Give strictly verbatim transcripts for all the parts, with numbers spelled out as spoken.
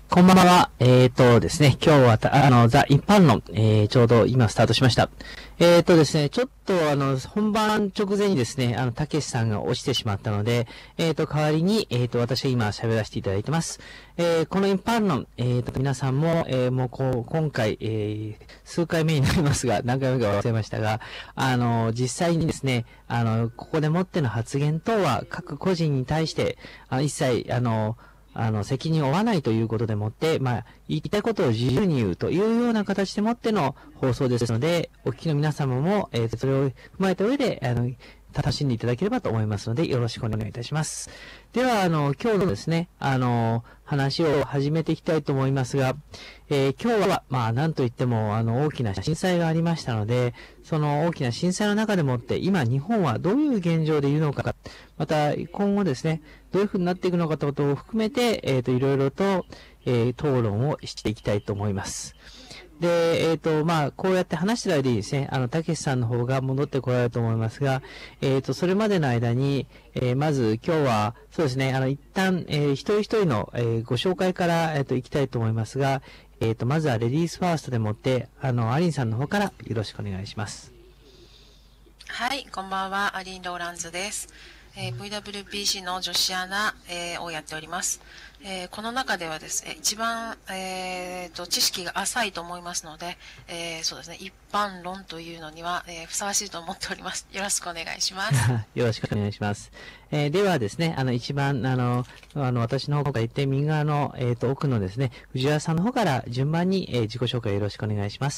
こんばんは。えっとですね、今日はた、あの、ザ・一般論、えー、ちょうど今スタートしました。えっとですね、ちょっとあの、本番直前にですね、あの、たけしさんが落ちてしまったので、えっと、代わりに、えっと、私が今喋らせていただいてます。えー、この一般論、えっと、皆さんも、えー、もうこう、今回、えー、数回目になりますが、何回目か忘れましたが、あの、実際にですね、あの、ここでもっての発言等は、各個人に対して、あ一切、あの、あの、責任を負わないということでもって、まあ、言いたいことを自由に言うというような形でもっての放送ですので、お聞きの皆様も、えー、それを踏まえた上で、あの、楽しんでいただければと思いますので、よろしくお願いいたします。では、あの、今日のですね、あの、話を始めていきたいと思いますが、えー、今日は、まあ、なんといっても、あの、大きな震災がありましたので、その大きな震災の中でもって、今、日本はどういう現状でいるのか、また、今後ですね、どういうふうになっていくのかということを含めて、えっと、いろいろと、えー、討論をしていきたいと思います。で、えっと、まあ、こうやって話してる間にですね、あの、たけしさんの方が戻ってこられると思いますが、えっと、それまでの間に、えー、まず今日は、そうですね、あの、一旦、えー、一人一人の、えー、ご紹介から、えっと、いきたいと思いますが、えっと、まずはレディースファーストでもって、あの、アリンさんの方からよろしくお願いします。 はい、こんばんは、アリン・ローランズです。えー、ブイダブリューピーシー の女子アナ、えー、をやっております。えー、この中ではですね、一番、えー、と知識が浅いと思いますので、えー、そうですね、一般論というのには、えー、ふさわしいと思っております。よろしくお願いします。 よろしくお願いします。えー、ではですね、あの、一番、あの、あの、私の方から言って、右側の、えっと、奥のですね、藤原さんの方から順番に、えー、自己紹介よろしくお願いします。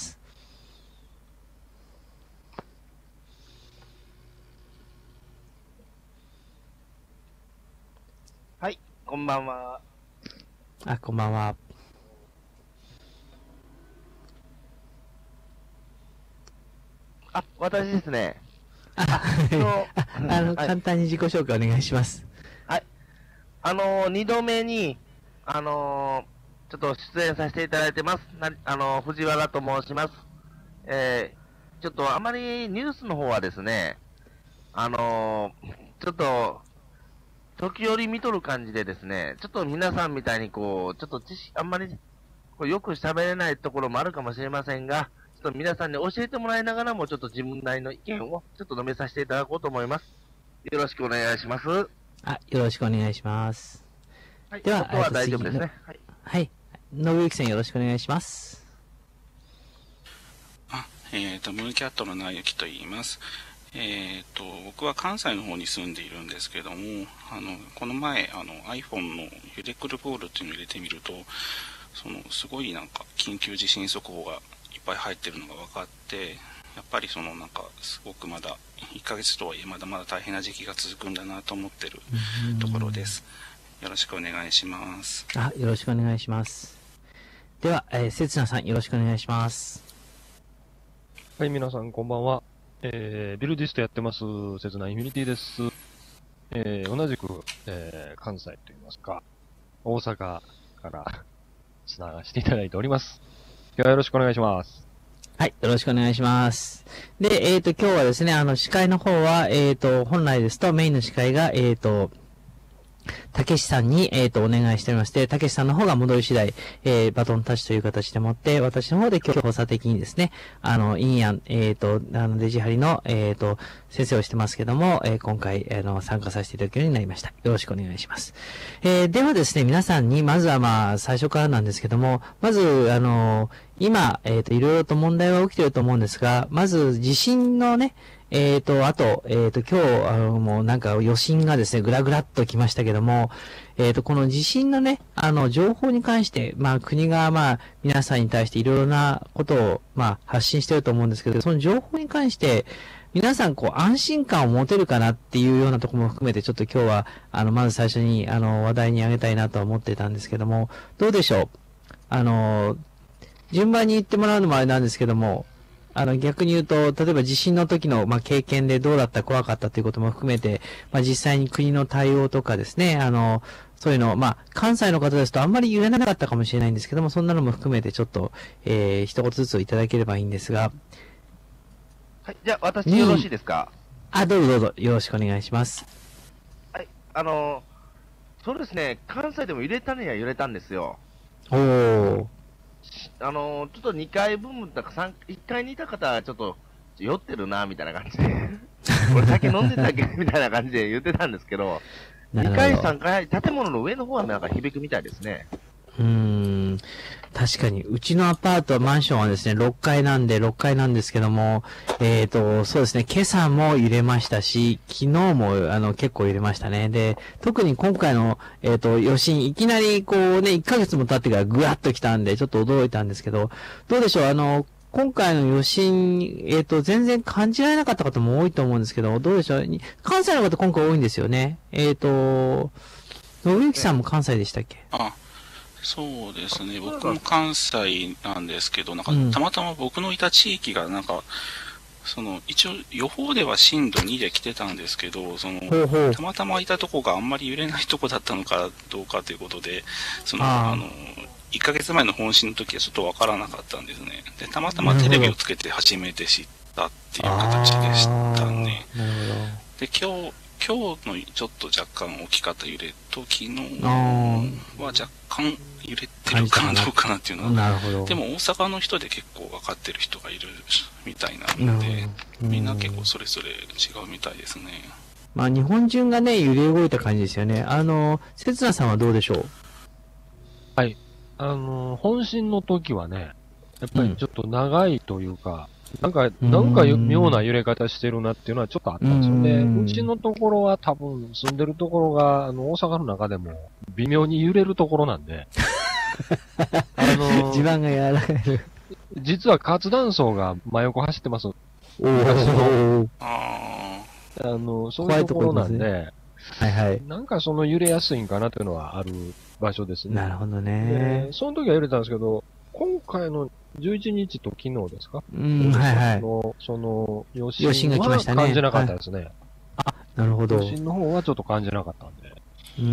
はい、こんばんは。 あ、こんばんは。 あ、私ですね。 あ、あの、簡単に自己紹介お願いします。 はい。あのー、二度目に、あのー、ちょっと出演させていただいてます。なあのー、藤原と申します。えー、ちょっとあまりニュースの方はですね、あのー、ちょっと、時折見とる感じでですね、ちょっと皆さんみたいにこう、ちょっと知識、あんまり、こうよく喋れないところもあるかもしれませんが、ちょっと皆さんに教えてもらいながらも、ちょっと自分なりの意見をちょっと述べさせていただこうと思います。よろしくお願いします。 あ、よろしくお願いします。 はい、 では、 音は大丈夫ですね。 はい。はい。信之さんよろしくお願いします。 あ、えっ、ー、と、ムーキャットの直之と言います。えっ、ー、と、僕は関西の方に住んでいるんですけども、あの、この前、あの、iPhone のユレクルボールっていうのを入れてみると、その、すごいなんか、緊急地震速報がいっぱい入ってるのが分かって、やっぱりそのなんか、すごくまだ、いっかげつとはいえまだまだ大変な時期が続くんだなと思ってるところです。よろしくお願いします。 あ、よろしくお願いします。では、えー、せつなさんよろしくお願いします。 はい、皆さんこんばんは。えー、ビルディストやってます、せつなインフィニティです。えー、同じく、えー、関西といいますか、大阪からつながしていただいております。ではよろしくお願いします。 はい、よろしくお願いします。で、えっと、今日はですね、あの、司会の方は、えっと、本来ですと、メインの司会が、えっと、たけしさんに、えっと、お願いしておりまして、たけしさんの方が戻り次第、えー、バトンタッチという形でもって、私の方で今日補佐的にですね、あの、インヤン、えっと、あの、デジハリの、えっと、先生をしてますけども、えー、今回、あの、参加させていただくようになりました。よろしくお願いします。えー、ではですね、皆さんに、まずはまあ、最初からなんですけども、まず、あの、今、えっと、いろいろと問題は起きていると思うんですが、まず、地震のね、えっと、あと、えっと、今日、あの、もうなんか余震がですね、ぐらぐらっときましたけども、えっと、この地震のね、あの、情報に関して、まあ、国が、まあ、皆さんに対していろいろなことを、まあ、発信してると思うんですけど、その情報に関して、皆さん、こう、安心感を持てるかなっていうようなところも含めて、ちょっと今日は、あの、まず最初に、あの、話題に挙げたいなとは思ってたんですけども、どうでしょう？あの、順番に言ってもらうのもあれなんですけども、あの、逆に言うと、例えば地震の時の、まあ、経験でどうだった、怖かったということも含めて、まあ、実際に国の対応とかですね、あの、そういうの、まあ、関西の方ですとあんまり言えなかったかもしれないんですけども、そんなのも含めてちょっと、えー、一言ずついただければいいんですが。 はい、じゃあ、私よろしいですか？ あ、どうぞどうぞ、よろしくお願いします。 はい、あのー、そうですね、関西でも揺れたには揺れたんですよ。 おー。 あのー、ちょっとにかいぶんだかいっかいにいた方はちょっと酔ってるな、みたいな感じで。これ酒飲んでたっけみたいな感じで言ってたんですけど、 なるほどにかい、さんかい、建物の上の方はなんか響くみたいですね。 うーん。確かに、うちのアパート、マンションはですね、ろっかいなんで、ろっかいなんですけども、えっと、そうですね、今朝も揺れましたし、昨日も、あの、結構揺れましたね。で、特に今回の、えっと、余震、いきなり、こうね、いっかげつも経ってからぐわっと来たんで、ちょっと驚いたんですけど、どうでしょう、あの、今回の余震、えっと、全然感じられなかった方も多いと思うんですけど、どうでしょう、関西の方今回多いんですよね。えっと、信之さんも関西でしたっけ？ あ、そうですね。僕も関西なんですけど、なんか、たまたま僕のいた地域が、なんか、その、一応、予報では震度にで来てたんですけど、その、 ほうほうたまたまいたとこがあんまり揺れないとこだったのかどうかということで、その、 あーあの、いっかげつまえの本震の時はちょっとわからなかったんですね。で、たまたまテレビをつけて初めて知ったっていう形でしたね。 なるほど。 で、今日、今日のちょっと若干大きかった揺れと、昨日あは若干揺れてるかなどうかなっていうのは。 なるほど。 でも大阪の人で結構分かってる人がいるみたいななるほので、 どみんな結構それぞれ違うみたいですね。 まあ、日本中がね、揺れ動いた感じですよね。あの、せつなさんはどうでしょう？ はい。あのー、本震の時はね、やっぱりちょっと長いというか、なんか、なんか妙な揺れ方してるなっていうのはちょっとあったんですよね。 うんうちのところは多分住んでるところが、あの、大阪の中でも微妙に揺れるところなんで、あのー、 地盤がやられる。 実は活断層が真横走ってます。 おー。 ああの、そういうところなんで、 はいはい。 なんかその揺れやすいんかなというのはある場所ですね。 なるほどねで。その時は揺れたんですけど、今回のじゅういちにちと昨日ですか？ うん、はいはい。 のその、余余震が来ましたね感じなかったですね。 なるほど。 余震の方はちょっと感じなかったんで。 うん。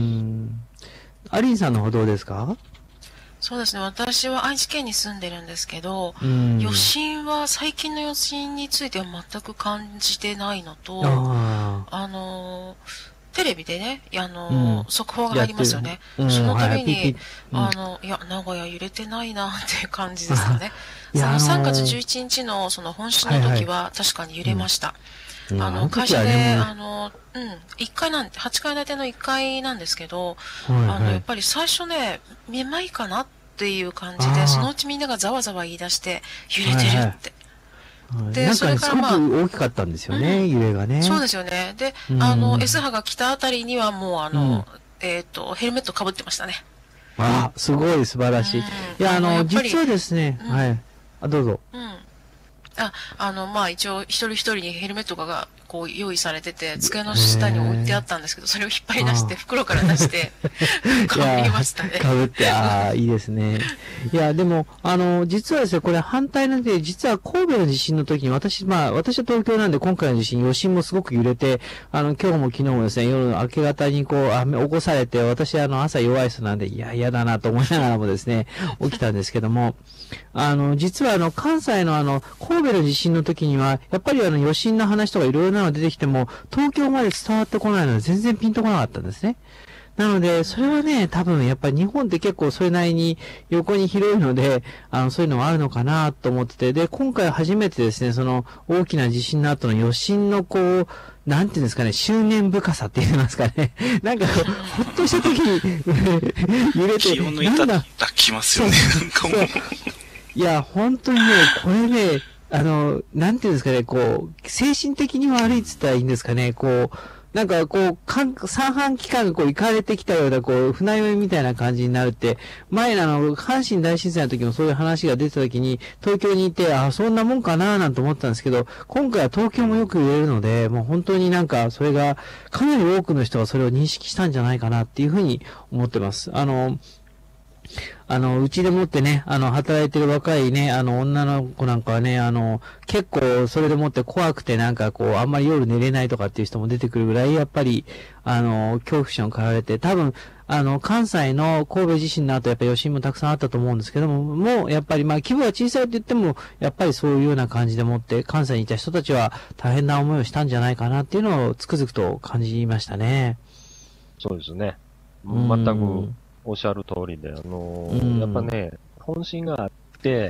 アリンさんの方どうですか？ そうですね。私は愛知県に住んでるんですけど、 うん。 余震は、最近の余震については全く感じてないのと、 ああの、テレビでね、あの、 うん速報が入りますよね。 うんその度はいピに、 ッピッうんあの、いや、名古屋揺れてないなっていう感じですかね。 いやそのさんがつあのーじゅういちにちのその本震の時は確かに揺れました。 うんあのあの、会社で、 時はねあの、うん、いっかいなんて、はちかい建てのいっかいなんですけど、 はいはいあの、やっぱり最初ね、めまいかなっていう感じあーで、そのうちみんながざわざわ言い出して、揺れてるって。でなんそれかすごからまあく大きかったんですよね、揺れがね。 そうですよね。で、 うんあの、S 波が来たあたりにはもう、あの、 うんえっと、ヘルメットかぶってましたね。 あ、すごい素晴らしい。 うんいや、ああのやの、 っぱり実はですね、 うんはい。あ、どうぞ。 うん。あ、あの、まあ、一応、一人一人にヘルメットが、こう、用意されてて、机の下に置いてあったんですけど、それを引っ張り出して、 あー袋から出して、かぶりましたね。 かぶって、ああ、いいですね。いや、でも、あの、実はですね、これ反対なんで、実は神戸の地震の時に、私、まあ、私は東京なんで、今回の地震、余震もすごく揺れて、あの、今日も昨日もですね、夜の明け方にこう、雨起こされて、私、あの、朝弱い人なんで、いや、嫌だなと思いながらもですね、起きたんですけども、あの、実はあの、関西のあの、神戸の地震の時には、やっぱりあの、余震の話とかいろいろなの出てきても、東京まで伝わってこないので、全然ピンとこなかったんですね。なので、それはね、多分やっぱり日本って結構それなりに横に広いので、あの、そういうのはあるのかなと思ってて、で、今回初めてですね、その大きな地震の後の余震のこう、なんていうんですかね、執念深さって言いますかね。なんかこう、ほっとした時に揺れて、 気を抜いたなんだらきますよね。なんかもう。 いや、本当にね、これね、あの、なんていうんですかね、こう、精神的に悪いって言ったらいいんですかね、こう、なんかこう、三半期間がこう、行かれてきたような、こう、船酔いみたいな感じになるって、前のあの、阪神大震災の時もそういう話が出た時に、東京にいて、あ、そんなもんかななんて思ったんですけど、今回は東京もよく揺れるので、もう本当になんか、それが、かなり多くの人がそれを認識したんじゃないかなっていうふうに思ってます。あの、あの、うちでもってね、あの、働いてる若いね、あの、女の子なんかはね、あの、結構、それでもって怖くてなんかこう、あんまり夜寝れないとかっていう人も出てくるぐらい、やっぱり、あの、恐怖心を駆られて、多分、あの、関西の神戸地震の後、やっぱり余震もたくさんあったと思うんですけども、もう、やっぱり、まあ、規模は小さいって言っても、やっぱりそういうような感じでもって、関西にいた人たちは大変な思いをしたんじゃないかなっていうのをつくづくと感じましたね。 そうですね。 うん全くおっしゃる通りで、あの、 うんやっぱね、本心があって、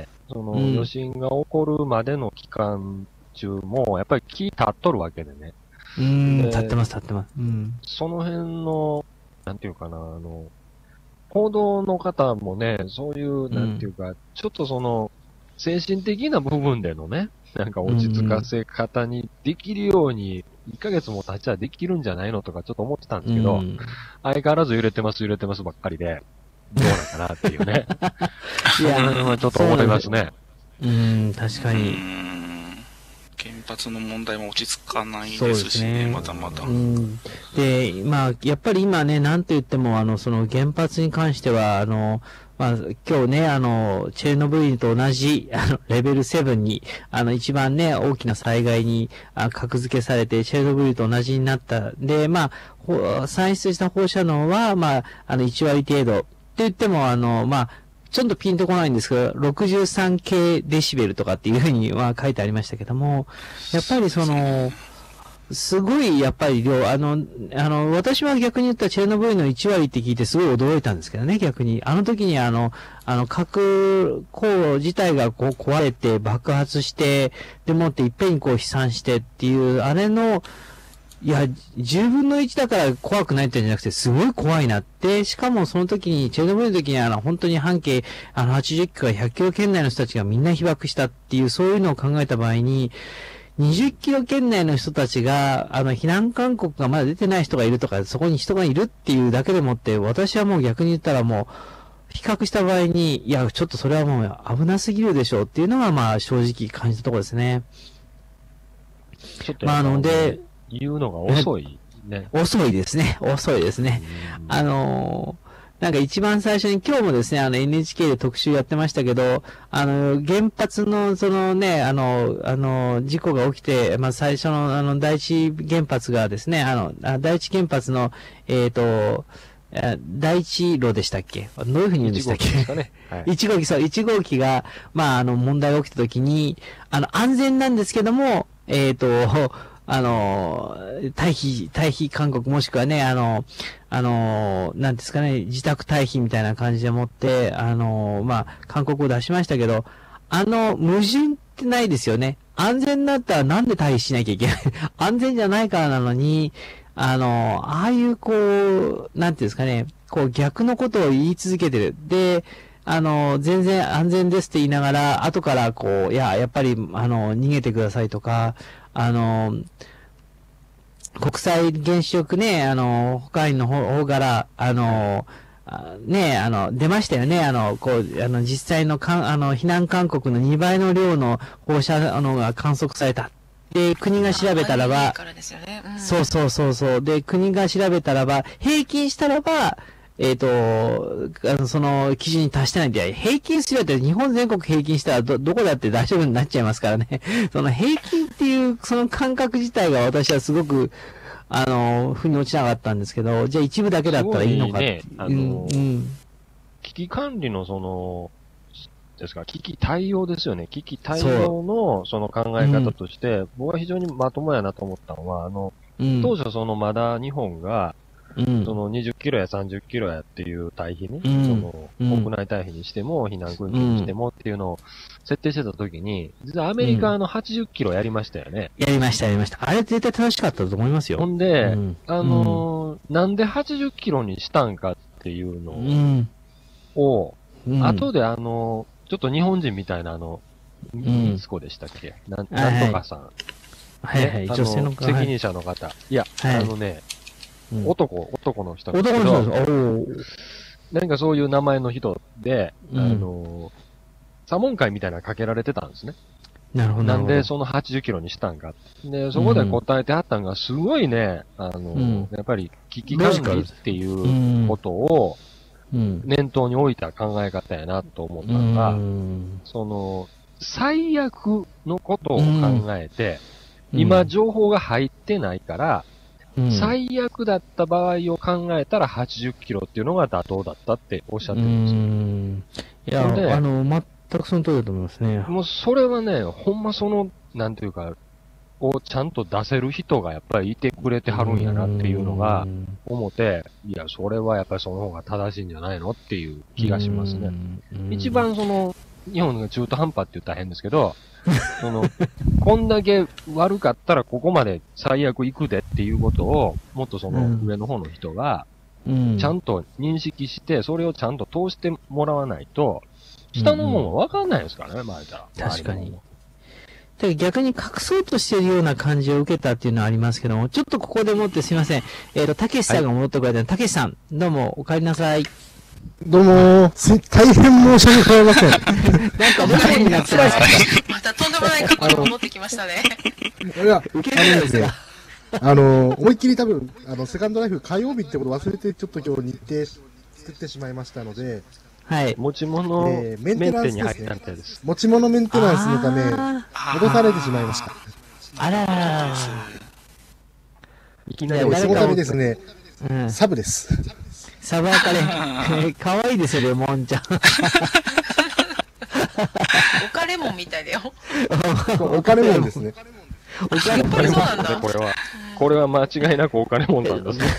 その、 うん余震が起こるまでの期間中も、やっぱり木立っとるわけでね。 うーん、 で立ってます、立ってます。うん。 その辺の、なんていうかな、あの、報道の方もね、そういう、なんていうか、ちょっとその、精神的な部分でのね、なんか落ち着かせ方にできるように、いっかげつも経ちゃできるんじゃないのとかちょっと思ってたんですけど、 うん相変わらず揺れてます、揺れてますばっかりで、どうなんかなっていうね。 いや、 うんちょっと思いますね。 うーん、確かうに。 ん。原発の問題も落ち着かないそうですしですね。 ね、まだまだ。 うん。で、まあ、やっぱり今ね、なんと言っても、あの、その原発に関しては、あの、まあ、今日ね、あの、チェルノブイリと同じ、あの、レベルセブンに、あの、一番ね、大きな災害に、あ格付けされて、チェルノブイリと同じになった。で、まあ、ほ産出した放射能は、まあ、あの、いち割程度。って言っても、あの、まあ、ちょっとピンとこないんですけど、ろくじゅうさんケー デシベルとかっていうふうには書いてありましたけども、やっぱりその、すごい、やっぱり量、あの、あの、私は逆に言ったらチェルノブイリのいち割って聞いてすごい驚いたんですけどね、逆に。あの時にあの、あの、核鉱自体がこう壊れて爆発して、でもっていっぺんにこう飛散してっていう、あれの、いや、じゅうぶんのいちだから怖くないってんじゃなくて、すごい怖いなって、しかもその時に、チェルノブイリの時にあの、本当に半径、あの、はちじゅっキロからひゃっキロ圏内の人たちがみんな被爆したっていう、そういうのを考えた場合に、にじゅっキロ圏内の人たちが、あの、避難勧告がまだ出てない人がいるとか、そこに人がいるっていうだけでもって、私はもう逆に言ったらもう、比較した場合に、いや、ちょっとそれはもう危なすぎるでしょうっていうのが、まあ、正直感じたところですね。 ちょっとまあ、あの、で、 言うのが遅いね。 遅いですね。遅いですね。 うんあのーなんか一番最初に今日もですね、あの エヌエイチケー で特集やってましたけど、あの、原発のそのね、あの、あの、事故が起きて、まあ最初のあの、第一原発がですね、あの、あ第一原発の、えっ、と、あ第一炉でしたっけどういうふうに言うんでしたっけいち号機ですかね。はい。 いち号機、そう、いち号機が、まあ、あの、問題が起きたときに、あの、安全なんですけども、えっ、と、あの、退避、退避勧告もしくはね、あの、あの、なんですかね、自宅退避みたいな感じでもって、あの、まあ、勧告を出しましたけど、あの、矛盾ってないですよね。安全だったらなんで退避しなきゃいけない安全じゃないからなのに、あの、ああいうこう、なんていうんですかね、こう逆のことを言い続けてる。で、あの、全然安全ですって言いながら、後からこう、いや、やっぱり、あの、逃げてくださいとか、あの、国際原子力ね、あの、他員の方方から、あの、あね、あの、出ましたよね。あの、こう、あの、実際のかん、あの、避難勧告のにばいの量の放射あのが観測された。で、国が調べたらば、 からですよね。うん、 そうそうそうそう。で、国が調べたらば、平均したらば、えっ、と、あの、その基準に達してないんで、平均するって日本全国平均したらど、どこだって大丈夫になっちゃいますからね。その平均っていう、その感覚自体が私はすごく、あの、腑に落ちなかったんですけど、じゃあ一部だけだったらいいのかっていう。 すごいねあのうんうん危機管理のその、ですか、危機対応ですよね。危機対応のその考え方として、僕は非常にまともやなと思ったのは、あの、 うん当初そのまだ日本が、 うんそのにじゅっキロやさんじゅっキロやっていう退避ね、 うんそのうん国内退避にしても避難軍地にしてもっていうのを設定してた時に、実はアメリカのはちじゅっキロやりましたよね。 やりました、やりました。あれ絶対正しかったと思いますよ。 ほんで、 うんあのーなんではちじゅっキロにしたんかっていうのうん。 を、 うん。 後であのーちょっと日本人みたいなあの、 んミツコでしたっけ、なんはいはいなんとかさん。 はいはい、 ねあ女性の責任者の方。いや、 はいあのね、 うん男、男の人なんです男けど、 の人です。おーなんかそういう名前の人で、 うんあの、査問会みたいなのかけられてたんですね。 なるほど。 なんでそそのはちじゅっキロにしたんか。で、そこで答えてはったんが、すごいね、あの、 うんやっぱり危機管理っていうことをうん。 念頭に置いた考え方やなと思ったうのが、 ん。 その、最悪のことを考えて、 うん今情報が入ってないから、 うん、 最悪だった場合を考えたらはちじゅっキロっていうのが妥当だったっておっしゃってるんですよ。 うん。いや、 ほんであの、全くその通りだと思いますね。 もうそれはね、ほんまその、なんていうか、 をちゃんと出せる人がやっぱりいてくれてはるんやなっていうのが、思って、いや、それはやっぱりその方が正しいんじゃないのっていう気がしますね。一番その、日本が中途半端って言ったら変ですけど、その、こんだけ悪かったらここまで最悪行くでっていうことを、もっとその上の方の人が、ちゃんと認識して、それをちゃんと通してもらわないと、下のもんは分かんないですからね、前から。 確かに。逆に隠そうとしているような感じを受けたっていうのはありますけども、ちょっとここでもってすいません。えっと、たけしさんが戻ってこられたので、たけしさん、どうもお帰りなさい。 どうもー、す大変申し訳ございません。なんかどこになってますか？ またとんでもない過去に戻ってきましたね。 いや、あのですね、あの、思いっきり多分、あの、セカンドライフ火曜日ってこと忘れて、ちょっと今日日程作ってしまいましたので、 はい。 持ち物、えー、メンテナンスに入ったみたいです。 持ち物メンテナンスのため、戻されてしまいました。 あららら。 いきなり、そのためですね、うん、サブです。 サバカレー。かわいいですよ、レモンちゃん。 おかレモンみたいだよ。 おかレモンですね。 おかレモンそうなんだ。 これは、これは間違いなくおかレモンなんですね。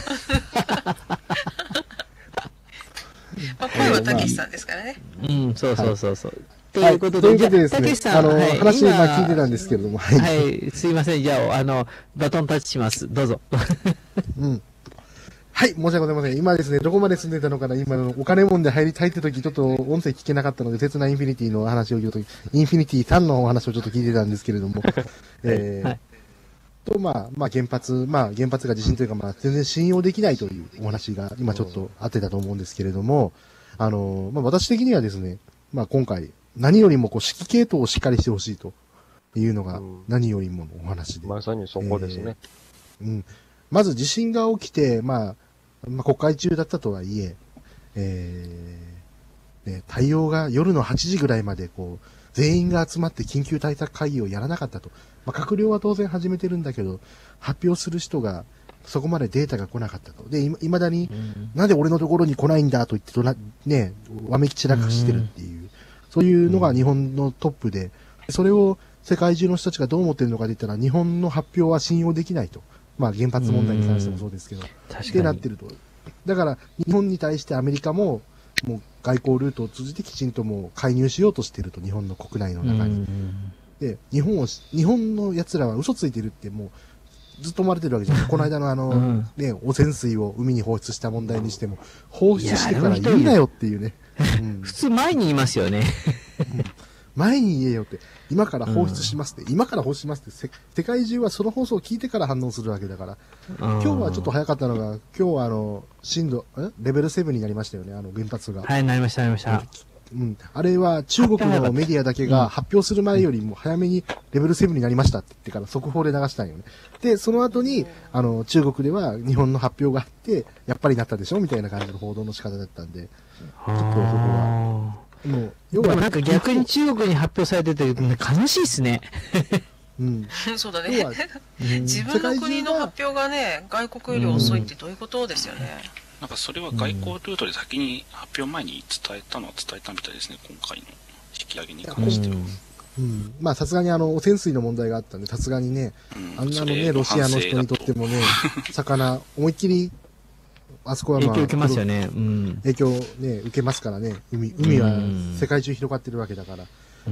まあ、声はたけしさんですからね。 うん、そうそうそうそう。 ということで、ということでですね、あの、話今聞いてたんですけれども、 はい。すいません、じゃあ、あの、バトンタッチします。どうぞ。 うん。はい、申し訳ございません。今ですね、どこまで住んでたのかな、今のお金もんで入りたいって時、ちょっと音声聞けなかったので、鉄なインフィニティの話を言うとき、インフィニティさんのお話をちょっと聞いてたんですけれども、えー、はいと、まあ、まあ原発、まあ原発が地震というか、まあ全然信用できないというお話が今ちょっとあってたと思うんですけれども、あの、まあ私的にはですね、まあ今回、何よりもこう指揮系統をしっかりしてほしいというのが何よりものお話で。 まさにそこですね。 えー、うん。まず地震が起きて、まあ、まあ国会中だったとはいえ、えー、ね、対応が夜のはちじぐらいまでこう、全員が集まって緊急対策会議をやらなかったと。まあ、閣僚は当然始めてるんだけど、発表する人がそこまでデータが来なかったと。で、いまだに、うん、なんで俺のところに来ないんだと言ってとな、ね、わめき散らかしてるっていう、うん、そういうのが日本のトップで、それを世界中の人たちがどう思ってるのかと言ったら、日本の発表は信用できないと。まあ、原発問題に関してもそうですけど、ってなってると。だから、日本に対してアメリカも、もう外交ルートを通じてきちんともう介入しようとしていると、日本の国内の中に。で、日本を、日本の奴らは嘘ついてるってもう、ずっと思われてるわけじゃない。この間のあの、うん、ね、汚染水を海に放出した問題にしても、放出してから言うなよっていうね。 うん、普通前に言いますよね。 前に言えよって。今から放出しますって。うん、今から放出しますって。世界中はその放送を聞いてから反応するわけだから。今日はちょっと早かったのが、今日はあの、震度、えレベルセブンになりましたよね、あの原発が。 はい、なりました、なりました。 うん。あれは中国のメディアだけが発表する前よりも早めにレベルセブンになりましたって言ってから速報で流したんよね。で、その後に、あの、中国では日本の発表があって、やっぱりなったでしょみたいな感じの報道の仕方だったんで、ちょっとそこは。もう、 要は。なんか逆に中国に発表されてて、悲しいっすね。 うん。 そうだね。自分の国の発表がね、外国より遅いってどういうことですよね。 なんかそれは外交ルートで先に発表前に伝えたのは伝えたみたいですね、今回の引き上げに関しては。 うん。まあさすがにあの、汚染水の問題があったんで、さすがにね、うん、あんなのね、ロシアの人にとってもね、魚、思いっきり、あそこはまあ、 影響受けますよね。うん、 影響ね、受けますからね。海、海は世界中広がってるわけだから。 うん。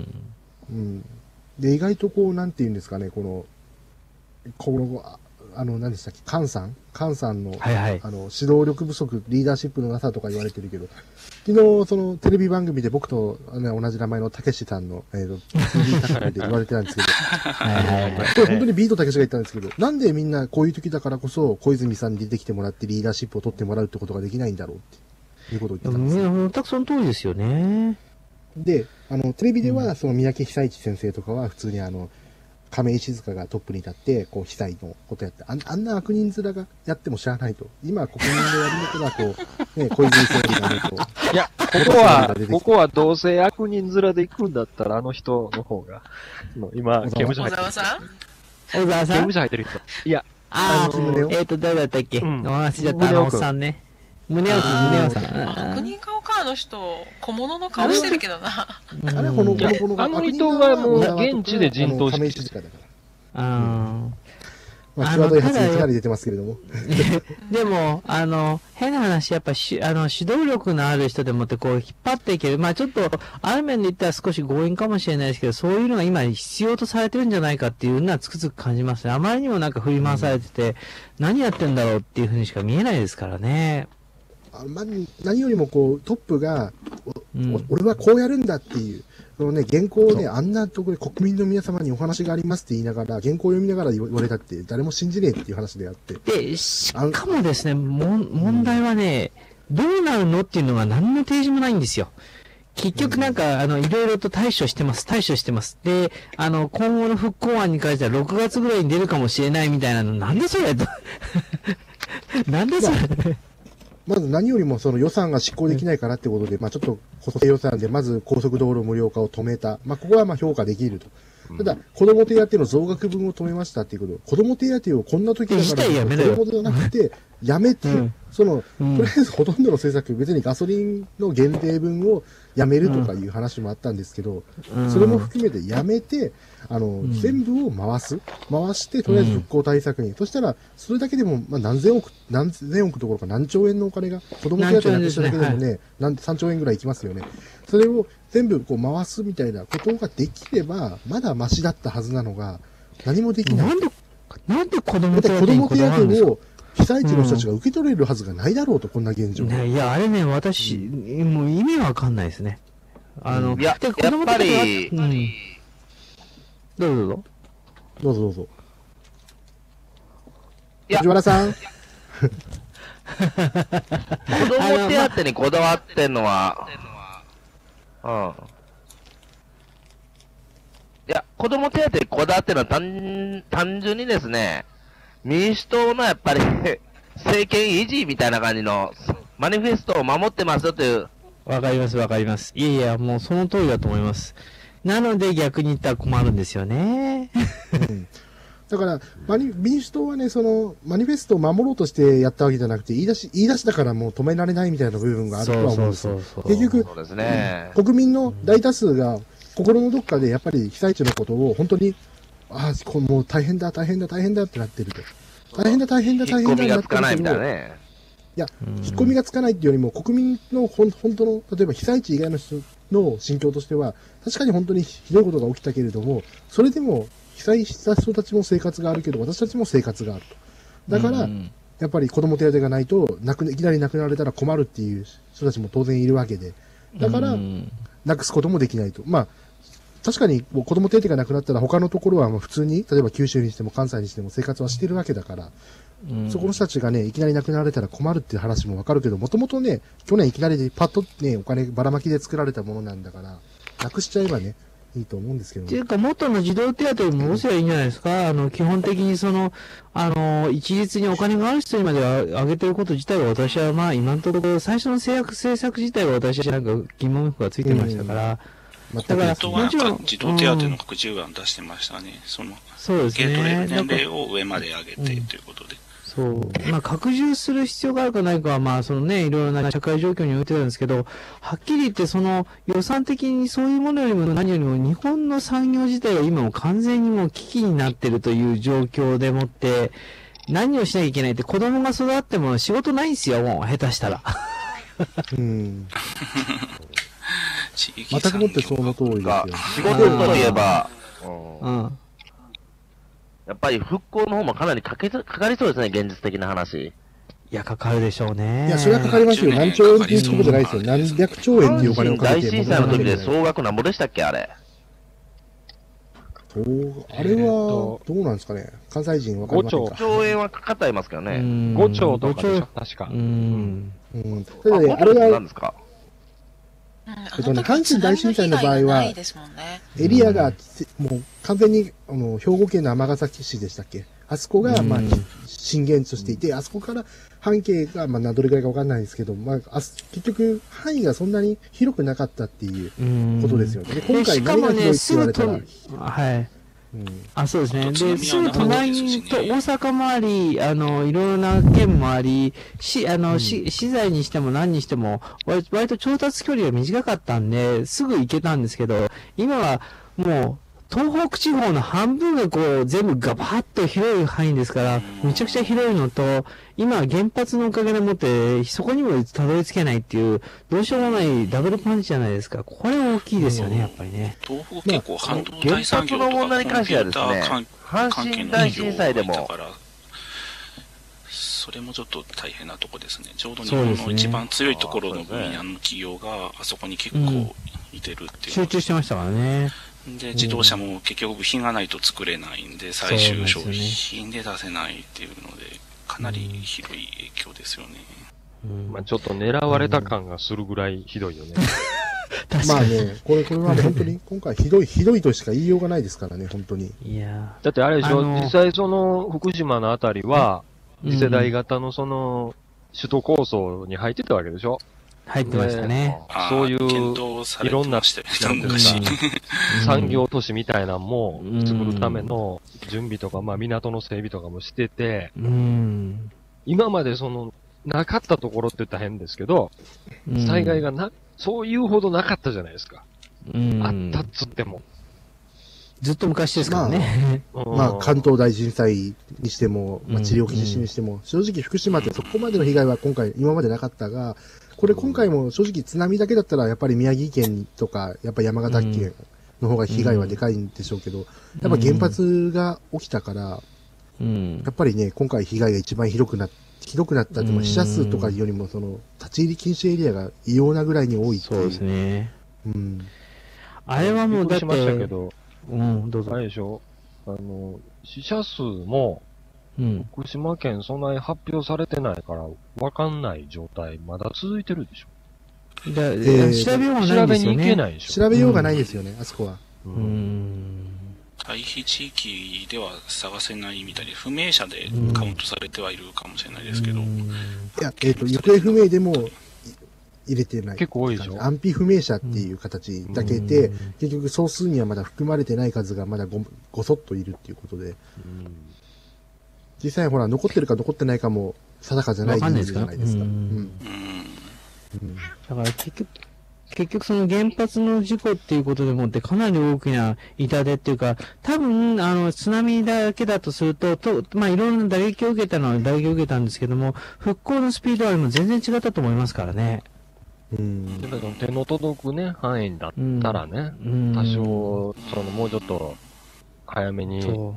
うん。で、意外とこう、なんて言うんですかね、この、この、あの、何でしたっけ、菅さん菅さんの、 はいはい、 あの、指導力不足、リーダーシップのなさとか言われてるけど、昨日、その、テレビ番組で僕と、ね、同じ名前のたけしさんの、えっ、ー、と、ティービー 高で言われてたんですけど、 はいはいはい、 これ本当にビートたけしが言ったんですけど、なんでみんなこういう時だからこそ、小泉さんに出てきてもらってリーダーシップを取ってもらうってことができないんだろうっていうことを言ってたんですよ。 全くその通りですよね。 で、あの、テレビでは、その三宅久一先生とかは普通にあの、亀井静香がトップに立って、こう、被災のことやって、あんあんな悪人面がやっても知らないと。今、国民でやるのは、こう、ね、小泉総理がね、こう。いや、ここは、ここはどうせ悪人面で行くんだったら、あの人の方が、の今、刑務所入ってる。 小沢さん小沢さん刑務所入ってる人。いや、 ああ、えっと、誰だったっけ、うん、お話だったあのおっさんね。宗男さん、宗男さん。 悪人顔か、あの人。小物の顔してるけどな。 あれ、ほのぼのぼのあの人はもう現地で陣頭してる。 うんまあ、際どい発言かなり出てますけれども。 でも、あの、変な話、やっぱし、あの、指導力のある人でもってこう、引っ張っていける。まあちょっと、ある面で言ったら少し強引かもしれないですけど、そういうのが今必要とされてるんじゃないかっていうのはつくづく感じますね。あまりにもなんか振り回されてて、うん、何やってんだろうっていうふうにしか見えないですからね。 あま何よりもこう、トップが、うん、俺はこうやるんだっていう、そのね、原稿をね、あんなところで国民の皆様にお話がありますって言いながら、原稿を読みながら言われたって誰も信じねえっていう話であって。 で、しかもですね、も問題はね、どうなるのっていうのが何の提示もないんですよ。結局なんか、あの、いろいろと対処してます、対処してます。で、あの、今後の復興案に関してはろくがつぐらいに出るかもしれないみたいなの、なんでそれと。なんでそれ、まあまず何よりもその予算が執行できないからってことで、うん、まあちょっと補正予算でまず高速道路無料化を止めた。まあここはまあ評価できると。ただ、子供手当の増額分を止めましたっていうこと。子供手当をこんな時だから、子供じゃなくて、やめて、うん、その、うん、とりあえずほとんどの政策、別にガソリンの限定分をやめるとかいう話もあったんですけど、うん、それも含めてやめて、あの、うん、全部を回す。回して、とりあえず復興対策に。うん、そしたら、それだけでも、まあ、何千億、何千億どころか何兆円のお金が、子供手当なくしただけでもね、ねはい、さんちょうえんぐらいいきますよね。それを全部こう回すみたいなことができれば、まだマシだったはずなのが、何もできない。 なんで、なんで子供手当子供手当を被災地の人たちが受け取れるはずがないだろうと、うん、こんな現状。 ね、いや、あれね、私、うん、もう意味わかんないですね。あの、 いや、 で子供手当はやっぱり、うん、 どうぞどうぞ。 どうぞどうぞ。藤原さん。子供手当にこだわってんのは、うん。いや、子供手当にこだわってるのは単、単純にですね、民主党のやっぱり政権維持みたいな感じのマニフェストを守ってますよという。 わかりますわかります。いやいや、もうその通りだと思います。なので逆に言ったら困るんですよね。 うん、だからマニ、民主党はね、その、マニフェストを守ろうとしてやったわけじゃなくて、言い出し、言い出しだからもう止められないみたいな部分があるとは思うんですよ。結局、 そうですね、 国民の大多数が心のどっかでやっぱり被災地のことを本当に、ああ、こもう大変だ、大変だ、大変だってなってると。大変だ、大変だ、大変だってなってるけど。引っ込みがつかないみたいなね。いや、引っ込みがつかないっていうよりも、国民のほん本当の、例えば被災地以外の人の心境としては、確かに本当にひどいことが起きたけれども、それでも被災した人たちも生活があるけど、私たちも生活があると。だから、やっぱり子供手当がないと、なくいきなり亡くなられたら困るっていう人たちも当然いるわけで、だから、なくすこともできないと。まあ、確かに子供手当がなくなったら他のところはもう普通に、例えば九州にしても関西にしても生活はしてるわけだから、うん、そこの人たちがね、いきなり亡くなられたら困るっていう話もわかるけど、もともとね、去年いきなりパッとね、お金ばらまきで作られたものなんだから、なくしちゃえばね、いいと思うんですけどね。 っていうか、元の児童手当を戻せばいいんじゃないですか。あの、基本的にその、あの、一律にお金がある人にまで上げてること自体は私はまあ、今のところ、最初の制約政策自体は私はなんか疑問符がついてましたから、 うん、だから、もちろん、児童手当の拡充案出してましたね。その、 そうですね。 受け取れる年齢を上まで上げてということで。 そう。まあ、拡充する必要があるかないかは、まあ、そのね、いろいろな社会状況においてなんですけど、はっきり言って、その、予算的にそういうものよりも何よりも、日本の産業自体が今も完全にもう危機になっているという状況でもって、何をしなきゃいけないって、子供が育っても仕事ないんですよ、もう、下手したら。 うん。全くもってその通りですよ。 仕事といえば、 うん。 やっぱり復興の方もかなりかけかかりそうですね、現実的な話。 いや、かかるでしょうね。 いや、それはかかりますよ。何兆円っていうところじゃないですよ。何百兆円っていうお金をかけて。 大震災の時で総額なんぼでしたっけ、あれ。 あれは、どうなんですかね。関西人わかりませんか。 ごちょうえんはかかっていますけどね。 ごちょうとかでしょ、確か。 うん。 うん。ただね、あれは、 何ですか。 えっとね、阪神大震災の場合は、エリアが、もう完全に、あの、兵庫県の尼崎市でしたっけ？あそこが、まあ、震源としていて、あそこから半径が、まあ、どれくらいかわかんないですけど、まあ、あ結局、範囲がそんなに広くなかったっていうことですよね。で今回何が広いって言われたら、 はい。うん、あ、そうですね。で、すぐ隣にと、大阪もあり、あの、いろいろな県もあり、し、あの、うん、し、資材にしても何にしても、割、割と調達距離が短かったんで、すぐ行けたんですけど、今はもう、 東北地方の半分がこう全部ガバッと広い範囲ですから、めちゃくちゃ広いのと、今原発のおかげでもってそこにもたどり着けないっていう、どうしようもないダブルパンチじゃないですか。これ大きいですよね、やっぱりね。 東北結構半導体産業とか原発の問題に関してはですねコンピューター関阪神大震災でもだから、それもちょっと大変なとこですね。ちょうど日本の一番強いところの分野の企業があそこに結構いてるっていう。 集中してましたからね。 で、自動車も結局部品がないと作れないんで、最終商品で出せないっていうので、かなり広い影響ですよね。 うん、まあちょっと狙われた感がするぐらいひどいよね。 まあね、これ、これは本当に、今回ひどい、ひどいとしか言いようがないですからね、本当に。 いやだってあれでしょ、 あのー、 実際その福島のあたりは、次世代型のその、首都構想に入ってたわけでしょ。 入ってましたね。 そういう、いろんな、産業都市みたいなのも作るための準備とか、まあ港の整備とかもしてて、 うん、 今までその、なかったところって言ったら変ですけど、うん、災害がな、そういうほどなかったじゃないですか。うん、あったっつっても。 ずっと昔ですからね。 まあ、まあ、関東大震災にしても、まあ、治療基地にしても、うん、正直福島ってそこまでの被害は今回、今までなかったが、これ今回も正直津波だけだったら、やっぱり宮城県とか、やっぱ山形県の方が被害はでかいんでしょうけど、やっぱ原発が起きたから、うん、やっぱりね、今回被害が一番ひどくなっひどくなったって、死者数とかよりも、その、立ち入り禁止エリアが異様なぐらいに多いっていう。 そうですね。 うん。 あれはもうだって、びっくりしましたけど、 うん、どうぞ。 あれでしょあの、死者数も、うん、福島県そんなに発表されてないから、わかんない状態、まだ続いてるでしょ。 だえー、調べようがないですよね。 調べに行けないでしょ。 調べようがないですよね、うん、あそこは。 うん。うん退避地域では探せないみたいで、不明者でカウントされてはいるかもしれないですけど。いや、えっ、ー、と、行方不明でも入れてない。 結構多いでしょ。 安否不明者っていう形だけで、結局総数にはまだ含まれてない数がまだ ご, ごそっといるっていうことで。実際ほら、残ってるか残ってないかも定かじゃない人数じゃないですか。 だから結局、結局その原発の事故っていうことでもってかなり大きな痛手っていうか、多分、あの、津波だけだとすると、と、まあ、いろんな打撃を受けたのは打撃を受けたんですけども、復興のスピードはも全然違ったと思いますからね。 うん。だけど手の届くね、範囲だったらね、うん、多少、その、もうちょっと、早めに、うん、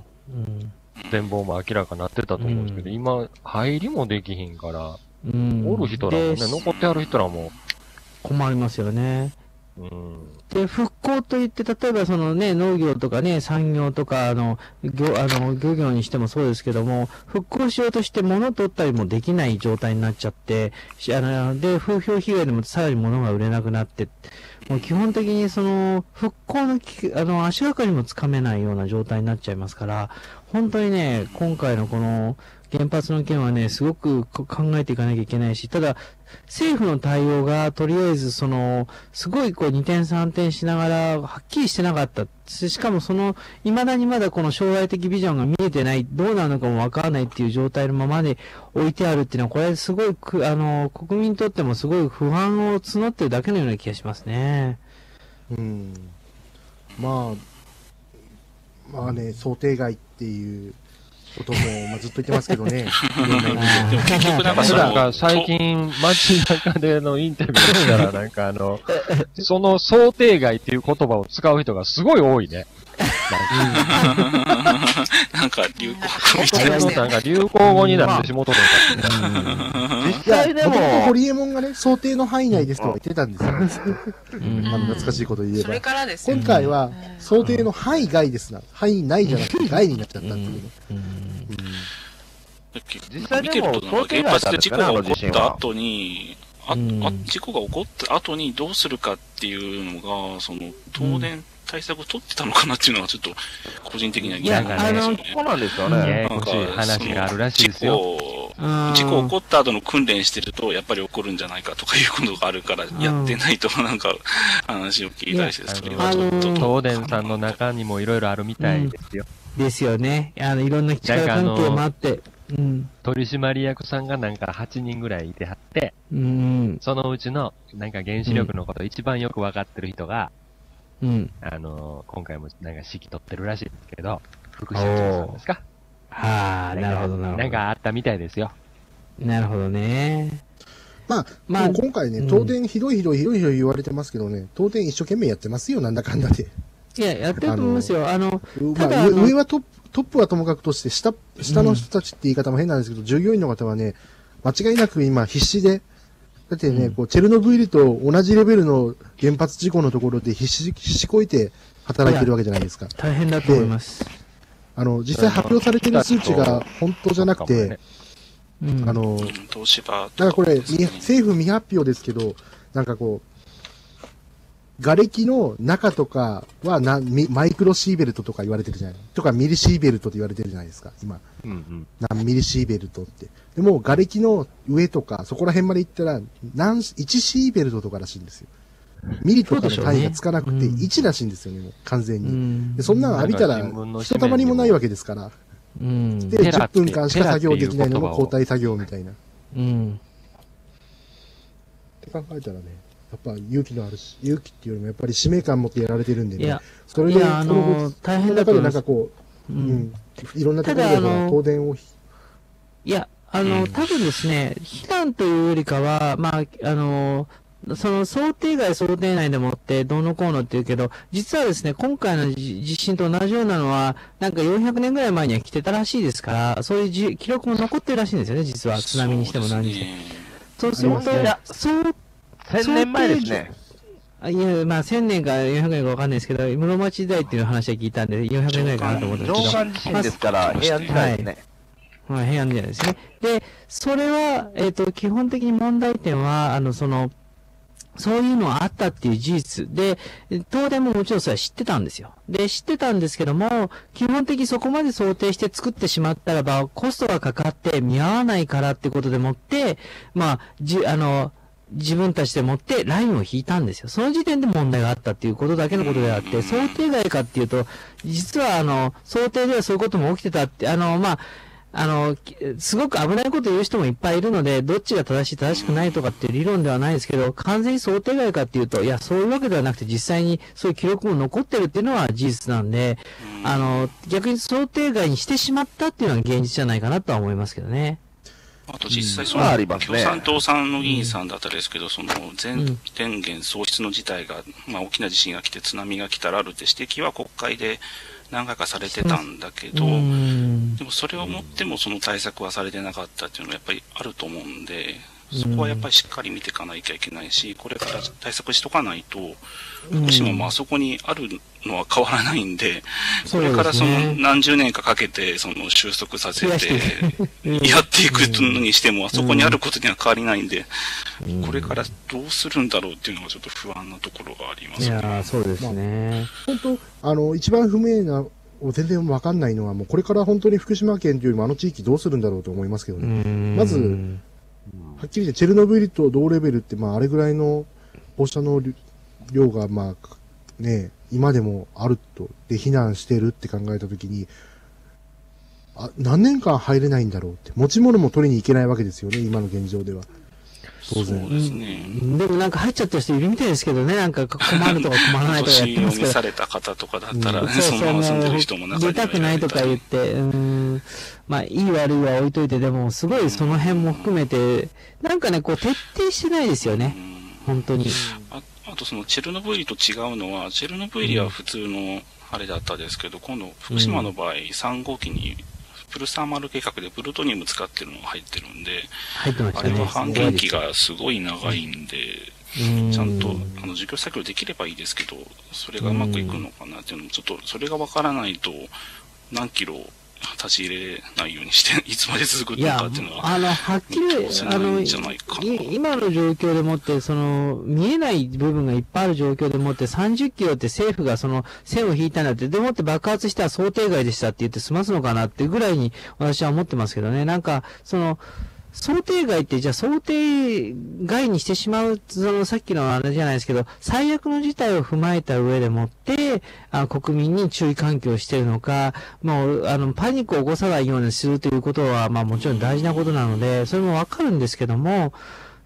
展望も明らかになってたと思うんですけど、うん、今、入りもできひんから、うん、おる人らもね、残ってある人らも、 困りますよね。 うん、 で、復興といって、例えばそのね、農業とかね、産業とか、あの、漁、あの、漁業にしてもそうですけども、復興しようとして物取ったりもできない状態になっちゃって、あの、で、風評被害でもさらに物が売れなくなって、もう基本的にその、復興のき、あの、足がかりもつかめないような状態になっちゃいますから、本当にね、今回のこの、原発の件はね、すごく考えていかなきゃいけないし、ただ、政府の対応が、とりあえず、その、すごいこう、二転三転しながら、はっきりしてなかった。しかもその、未だにまだこの将来的ビジョンが見えてない、どうなるのかもわからないっていう状態のままで置いてあるっていうのは、これすごいく、あの、国民にとってもすごい不安を募ってるだけのような気がしますね。 うん。まあ、まあね、想定外っていう、ことも、まあ、ずっと言ってますけどね。でも結局なんかそなんか最近街中でのインタビューしたらなんかあの、その想定外っていう言葉を使う人がすごい多いね。 なんか流行語みたいな。なんか流行語になってしもとるんだって。実際でも、ホリエモンがね、想定の範囲内ですとは言ってたんですよ。あの懐かしいこと言えば。 それからですね。 今回は、想定の範囲外ですな。範囲内じゃなくて外になっちゃったっていうね。 実際でも、原発で事故が起こった後に、あ、あ、事故が起こった後にどうするかっていうのが、その、東電対策を取ってたのかなっていうのはちょっと、個人的には疑問があの、そうなんですよね。 なんか、話があるらしいですよ。 事故起こった後の訓練してると、やっぱり起こるんじゃないかとかいうことがあるから、やってないとなんか、話を聞いたりして、それはちょっと。 東電さんの中にもいろいろあるみたいですよ。 ですよね。あの、いろんな力関係もあって。 うん、取締役さんがなんかはちにんぐらいいてはって、 うん、 そのうちのなんか原子力のこと一番よくわかってる人が、 うん。 あの、今回もなんか指揮取ってるらしいですけど、副社長さんですか。 はあ、なるほど、なるほど。 なんかあったみたいですよ。 なるほどね。 まあ、 まあでも今回ね、東電ひどいひどいひどいひどい言われてますけどね、東電一生懸命やってますよ、なんだかんだで。 いや、やってると思いますよ。あの、 まあ、上上はトップ、トップはともかくとして、下、下の人たちって言い方も変なんですけど、うん、従業員の方はね、間違いなく今必死で、だってね、うん、こう、チェルノブイリと同じレベルの原発事故のところで必死、必死こいて働いてるわけじゃないですか。 大変だと思います。 あの、実際発表されてる数値が本当じゃなくて、 うん、 あの、 東芝だからこれ、政府未発表ですけど、なんかこう、瓦礫の中とかはなマイクロシーベルトとか言われてるじゃないとかミリシーベルトって言われてるじゃないですか、今。 うんうん、 何ミリシーベルトって。でも、瓦礫の上とか、そこら辺まで行ったら、何、いちシーベルトとからしいんですよ。ミリとかの単位がつかなくて、いちらしいんですよね、もう完全に。でそんなの浴びたら、ひとたまりもないわけですから。 うん、 で、じゅっぷんかんしか作業できないのも交代作業みたいな。 うん。 って考えたらね、やっぱ勇気のあるし、勇気っていうよりもやっぱり使命感持ってやられてるんでね。 いや、 それで、 いや、あのー、大変だと思います。 中でなんかこう、うん、うん、いろんなところで東電を。 いや、あの、多分ですね、避難というよりかは、まあ、あの、その想定外想定内でもってどうのこうのって言うけど、実はですね、今回の地震と同じようなのは、なんかよんひゃくねんぐらい前には来てたらしいですから、そういうじ記録も残ってるらしいんですよね、実は。津波にしても何にしても。そうすると、そうせんねんまえですね。 いや、まあ、せんねんかよんひゃくねんかわかんないですけど、室町時代っていう話は聞いたんで、よんひゃくねんぐらいかなと思ったんですけど。 上官地震ですから、平安時代ですね。 はい、平安時代ですね。で、それは、えっと、基本的に問題点は、あの、その、そういうのはあったっていう事実で、東電ももちろんそれは知ってたんですよ。で、知ってたんですけども、基本的にそこまで想定して作ってしまったらば、コストがかかって見合わないからってことでもって、まあ、じ、あの、自分たちでもってラインを引いたんですよ。その時点で問題があったっていうことだけのことであって、想定外かっていうと、実はあの、想定ではそういうことも起きてたって、あの、まあ、あの、すごく危ないこと言う人もいっぱいいるので、どっちが正しい正しくないとかっていう理論ではないですけど、完全に想定外かっていうと、いや、そういうわけではなくて、実際にそういう記録も残ってるっていうのは事実なんで、あの、逆に想定外にしてしまったっていうのは現実じゃないかなとは思いますけどね。 あと実際その、共産党さんの議員さんだったですけど、その全電源喪失の事態が、まあ大きな地震が来て津波が来たらあるって指摘は国会で何回かされてたんだけど、でもそれをもってもその対策はされてなかったっていうのはやっぱりあると思うんで、そこはやっぱりしっかり見ていかなきゃいけないし、これから対策しとかないと、福島もあそこにあるのは変わらないんで、これからその何十年かかけてその収束させてやっていくのにしても、あそこにあることには変わりないんで、これからどうするんだろうっていうのがちょっと不安なところがありますね。 いやそうですね。 本当、あの、一番不明な、全然わかんないのは、もうこれから本当に福島県というよりもあの地域どうするんだろうと思いますけどね。まず、はっきり言ってチェルノブイリと同レベルって、まああれぐらいの放射能量が、まあね、今でもあると、で避難してるって考えたときに、あ、何年間入れないんだろうって。持ち物も取りに行けないわけですよね、今の現状では。当然。 そうですね。 でもなんか入っちゃった人いるみたいですけどね、なんか困るとか困らないとかやってますけど。 された方とかだったらね、うん、そのまま住んでる人も中には出たくないとか言って、うん、まあいい悪いは置いといて、でもすごいその辺も含めて、なんかね、こう徹底してないですよね。本当に。 あ, あとそのチェルノブイリと違うのは、チェルノブイリは普通のあれだったですけど、今度福島の場合、さん号機にプルサーマル計画でプルトニウム使ってるのが入ってるんで、 入ってましたね、 あれは半減期がすごい長いんで、ちゃんとあの除去作業できればいいですけど、それがうまくいくのかなっていうのも、ちょっとそれがわからないと、何キロ立ち入れないようにして、いつまで続くのかっていうのは、 あの、はっきり、あの、今の状況でもって、その、見えない部分がいっぱいある状況でもって、さんじゅっキロって政府がその線を引いたんだって、でもって爆発したら想定外でしたって言って済ますのかなっていうぐらいに私は思ってますけどね。なんか、その、想定外って、じゃあ想定外にしてしまう、そのさっきのあれじゃないですけど、最悪の事態を踏まえた上でもって、あ国民に注意喚起をしているのか、もう、あの、パニックを起こさないようにするということは、まあもちろん大事なことなので、それもわかるんですけども、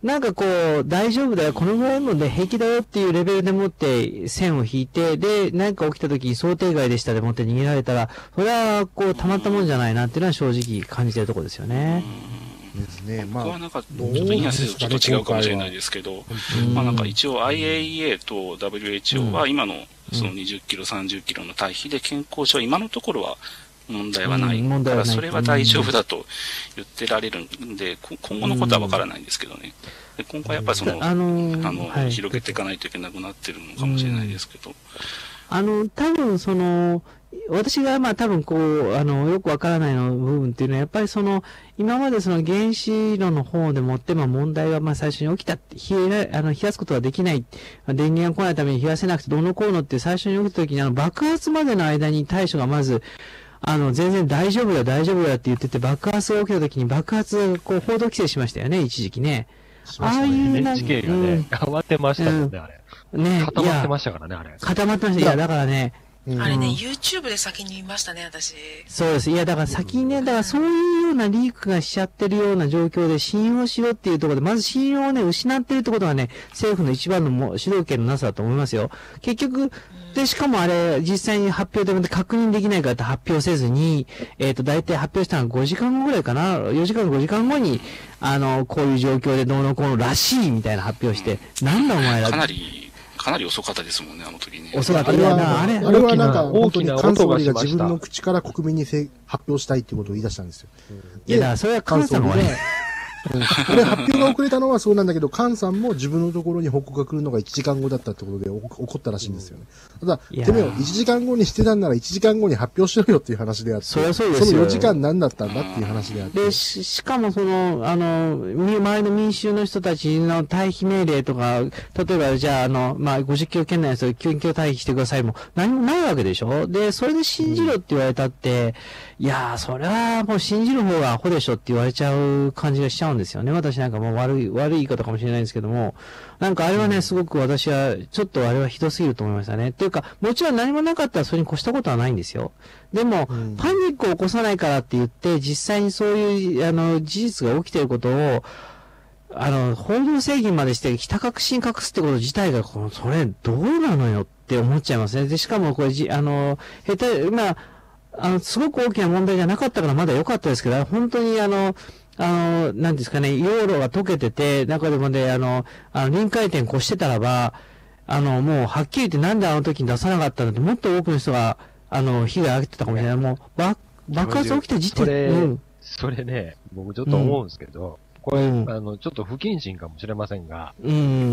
なんかこう、大丈夫だよ、このぐらいので平気だよっていうレベルでもって線を引いて、で、何か起きた時に想定外でしたでもって逃げられたら、それはこう、たまったもんじゃないなっていうのは正直感じてるところですよね。 ですね。まあ、 僕はなんか、ちょっとインアスとちょっと違うかもしれないですけど、まあなんか一応 アイエーイーエー と ダブリューエイチオー は今のそのにじゅっキロ、さんじゅっキロの対比で健康上今のところは問題はない。だからそれは大丈夫だと言ってられるんで、今後のことはわからないんですけどね。で今回やっぱりその、あの、あのはい、広げていかないといけなくなってるのかもしれないですけど。 あの、多分その、私がまあ多分こう、あの、よくわからないの部分っていうのは、やっぱりその、今までその原子炉の方でもって、まあ問題がまあ最初に起きたって、冷え、あの、冷やすことができない。電源が来ないために冷やせなくてどうのこうのって最初に起きた時に、あの、爆発までの間に対処がまず、あの、全然大丈夫だ大丈夫だって言ってて、爆発が起きた時に爆発がこう、報道規制しましたよね、一時期ね。 ああいうなんか、エヌエイチケーがね、変わってましたもんね、あれ。ね、固まってましたからね、あれ。 固まってました。いや、だからね、 あれね、YouTube で先に見ましたね、私。 そうです。いや、だから先にね、だからそういうようなリークがしちゃってるような状況で信用しろっていうところで、まず信用をね、失ってるってことがね、政府の一番のも主導権のなさだと思いますよ。結局、で、しかもあれ、実際に発表でも確認できないからって発表せずに、えっと、大体発表したのはごじかんごぐらいかな、よじかんごじかんごに、あの、こういう状況でどうのこうのらしいみたいな発表して、なんだお前ら。 かなり、かなり遅かったですもんね、あの時ね。 遅かった。あれは、あれあれはなんか、本当に関総理が自分の口から国民にせ発表したいってことを言い出したんですよ。 いや、だからそれは関総理が、 うん、あれ発表が遅れたのはそうなんだけど、菅さんも自分のところに報告が来るのがいちじかんごだったってことで怒ったらしいんですよね。ただ、てめえいちじかんごにしてたんならいちじかんごに発表しろよっていう話であって、 そりゃそうですよ。 そのよじかん何だったんだっていう話であって。 で、し、しかもその、あの、周りの民衆の人たちの退避命令とか、例えばじゃあ、あの、まあ、ごじゅっキロ圏内の人緊急退避してくださいも、何もないわけでしょ。で、それで信じろって言われたって、うん、いやー、それはもう信じる方がアホでしょって言われちゃう感じがしちゃうんですよね。私なんかもう悪い、悪い言い方かもしれないんですけども、なんかあれはね、すごく私は、ちょっとあれはひどすぎると思いましたね。っていうか、もちろん何もなかったらそれに越したことはないんですよ。でも、うん、パニックを起こさないからって言って、実際にそういう、あの、事実が起きていることを、あの、報道制限までして、ひた隠しに隠すってこと自体が、この、それ、どうなのよって思っちゃいますね。で、しかもこれ、じ、あの、下手、まあ、あの、すごく大きな問題じゃなかったからまだ良かったですけど、本当にあの、あの、なんですかね、溶路が溶けてて、中でもね、あの、あの臨界点越してたらば、あの、もう、はっきり言ってなんであの時に出さなかったのって、もっと多くの人が、あの、被害を受けてたかもしれない。もう、爆、爆発起きた時点で。それ、うん、それね、僕ちょっと思うんですけど、うん、これ、うん、あの、ちょっと不謹慎かもしれませんが、うん、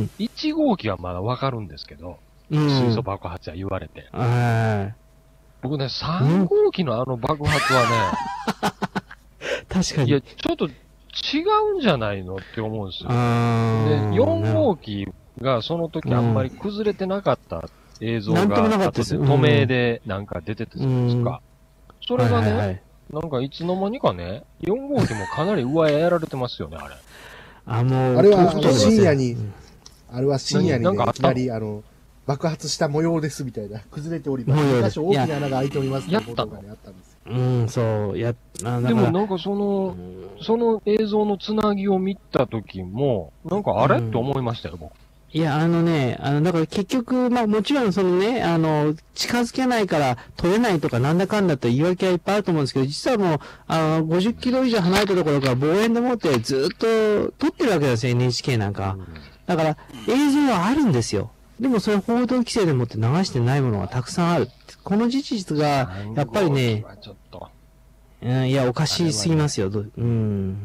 いち号機はまだわかるんですけど、うん、水素爆発は言われて。 はい僕ね、さん号機のあの爆発はね、 確かに。 いや、ちょっと違うんじゃないのって思うんですよ。で、よん号機がその時あんまり崩れてなかった映像が、 なんともなかったですよ。 透明でなんか出ててたじゃないですか。それがね、はいはいはい、なんかいつの間にかね、よん号機もかなり上やられてますよね、あれ。 あ、もう、あれは深夜に、あれは深夜にね、いきなり、あの、爆発した模様ですみたいな。崩れております。昔大きな穴が開いております。 やったのあったんですうん、そう、や、 あでもなんかその、その映像のつなぎを見たときも、なんかあれ、うん、って思いましたよ、僕。 いや、あのね、あの、だから結局、まあもちろんそのね、あの、近づけないから取れないとかなんだかんだと言い訳はいっぱいあると思うんですけど、実はもう、あの、ごじゅっキロ以上離れたところから望遠でもってずっと撮ってるわけですよ、エヌエイチケー なんか。うん、だから、映像はあるんですよ。でもそれ報道規制でもって流してないものがたくさんある。この事実が、やっぱりね、うん、いや、おかしすぎますよ。ね、うん。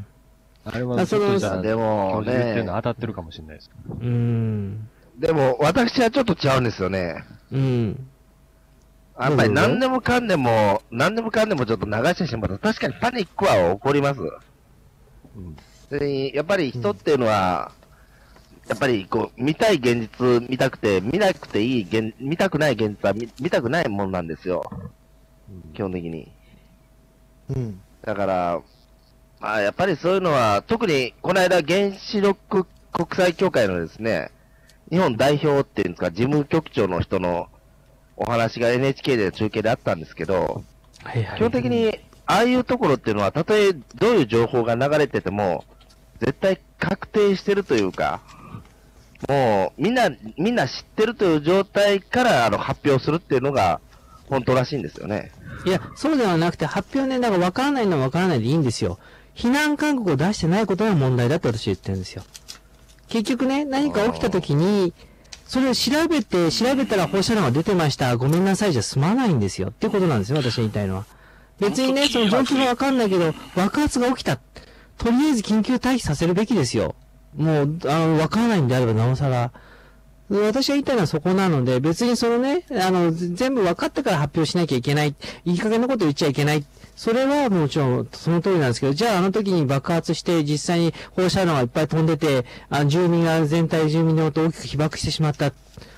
あれは、その、 でもね、 っていうのは当たってるかもしれないですけど。 うん。 でも、私はちょっと違うんですよね。 うん。 やっぱり何でもかんでも、何でもかんでもちょっと流してしまうと、確かにパニックは起こります。うん。で、やっぱり人っていうのは、うんやっぱりこう見たい現実見たくて見なくていい現見たくない現実は 見, 見たくないもんなんですよ、うん、基本的に、 うん、 だからあやっぱりそういうのは特にこの間原子力国際協会のですね日本代表っていうんですか事務局長の人のお話が エヌエイチケー で中継であったんですけど、 はいはい、 基本的にああいうところっていうのはたとえどういう情報が流れてても絶対確定してるというか、もう、みんな、みんな知ってるという状態から、あの、発表するっていうのが、本当らしいんですよね。 いや、そうではなくて、発表ね、だから分からないのは分からないでいいんですよ。避難勧告を出してないことが問題だって私言ってるんですよ。結局ね、何か起きた時に、それを調べて、調べたら放射能が出てました。ごめんなさいじゃ済まないんですよ。っていうことなんですよ、私が言いたいのは。別にね、その状況が分かんないけど、爆発が起きた。とりあえず緊急退避させるべきですよ。もう、あの、分からないんであればなおさら。私が言いたいのはそこなので、別にそのね、あの、全部分かってから発表しなきゃいけない。いい加減なこと言っちゃいけない。それはもちろんその通りなんですけど、じゃああの時に爆発して実際に放射能がいっぱい飛んでて、あ住民が全体住民のと大きく被爆してしまった。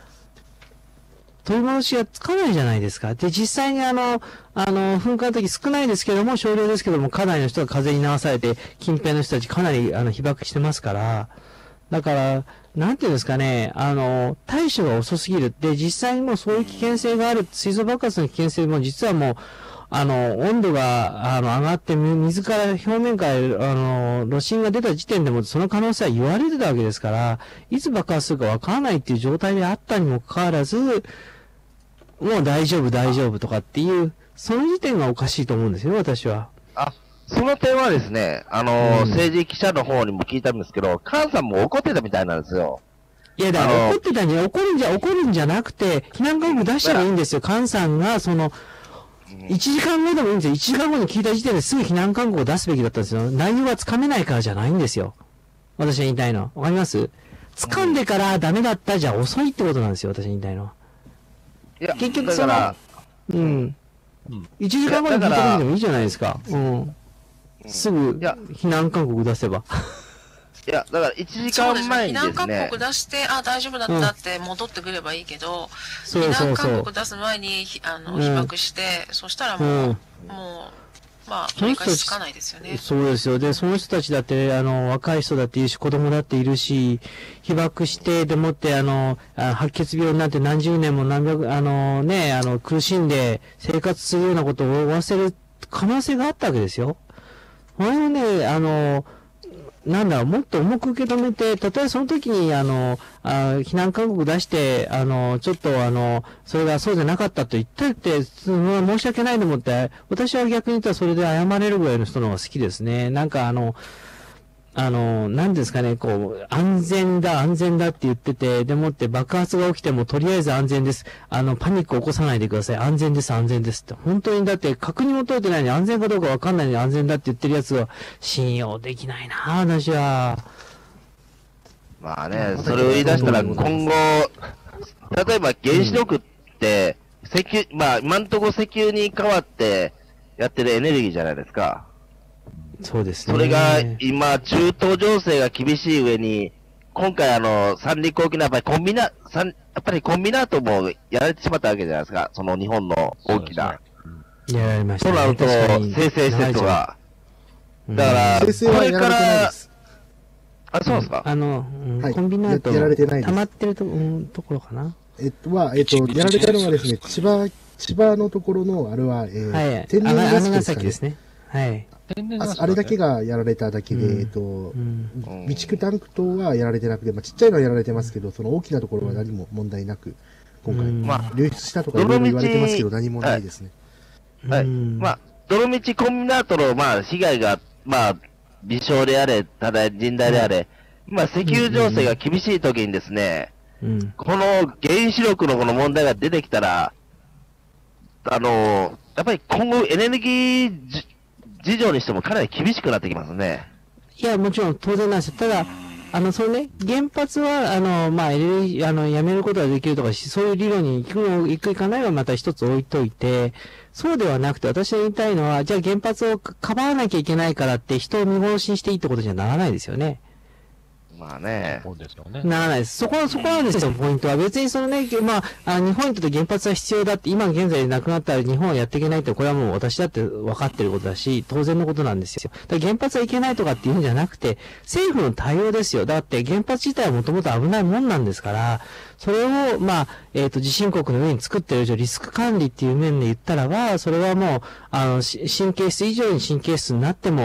取り戻しがつかないじゃないですか。で、実際にあの、あの、噴火の時少ないですけども、少量ですけども、かなりの人が風に流されて、近辺の人たちかなりあの被爆してますから、だから、なんていうんですかね、あの、対処が遅すぎる。で、実際にもうそういう危険性がある、水素爆発の危険性も実はもう、あの、温度が、あの、上がって、水から、表面から、あの、炉心が出た時点でも、その可能性は言われてたわけですから、いつ爆発するかわからないっていう状態であったにもかかわらず、もう大丈夫、大丈夫とかっていう、その時点がおかしいと思うんですよ、私は。 あ、その点はですね、あの、うん、政治記者の方にも聞いたんですけど、菅さんも怒ってたみたいなんですよ。 いや、だから怒ってたんじゃ、怒るんじゃ、怒るんじゃなくて、避難勧告出したらいいんですよ。菅さんが、その、いちじかんごでもいいんですよ。いちじかんごに聞いた時点ですぐ避難勧告を出すべきだったんですよ。内容がつかめないからじゃないんですよ。私が言いたいのは。わかります？掴んでからダメだったじゃ遅いってことなんですよ。私が言いたいのは。 いや、 結局その、うん。いちじかんごに聞いた時でもいいじゃないですか。うん。すぐ避難勧告出せば。 いや、だからいちじかんまえにですね。 避難勧告出して、あ、大丈夫だったって戻ってくればいいけど、うん、 そうそうそう、 避難勧告出す前に、あの、被爆して、うん、そしたらもう、うん、もう、まあ、取り返しつかないですよね。 そうですよ。で、その人たちだって、あの、若い人だっているし、子供だっているし、被爆して、でもって、あの、あ白血病になって何十年も何百、あの、ね、あの、苦しんで生活するようなことを負わせる可能性があったわけですよ。これをね、あの、なんだろう、もっと重く受け止めて、たとえその時に、あの、あ避難勧告出して、あの、ちょっとあの、それがそうじゃなかったと言ったって、申し訳ないと思って、私は逆に言ったらそれで謝れるぐらいの人の方が好きですね。なんかあの、あの、何ですかね、こう、安全だ、安全だって言ってて、でもって爆発が起きてもとりあえず安全です。あの、パニックを起こさないでください。安全です、安全ですって。本当にだって確認も取れてないのに安全かどうかわかんないのに安全だって言ってるやつは信用できないな、私は。 まあね、それを言い出したら今後、例えば原子力って、石油、まあ今んとこ石油に変わってやってるエネルギーじゃないですか。 そうですね。 それが今、中東情勢が厳しい上に、今回あの、三陸沖のやっぱりコンビナ、三やっぱりコンビナートもやられてしまったわけじゃないですか。その日本の大きな。 やられましたね。となると、生成施設が。だから、 生成はやられてないです。 あ、そうですか、 あの、うん、コンビナートやられてないです。 溜まってると、うん、ところかな。 えっと、は、えっと、やられたのはですね、千葉、千葉のところの、あれは、えー、 はい、 天然ガスですかね。ですね。はい。 あ, あれだけがやられただけで、うん、えっと、うん、備蓄タンク等はやられてなくて、まあ、ちっちゃいのはやられてますけど、その大きなところは何も問題なく、今回、うん、流出したとかいろいろ言われてますけど、何もないですね。 はい。はい、まあ、泥道コンビナートの、まあ、被害が、まあ、微小であれ、ただ甚大であれ、うん、まあ、石油情勢が厳しい時にですね、うん、この原子力のこの問題が出てきたら、あの、やっぱり今後エネルギー事情にしてもかなり厳しくなってきますね。 いや、もちろん当然なんですよ。ただ、あの、そのね、原発は、あの、まあ、エネルギー、あの、やめることができるとか、そういう理論に行くの、行く行かないはまた一つ置いといて、そうではなくて、私が言いたいのは、じゃあ原発をかばわなきゃいけないからって人を見殺しにしていいってことじゃならないですよね。 まあね。 そうですよね。 ならないです。そこは、そこなんですよ、ポイントは。別にそのね、まあ、あ日本にとって原発は必要だって、今現在なくなったら日本はやっていけないって、これはもう私だって分かってることだし、当然のことなんですよ。だから原発はいけないとかっていうんじゃなくて、政府の対応ですよ。だって原発自体はもともと危ないもんなんですから、それを、まあ、えっと、地震国の上に作ってる以上、リスク管理っていう面で言ったらば、それはもう、あの、神経質以上に神経質になっても、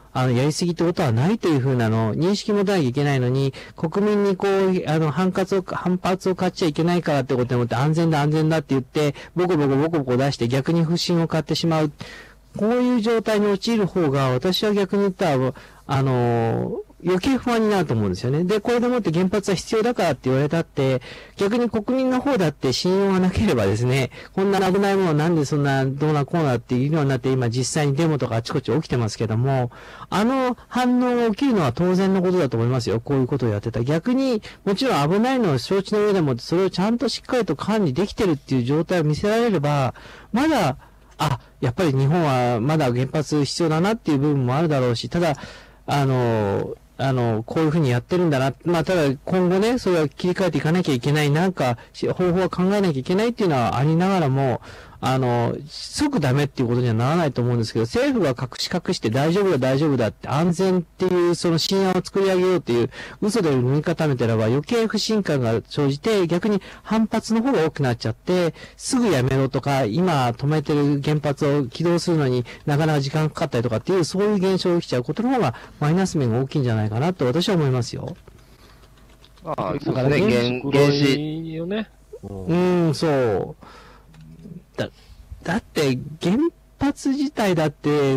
あの、やりすぎってことはないというふうなのを認識持たなきゃいけないのに、国民にこう、あの、反発を、反発を買っちゃいけないからってことでもって安全だ安全だって言って、ボコボコボコボコ出して逆に不信を買ってしまう。こういう状態に陥る方が、私は逆に言ったら、あの、余計不安になると思うんですよね。で、これでもって原発は必要だからって言われたって、逆に国民の方だって信用がなければですね、こんな危ないものなんでそんなどうなこうなっていうようになって今実際にデモとかあちこち起きてますけども、あの反応が起きるのは当然のことだと思いますよ。こういうことをやってた。逆に、もちろん危ないのを承知の上でも、それをちゃんとしっかりと管理できてるっていう状態を見せられれば、まだ、あ、やっぱり日本はまだ原発必要だなっていう部分もあるだろうし、ただ、あの、あの、こういうふうにやってるんだな。まあ、ただ今後ね、それは切り替えていかなきゃいけない、なんか、方法は考えなきゃいけないっていうのはありながらも、あの、即ダメっていうことにはならないと思うんですけど、政府が隠し隠して大丈夫だ大丈夫だって安全っていうその信案を作り上げようっていう嘘で塗り固めてれば余計不信感が生じて逆に反発の方が多くなっちゃって、すぐやめろとか、今止めてる原発を起動するのになかなか時間かかったりとかっていうそういう現象が起きちゃうことの方がマイナス面が大きいんじゃないかなと私は思いますよ。 ああ、そうだからですね、原原子。 よね。 うん、そう。だ、だって、原発自体だって、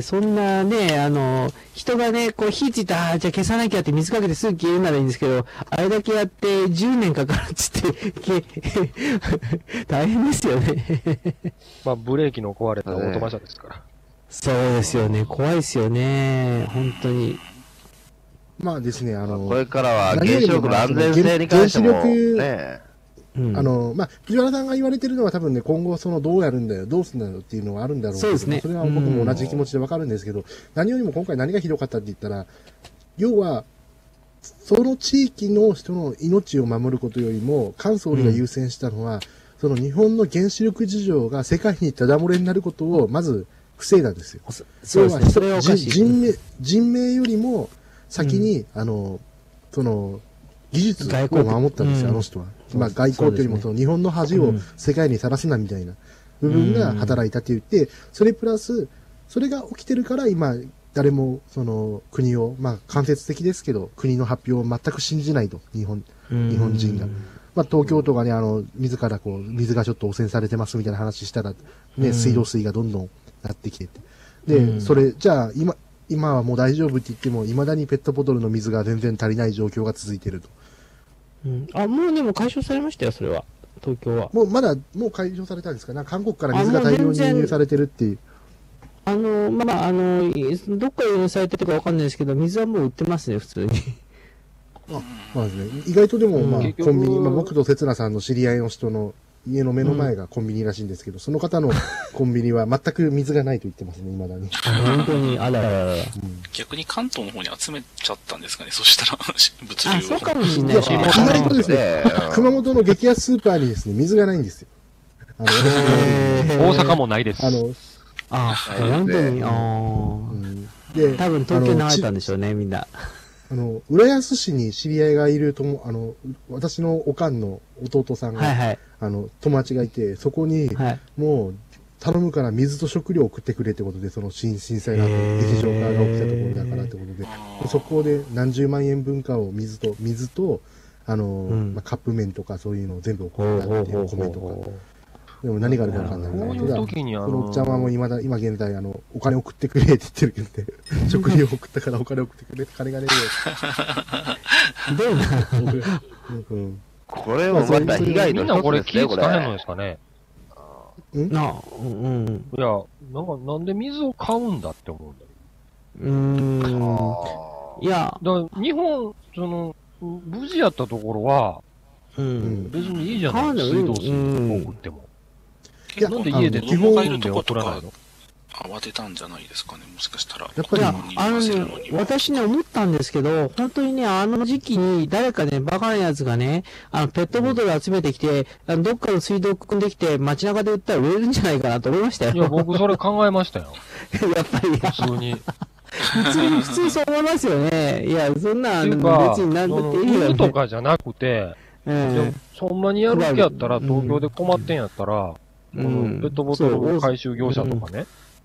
そんなね、あの、人がね、こう火ついた、あじゃあ消さなきゃって水かけてすぐ消えるならいいんですけど、あれだけやってじゅうねんかかるっつって、大変ですよね。 まあ、ブレーキの壊れたオートマ車ですから。 そうですよね。怖いですよね。本当に。 まあですね、あの、 これからは原子力の安全性に関しても、ね、 うん、 あの、まあ、藤原さんが言われてるのは多分ね、今後そのどうやるんだよ、どうするんだよっていうのがあるんだろうけど、 そうですね。 それは僕も同じ気持ちでわかるんですけど、何よりも今回何がひどかったって言ったら、要は、その地域の人の命を守ることよりも、菅総理が優先したのは、うん、その日本の原子力事情が世界にただ漏れになることを、まず防いだんですよ。 そうですね。それはおかしい。 人命、人命よりも先に、うん、あの、その、技術を守ったんですよ、あの人は。まあ、外交というよりも、その日本の恥を世界にさらすなみたいな部分が働いたって言って、それプラス、それが起きてるから今、誰も、その、国を、まあ、間接的ですけど、国の発表を全く信じないと、日本、日本人が。まあ、東京都がね、あの、自らこう、水がちょっと汚染されてますみたいな話したら、ね、水道水がどんどんなってきてて。で、それ、じゃあ、今、今はもう大丈夫って言っても、未だにペットボトルの水が全然足りない状況が続いていると。 うん、あ、もうでも解消されましたよ、それは。東京は。 もうまだ、もう解消されたんですか？なんか韓国から水が大量に輸入されてるっていう。 あの、まあ、あの、どっか輸入されてるかわかんないですけど、水はもう売ってますね、普通に。 あ、まあですね。意外とでも、まあ、コンビニ、まあ、僕と刹那さんの知り合いの人の家の目の前がコンビニらしいんですけど、うん、その方のコンビニは全く水がないと言ってますね、未だに。 本当に、あらららら、うん。 逆に関東の方に集めちゃったんですかね、そしたら、物流を。 あ、そうかもしれない。 意外とですね、熊本の激安スーパーにですね、水がないんですよ。あの、 大阪もないです。 あの、 あ、本当に、ああ、うん。で、多分東京に流れたんでしょうね、みんな。 あの、浦安市に知り合いがいるとも、あの、私のおかんの弟さんが、はいはい、あの、友達がいて、そこに、はい、もう、頼むから水と食料を送ってくれってことで、その震災の後、液状化が起きたところだからってことで、そこで何十万円分かを水と、水と、あの、うん、まあ、カップ麺とかそういうのを全部送ったっていう、米とか。でも何があるかわかんない。 こういう時にあのー、 そのおっちゃんはもう今だ、今現在あの、お金送ってくれって言ってるけどね。食料送ったからお金送ってくれって金がねえよ。 どうなうん、 これはまた被害の一つですね、これ。みんなこれ気ぃ使えんのですかね。 んなあ、うん。 いや、なんかなんで水を買うんだって思うんだけど。うーん。いや。 だから日本、その、無事やったところは、うん、別にいいじゃないですか。水道水を送っても。 いや、なんで家で子供がいるとことか慌てたんじゃないですかね、もしかしたら。 やっぱり、あのね、私ね、思ったんですけど、本当にね、あの時期に誰かね、バカなやつがね、あの、ペットボトル集めてきて、あのどっかの水道汲んできて、街中で売ったら売れるんじゃないかなと思いましたよ。 いや、僕それ考えましたよ。 やっぱり。 普通に。 普通に、普通そう思いますよね。いや、そんな、別になんだっていいよね。 水とかじゃなくて、うん、そんなにやる気やったら、東京で困ってんやったら、うん、このペットボトル回収業者とかね、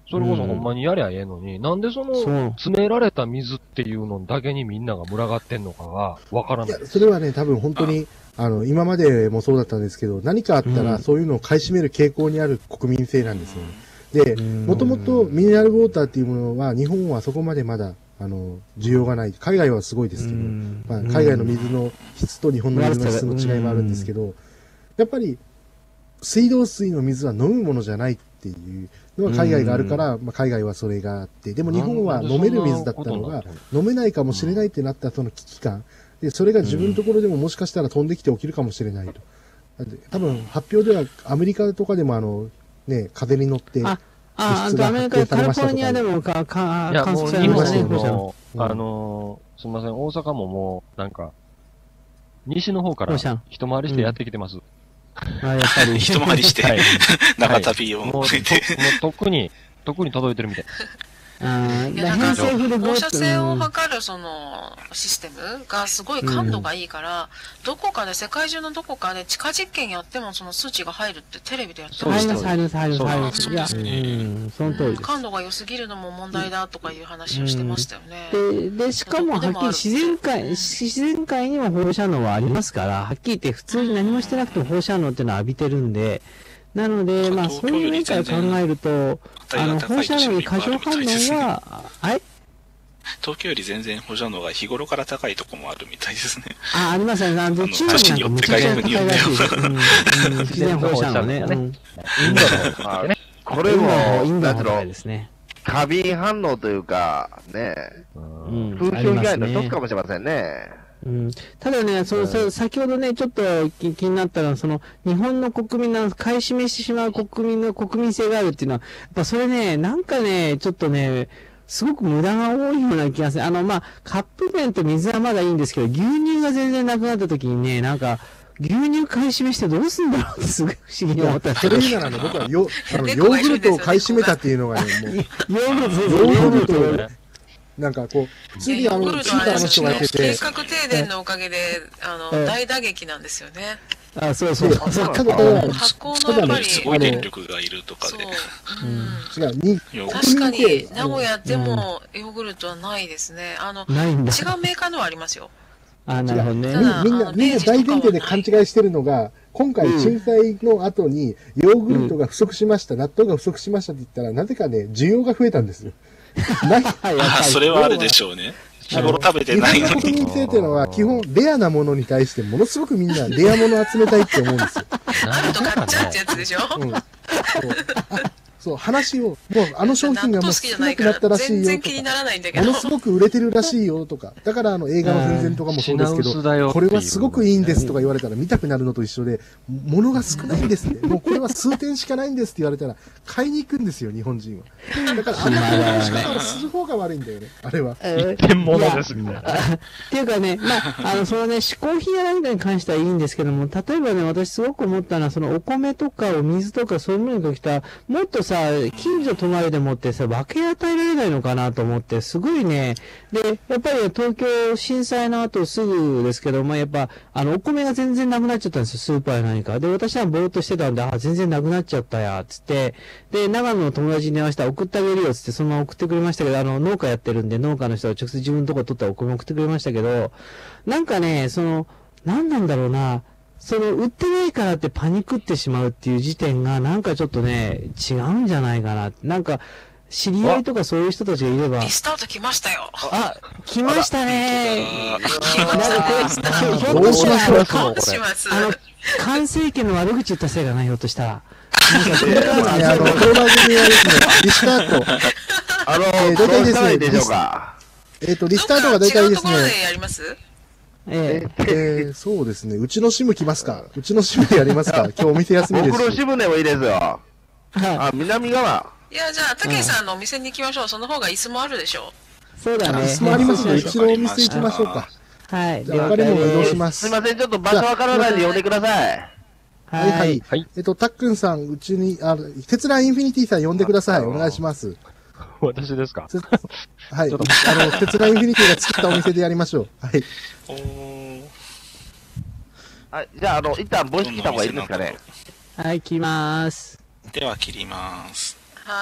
それこそほんまにやりゃええのに、なんでそそうの、詰められた水っていうのだけにみんなが群がってんのかがわからいやないで、す。 それはね、多分本当に、あの、今までもそうだったんですけど、何かあったうんらそういうのを買い占める傾向にある国民性なんですよね。で、 うんもともとミネラルウォーターっていうものは、日本はそこまでまだ、あの、需要がない。海外はすごいですけど、 うんまあ、海外の水の質と日本の水の質の違いもあるんですけど、やっぱり、水道水の水は飲むものじゃないっていうのは海外があるから、まあ、海外はそれがあって、でも日本は飲める水だったのが、飲めないかもしれないってなったその危機感。で、それが自分のところでももしかしたら飛んできて起きるかもしれないと。だって多分発表ではアメリカとかでもあの、ね、風に乗って、 あ、あ、 物質がアメリカ、カリフォルニアで発もか、か、 いや、 観もう日測されましたね、 本放射能。 の、あのー、すみません、大阪ももう、なんか、西の方から放射一回りしてやってきてます。 あ、やっぱり。 一回りして、 はい長旅をもう、ともう特に、特に届いてるみたい。 あいや、 あ、 なんか、 偏西風で放射線をうん測るそのシステムがすごい感度がいいから、どこかで、世界中のどこかで地下実験やってもその数値が入るってテレビでやってそうですましたよ。 入ります、入ります、入ります、 そう入ります。いや、 そうですうん、その通りです。 感度が良すぎるのも問題だとかいう話をしてましたよね。 で、で、しかもはっきり自然界、自然界にも放射能はありますから、はっきり言って普通に何もしてなくても放射能っていうのは浴びてるんで、なので、まあそういう面から考えると、あの、放射能に過剰反応は、はい東京より全然放射能が日頃から高いとこもあるみたいですね。 あ、ありますね。あの、 の中国なんかむちゃくちゃ高いらしいです。うんうん自然放射能ね。うん。 インドのまあね。 これも、 インドの方なんつうのですね。 過敏反応というか、ね、 うん風評被害の一つありますねかもしれませんね。 うん、ただね、その、そ先ほどね、ちょっと気気になったのは、その、日本の国民の、買い占めしてしまう国民の国民性があるっていうのは、やっぱそれね、なんかね、ちょっとね、すごく無駄が多いような気がする。あの、まあ、カップ麺と水はまだいいんですけど、牛乳が全然なくなった時にね、なんか、牛乳買い占めしてどうすんだろうってすごい不思議に思ったんですそけど。 れ言うならね、僕はヨあのヨーグルトを買い占めたっていうのがね、もう、 ヨーグルトですヨーグルトヨーを、なんかこう、普通にヨあの、 ーグルトはチーターの人がやってて、 計画停電のおかげで、あの、 ええ大打撃なんですよね。 あ、そうそう。 でそうただただ、 発酵のやっぱり、 すごい電力がいるとかそうで。。 うん違う、に、 ヨーグルト確かに国民って、 名古屋でもヨーグルトはないですね。あの、 ないんだ。 違うメーカーのはありますよ。 あ、なるほどね。 みみんな、みんな大前提で勘違いしてるのが、今回震災の後に、ヨーグルトが不足しました、納豆が不足しましたって言ったら、なぜかね、需要が増えたんですよ。ない、 はい、やっあ、 ぱりそれはあるでしょうね。日頃食べてないのに。 日本の国民性っていうのは、基本、レアなものに対して、ものすごくみんな、レアものを集めたいって思うんですよ。 あると買っちゃうってやつでしょ。 うん。そうあそう、話を、もうあの商品がもう少なくなったらしい全よとか、 然気にならないんだけど。 ものすごく売れてるらしいよとか、だからあの映画の戦前とかもそうですけど、これはすごくいいんですとか言われたら見たくなるのと一緒で、物が少ないんですね。もうこれは数点しかないんですって言われたら、買いに行くんですよ、日本人は。だからあんな買い仕方をする方が悪いんだよね、あれは。 えー一点物ですみたいな。 っていうかね、まあ、あの、そのね、嗜好品やなんかに関してはいいんですけども、例えばね、私すごく思ったのは、そのお米とかお水とかそういうものに来た、もっとさ、近所隣でもってさ、分け与えられないのかなと思って、すごいね、で、やっぱり東京震災の後すぐですけど、まあ、やっぱ、あの、お米が全然なくなっちゃったんですよ、スーパーや何か。で、私はぼーっとしてたんで、あ、全然なくなっちゃったや、つって、で、長野の友達に電話したら送ってあげるよ、つって、そのまま送ってくれましたけど、あの、農家やってるんで、農家の人が直接自分のところ取ったお米送ってくれましたけど、なんかね、その、なんなんだろうな、その、売ってないからってパニクってしまうっていう時点が、なんかちょっとね、違うんじゃないかな。なんか、知り合いとかそういう人たちがいれば、 リスタート来ましたよ。 あ、来ましたね。 来まなんかこれ、 した。 ひょっとしたら、 どうしますあの、関西圏の悪口言ったせいかな、ひょっとしたら。なんか、こね、 れからあの、この番組はですね、リスタート、 あの、 えーどう大体ですねしたらいいでしょうか。 えっと、リスタートが大体ですね、 どっか違うところでやりますえええー、そうですね、うちのシム来ますかうちのシムでやりますか今日お店休みですし。 僕の支部でもいいですよ。 はあ、南側。 いや、じゃあ、たけしさんのお店に行きましょう。その方が椅子もあるでしょい。そうだね。 椅子もありますね。うちのお店行きましょうか。 はい。 じゃあ、他にも移動しす。 ます。 すいません、ちょっと場所わからないんで呼んでください。 はいははいい。。 はい。 えっと、たっくんさん、うちに、あ、鉄ラインフィニティさん呼んでください。お願いします。 私ですか。 つはい。 ちょっあの、鉄ラインフィニティが作ったお店でやりましょう。はい。 おーはい、じゃあ、あの、一旦ボイス来た方がいいですかね。 はい、来まーす。 では切ります。 はい。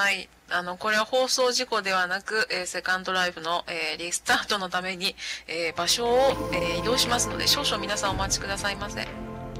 あの、これは放送事故ではなく、えーセカンドライブの、えーリスタートのために、えー場所を、えー移動しますので、少々皆さんお待ちくださいませ。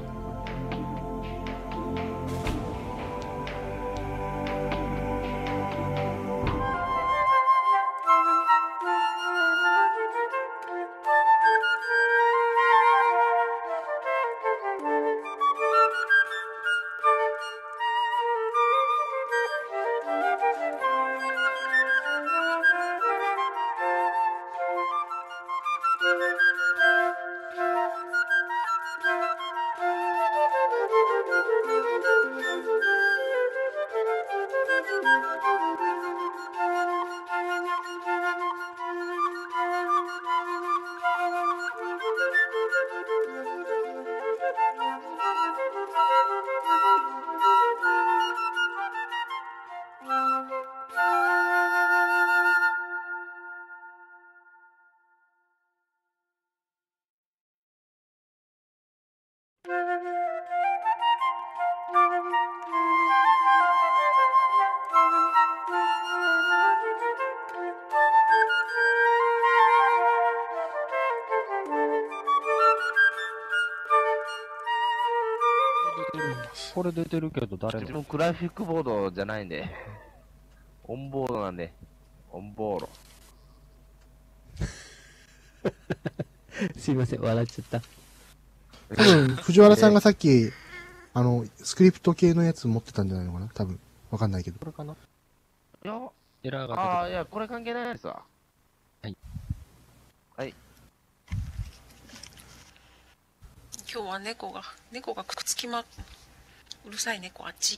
これ出てるけど誰のでもグラフィックボードじゃないんで。オンボードなんで。オンボード。 すいません、笑っちゃった。 多分、藤原さんがさっき、あの、スクリプト系のやつ持ってたんじゃないのかな多分。わかんないけど。 これかないや、 エラーが出てああ、いや、これ関係ないですわ。 はい。 はい。 今日は猫が、猫がくっつきま、うるさい猫あっち。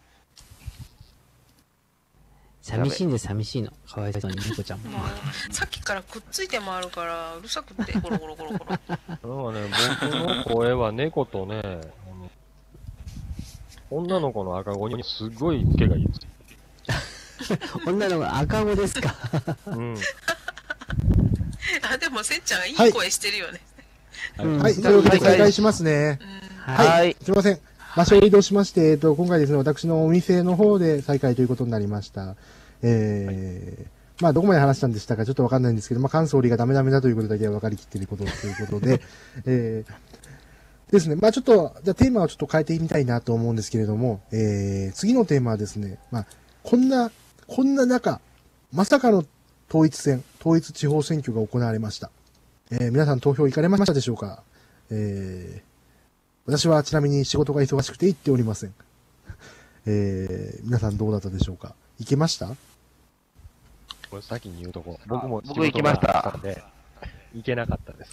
寂しいんで寂しいの。かわいそうに、猫ちゃんも。 もう、さっきからくっついて回るから、うるさくって、ゴロゴロゴロゴロ。 なんかね、僕の声は猫とね、あの女の子の赤子にすごい毛がいいです。 女の子赤子ですか。 うん。 あ、でもせっちゃんいい声してるよね。 うんはい、というわけで再開しますね。 はい。 はい、すいません。場所を移動しまして、えっと、今回ですね、私のお店の方で再開ということになりました。えー、まあ、どこまで話したんでしたかちょっとわかんないんですけど、まあ、関総理がダメダメだということだけは分かりきっていることということで、えー、ですね、まあ、ちょっと、じゃあテーマをちょっと変えてみたいなと思うんですけれども、えー、次のテーマはですね、まあ、こんな、こんな中、まさかの統一選、統一地方選挙が行われました。えー、皆さん投票行かれましたでしょうか？えー、私はちなみに仕事が忙しくて行っておりません。えー、皆さんどうだったでしょうか？行けました？ これ先に言うとこ。僕も僕行きました仕事があったんで、行けなかったです。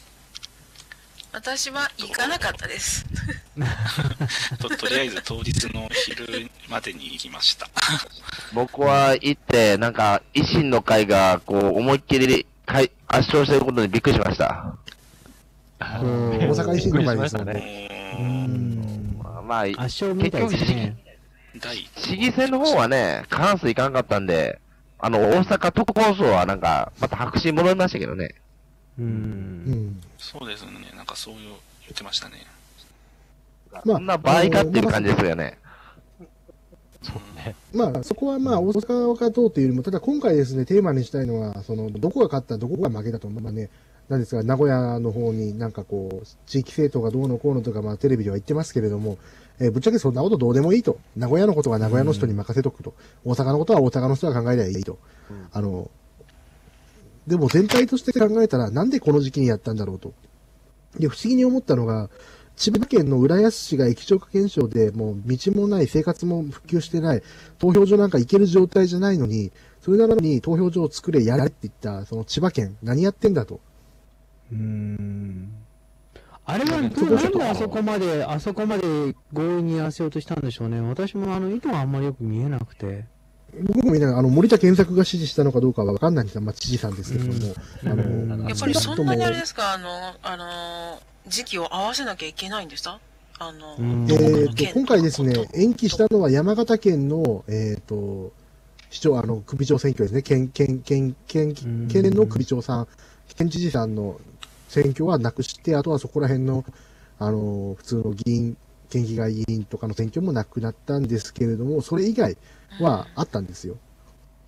私は行かなかったです。 ととりあえず当日の昼までに行きました。 僕は行って、なんか、維新の会が、こう、思いっきり、かい圧勝してることにびっくりしました。 うん大阪維新の会ですよびっくりしましたね。 ね。 うーん。 まあ、まあ、 圧勝みたいですね。 第一市議選の方はね、過半数いかんかったんで、あの、大阪都構想はなんか、また白紙戻りましたけどね。 う。 うんん。 そうですね、なんかそういう言ってましたね。 まそんな倍かっていう感じですよね。 そうね。 まあ、そこはまあ、大阪がどうというよりも、ただ今回ですね、テーマにしたいのは、その、どこが勝った、どこが負けたと、まあね、なんですが、名古屋の方になんかこう、地域政党がどうのこうのとか、まあ、テレビでは言ってますけれども、えーぶっちゃけそんなことどうでもいいと。名古屋のことは名古屋の人に任せとくと。大阪のことは大阪の人が考えりゃいいと。 うんあの、でも全体として考えたら、なんでこの時期にやったんだろうと。で、不思議に思ったのが、千葉県の浦安市が液状化現象で、もう道もない、生活も普及してない、投票所なんか行ける状態じゃないのに、それなのに投票所を作れ、やれって言った、その千葉県、何やってんだと。 うーん。あれは、 そなんこちょっとであそこまで、あそこまで強引にやらせようとしたんでしょうね。私もあの、意図があんまりよく見えなくて。 僕もみんな、あの、森田健作が指示したのかどうかはわかんないんですが、まあ、知事さんですけれども、 うんあの、 やっぱりそんなにあれで少すか、あの、あの、時期を合わせなきゃいけないんですか？あの、 うんなくともえーと、 どこの県今回ですねと、 延期したのは山形県の、えっ、と、市長、あの、首長選挙ですね。県、県、県、県、 うん県連の首長さん、県知事さんの選挙はなくして、あとはそこら辺の、あの、普通の議員、県議会議員とかの選挙もなくなったんですけれども、それ以外はあったんですよ。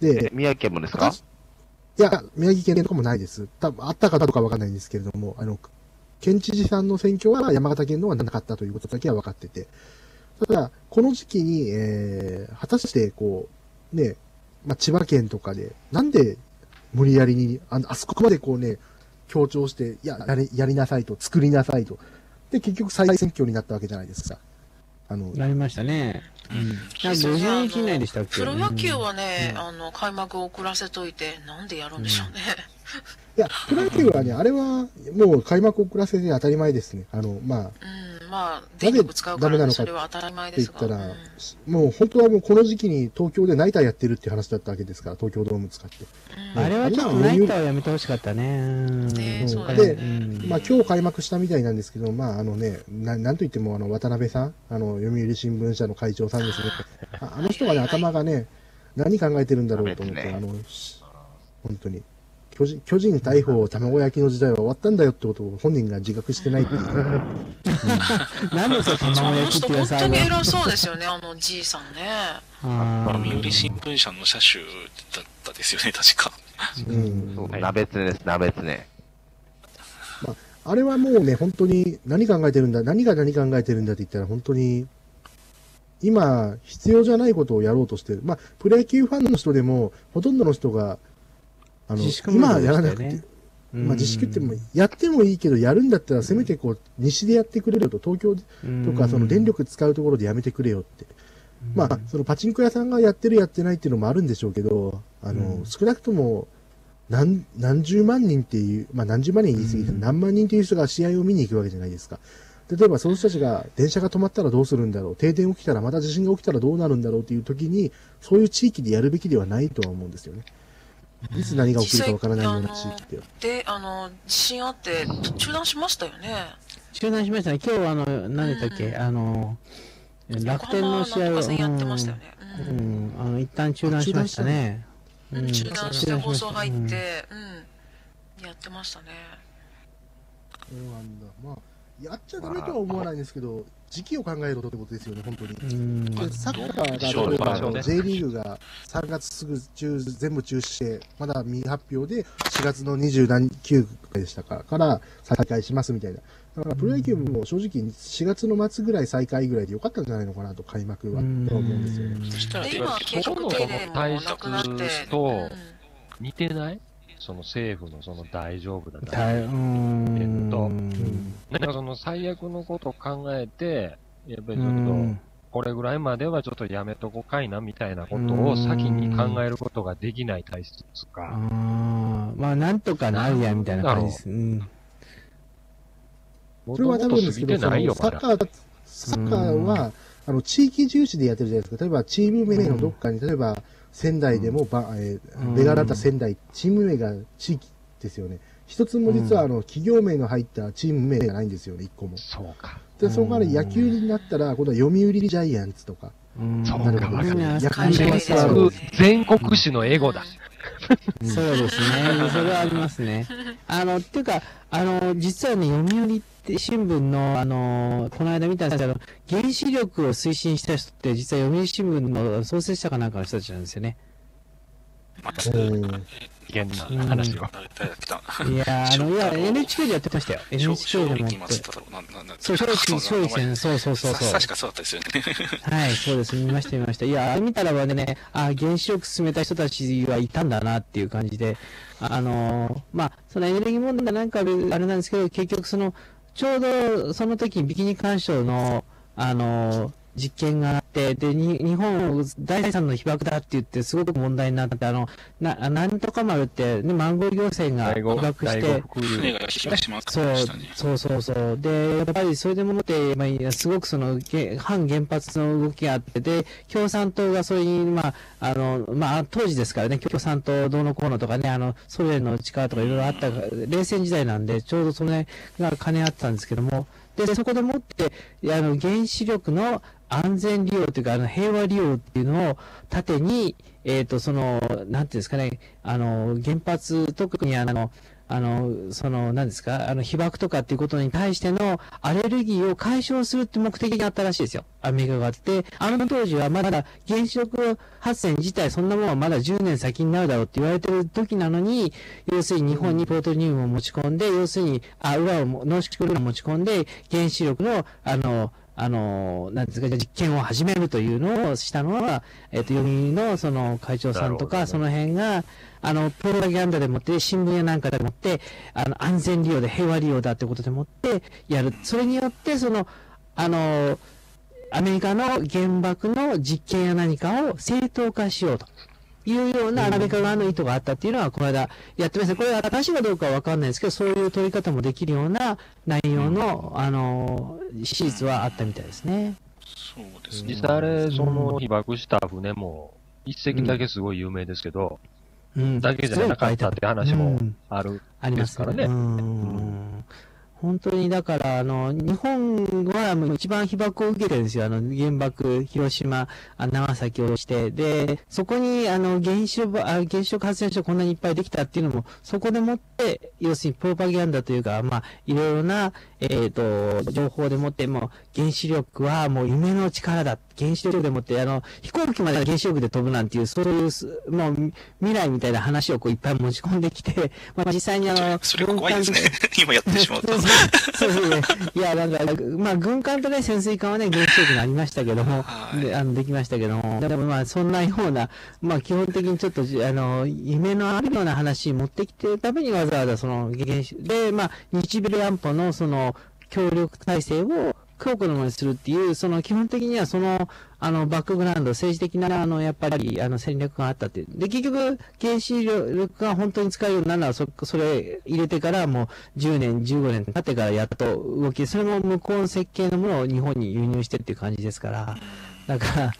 で、 宮城県もですか？ いや、宮城県とかもないです。多分あったかどうかわかんないんですけれども、あの、県知事さんの選挙は山形県のはなかったということだけは分かってて、ただ、この時期に、えー、果たしてこう、ね、まあ、千葉県とかで、なんで無理やりに、あの、あそこまでこうね、強調して、いや、やり、やりなさいと、作りなさいと。で、結局再選挙になったわけじゃないですか。あの、 なりましたね。うん。ごじゅうにち以内でしたっけ？ プロ野球はね、 うんあの、開幕を遅らせといて、なんでやるんでしょうね。 いや、プロ野球はね、あれは、もう開幕遅らせて当たり前ですね。あの、まあ、 うん、まあ、電力使うからね、それは当たり前ってですが。 言ったら、 うんもう本当はもうこの時期に東京でナイターやってるっていう話だったわけですから、東京ドーム使って。 うんあれはちょっとナイターをやめてほしかったね。 ねそうだでよね。 まあ今日開幕したみたいなんですけど、まああのね、ななんといってもあの渡辺さん、あの読売新聞社の会長さんですね。ああの人がね、頭がね、何考えてるんだろうと思って、 ダメあの、し本当に。巨人、巨人大砲卵焼きの時代は終わったんだよってことを本人が自覚してないっていう。 なんでそれあ卵の人、 焼きっていう本当にさ、 偉そうですよね、あのじいさんね。 あ読売新聞社の社主だったですよね、確か。 うんそう、鍋つねです、鍋つね。 あれはもうね、本当に何考えてるんだ、何が何考えてるんだって言ったら本当に、今、必要じゃないことをやろうとしてる。まあ、プロ野球ファンの人でも、ほとんどの人が、あの、 自粛ムード今やらなくて、 でしたよね。 まあ自粛っても、やってもいいけど、やるんだったら、せめてこう、西でやってくれるよと、東京とか、その電力使うところでやめてくれよって。まあ、そのパチンコ屋さんがやってるやってないっていうのもあるんでしょうけど、あの、 うん少なくとも、何、何十万人っていう、まあ何十万人言い過ぎて、 うん何万人っていう人が試合を見に行くわけじゃないですか。例えばその人たちが電車が止まったらどうするんだろう、停電起きたらまた地震が起きたらどうなるんだろうっていう時に、そういう地域でやるべきではないとは思うんですよね。いつ何が起きるかわからないような地域では。 で、あの、地震あって、中断しましたよね。 中断しましたね。今日あの、何だったっけ、 うんあの、楽天の試合を、 横浜なんとか戦やってましたよね。 ううんん、あの、一旦中断しましたね。うん中断して放送入っうんて、うん、やってましたね。 そうなんだ。まあ、やっちゃダメとは思わないんですけど、時期を考えろってことですよね、本当に。 うんでサッカーが、 そう例えばあのね J リーグがさんがつすぐ中、全部中止して、まだ未発表でしがつのにじゅうきゅうでしたから、から再開しますみたいな。だからプロ野球も正直しがつの末ぐらい再開ぐらいでよかったんじゃないのかなと、開幕は、とは思うんですよね。 そしたら、 で、 で今、計画停電もなくなって、 と似てないその政府のその大丈夫だな。 大うーんえっとうんなんかその最悪のことを考えて、やっぱりちうょっと、 んこれぐらいまではちょっとやめとこかいなみたいなことを先に考えることができない体質あか。 ーまあ、なんとかなるや、みたいな感じです。うん。 それは多分ですけど、そのサッカー、サッカーは、あの、地域重視でやってるじゃないですか。例えば、チーム名のどっかに、例えば、仙台でも、ばえうんー、ベガラタ仙台、チーム名が地域ですよね。一つも実は、あの、企業名の入ったチーム名じゃないんですよね、一個も。 そうか。 で、そこから野球になったら、今度は読売ジャイアンツとか。 うんそうかなるほどみんな野球名球ですよはね全国紙のエゴだ。 そうですね。それはありますね。あの、っていうか、あの、実はね、読売って新聞の、あの、この間見たんですけど、原子力を推進した人って、実は読売新聞の創設者かなんかの人たちなんですよね。 うん危険な話は。 誰だっけな。 いやー、あの、いや、エヌエイチケー でやってましたよ。エヌエイチケー でもって正力松。太郎なんなんなんそう、正力、正力先生、そうそうそうそう。 確かそうだったですよね。 はい、そうです。見ました、見ました。いや、あれ見たらばね、あ原子力進めた人たちはいたんだなっていう感じで、あのーまあ、そのエネルギー問題なんかあれなんですけど、結局その、ちょうどその時にビキニ干渉の、あのー実験があって、で、に日本を第三の被爆だって言って、すごく問題になって、あの、な、なんとか丸って、ね、マンゴー行政が被第五、第爆して、 五福流。 船が被爆しまそうしたね。 そうそうそう。で、やっぱりそれでもって、まあ、すごくその、げ反原発の動きがあって、で、共産党がそういう、まあ、あの、まあ、当時ですからね、共産党どうのこうのとかね、あの、ソ連の力とかいろいろあった、冷戦時代なんで、ちょうどそれが兼ね合ってたんですけども、で、そこでもって、あの、原子力の安全利用というか、あの、平和利用っていうのを盾に、えっ、と、その、なんていうんですかね、あの、原発、特にあの、 あの、その、何ですか、あの、被爆とかっていうことに対してのアレルギーを解消するって目的があったらしいですよ。アメリカがあって、あの当時はまだ原子力発電自体そんなものはまだじゅうねん先になるだろうって言われてる時なのに、要するに日本にプロトニウムを持ち込んで、要するに、あ、ウランを、濃縮ウランを持ち込んで、原子力の、あの、あの、なんですか、実験を始めるというのをしたのは、えっと、読売のその会長さんとか、ね、その辺が、あの、プロパガンダでもって、新聞やなんかでもって、あの、安全利用で平和利用だってことでもってやる。それによって、その、あの、アメリカの原爆の実験や何かを正当化しようと。いうようなアメリカ側の意図があったっていうのは、この間やってました。これは正しいかどうかはわかんないですけど、そういう取り方もできるような内容の、あの、史実はあったみたいですね。 そうですね。 実際あれ、その被爆した船も、一隻だけすごい有名ですけど、うん、だけじゃなかったって話もある、うん、 ありますからね。うん、本当に、だから、あの、日本はもう一番被爆を受けてるんですよ。あの、原爆、広島、長崎をして。で、そこに、あの、原子力、原子力発電所こんなにいっぱいできたっていうのも、そこでもって、要するにプロパガンダというか、まあ、いろいろな、えっ、ー、と、情報でもって、もう、原子力はもう夢の力だ。原子力でもって、あの、飛行機まで原子力で飛ぶなんていう、そういう、もう、未来みたいな話をこういっぱい持ち込んできて、まあ、実際にあの、 それが怖いですね。今やってしまうと。 そうですね。いや、なんか、まあ、軍艦とね、潜水艦はね、原子力になりましたけども、で、あの、できましたけども、でもまあ、そんなような、まあ、基本的にちょっと、あの、夢のあるような話に持ってきてるためにわざわざその原子、で、まあ、日米安保のその、協力体制を強固なものにするっていう、その基本的にはその、あの、バックグラウンド、政治的な、あの、やっぱり、あの、戦略があったっていう。で、結局、原子力が本当に使えるようになるのは、そ、それ入れてからもうじゅうねん、じゅうごねん経ってからやっと動き、それも向こうの設計のものを日本に輸入してっていう感じですから、だから、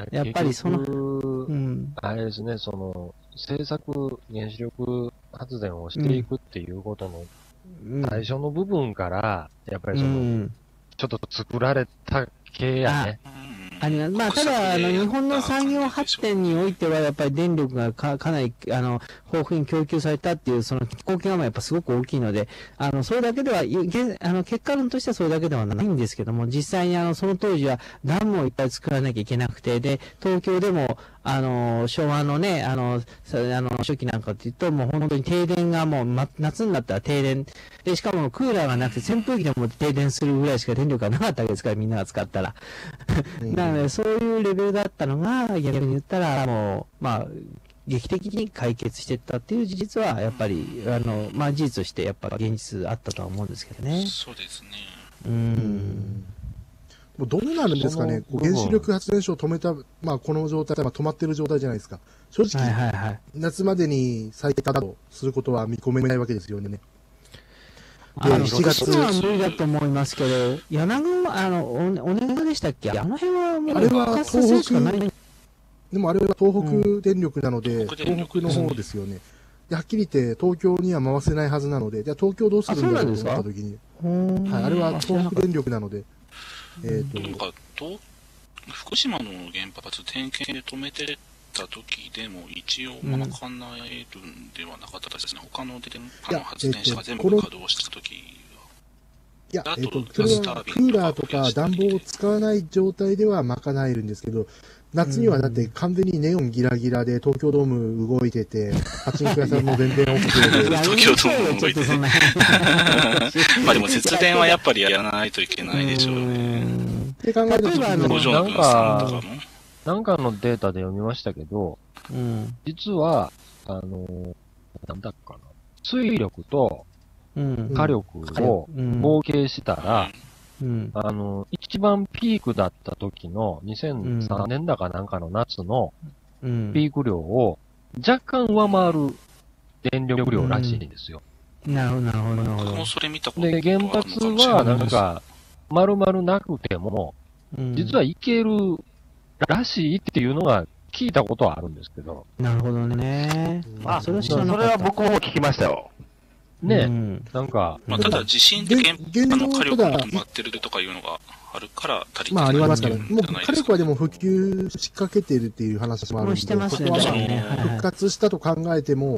やっぱりその、 うん、あれですね、その、政策、原子力発電をしていくっていうことの、最初の部分から、やっぱりその、うん、ちょっと作られた系やね。 あります。まあ、ただ、あの、日本の産業発展においては、やっぱり電力がか、かなり、あの、豊富に供給されたっていう、その、貢献がやっぱすごく大きいので、あの、それだけでは、あの、結果論としてはそれだけではないんですけども、実際にあの、その当時はダムをいっぱい作らなきゃいけなくて、で、東京でも、あの、昭和のね、あの、あの、初期なんかって言うと、もう本当に停電がもう、ま、夏になったら停電。で、しかもクーラーがなくて扇風機でも停電するぐらいしか電力がなかったわけですから、みんなが使ったら。なので、そういうレベルだったのが、逆に言ったら、もう、まあ、劇的に解決していったっていう事実は、やっぱり、あの、まあ、事実としてやっぱ現実あったとは思うんですけどね。 そうですね。 うーん。 もうどうなるんですかね、原子力発電所を止めた、まあ、この状態、まあ、止まってる状態じゃないですか。正直、はいはいはい、夏までに再開だとすることは見込めないわけですよね。 で、しちがつ。は無理だと思いますけど、柳川、あの、お、おねがでしたっけ？あの辺はもう、 あれは東北、でもあれは東北電力なので、うん、東北の方ですよね。で、はっきり言って東京には回せないはずなので、じゃあ東京どうするんだろうと思った時に。はい、あれは東北電力なので。 えーと、なんかと福島の原発点検で止めてた時でも一応賄えるんではなかったですね、うん、他の電波の発電車が全部稼働した時は。 いや、えっと、それはクーラーとか暖房を使わない状態では賄えるんですけど、夏にはだって完全にネオンギラギラで東京ドーム動いてて、パチンコ屋さんも全然 OK で。 東京ドーム動いてて。まあでも節電はやっぱりやらないといけないでしょうね。 って考えると、 なんか、なんかのデータで読みましたけど、 うん、 実は、あの、なんだっけかな、水力と火力を合計したら、 うん、 あの、一番ピークだった時のにせんさんねんだかなんかの夏のピーク量を若干上回る電力量らしいんですよ。 うん、なるほど、なるほど、なるほど。 もうそれ見たことで、原発はなんか、丸々なくても、うん、実はいけるらしいっていうのが聞いたことはあるんですけど。 なるほどね。 あ、それは僕も聞きましたよ。 ねえ、うん、なんか。 まあ、ただ地震で原あの火力が止まってるとかいうのがあるから足りてない。 まあ、ありますから、もう火力はでも復旧しかけてるっていう話もあるんで、 してますね、 ここは復活したと考えても、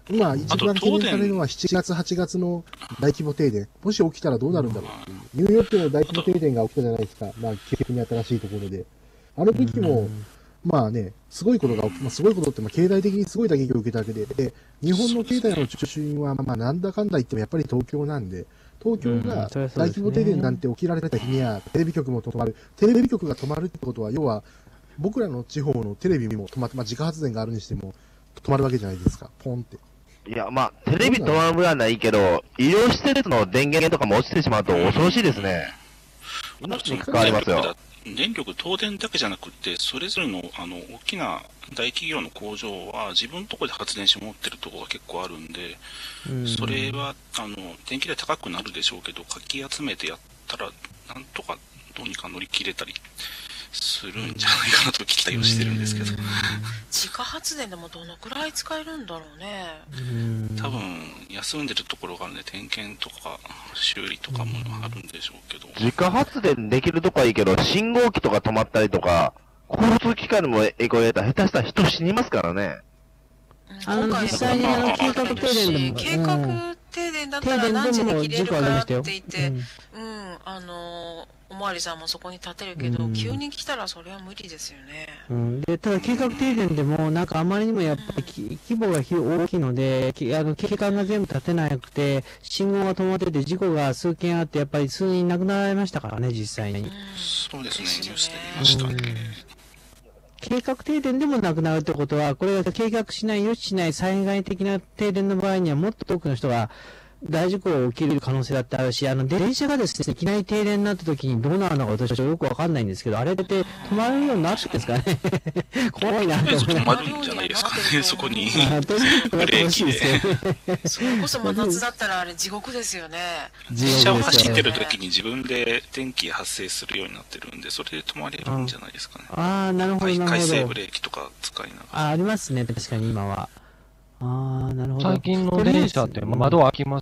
今、一番懸念されるのはしちがつ、はちがつの大規模停電。もし起きたらどうなるんだろう。ニューヨークの大規模停電が起きたじゃないですか。まあ、結局に新しいところで。あの時も、まあね、すごいことが起き、まあ、すごいことって、まあ、経済的にすごい打撃を受けたわけで、で、日本の経済の中心は、まあ、なんだかんだ言ってもやっぱり東京なんで、東京が大規模停電なんて起きられた日には、テレビ局も止まる。テレビ局が止まるってことは、要は、僕らの地方のテレビも止まって、まあ、自家発電があるにしても、止まるわけじゃないですか。ポンって。 いや、まあ、テレビ止まるぐらいならいいけど、医療施設の電源とかも落ちてしまうと恐ろしいですね。命に関わりますよ。 電力、東電だけじゃなくて、それぞれの、あの、大きな大企業の工場は、自分のところで発電所持ってるところが結構あるんで、それは、あの、電気代高くなるでしょうけど、かき集めてやったら、なんとかどうにか乗り切れたりするんじゃないかなと期待をしてるんですけど。 自家発電でもどのくらい使えるんだろうね。 多分、休んでるところがあるんで、点検とか修理とかもあるんでしょうけど。 自家発電できるとこはいいけど、信号機とか止まったりとか、交通機関にも影響を得たら、下手したら人死にますからね。 あの、実際にあの、計画停電でも、 計画停電だったら何時に切れるかって言って、うん、あの、おまわりさんもそこに立てるけど、うん、急に来たらそれは無理ですよね。 うん、で、ただ計画停電でも、なんかあまりにもやっぱり、うん、規模が大きいので、あの、景観が全部立てなくて、信号が止まってて、事故が数件あって、やっぱり数人亡くなられましたからね、実際に。うん、 そうですね、ニュースで見ましたね。うん計画停電でもなくなるってことは、これが計画しない、予知しない災害的な停電の場合にはもっと多くの人が大事故が起きる可能性だってあるし、あの、電車がですね、いきなり停電になった時にどうなるのか私はよくわかんないんですけど、あれって止まるようになるんですかね怖いなと思って。 止まるんじゃないですかね、そこに。 ブレーキで。それこそ真夏だったらあれ地獄ですよね。 電車を走ってる時に自分で電気発生するようになってるんで、それで止まれるんじゃないですかね。 ああ、なるほど、なるほど。 回生ブレーキとか使いながら。 あ、ありますね、確かに今は。ああ、なるほど。 最近の電車って窓開きます？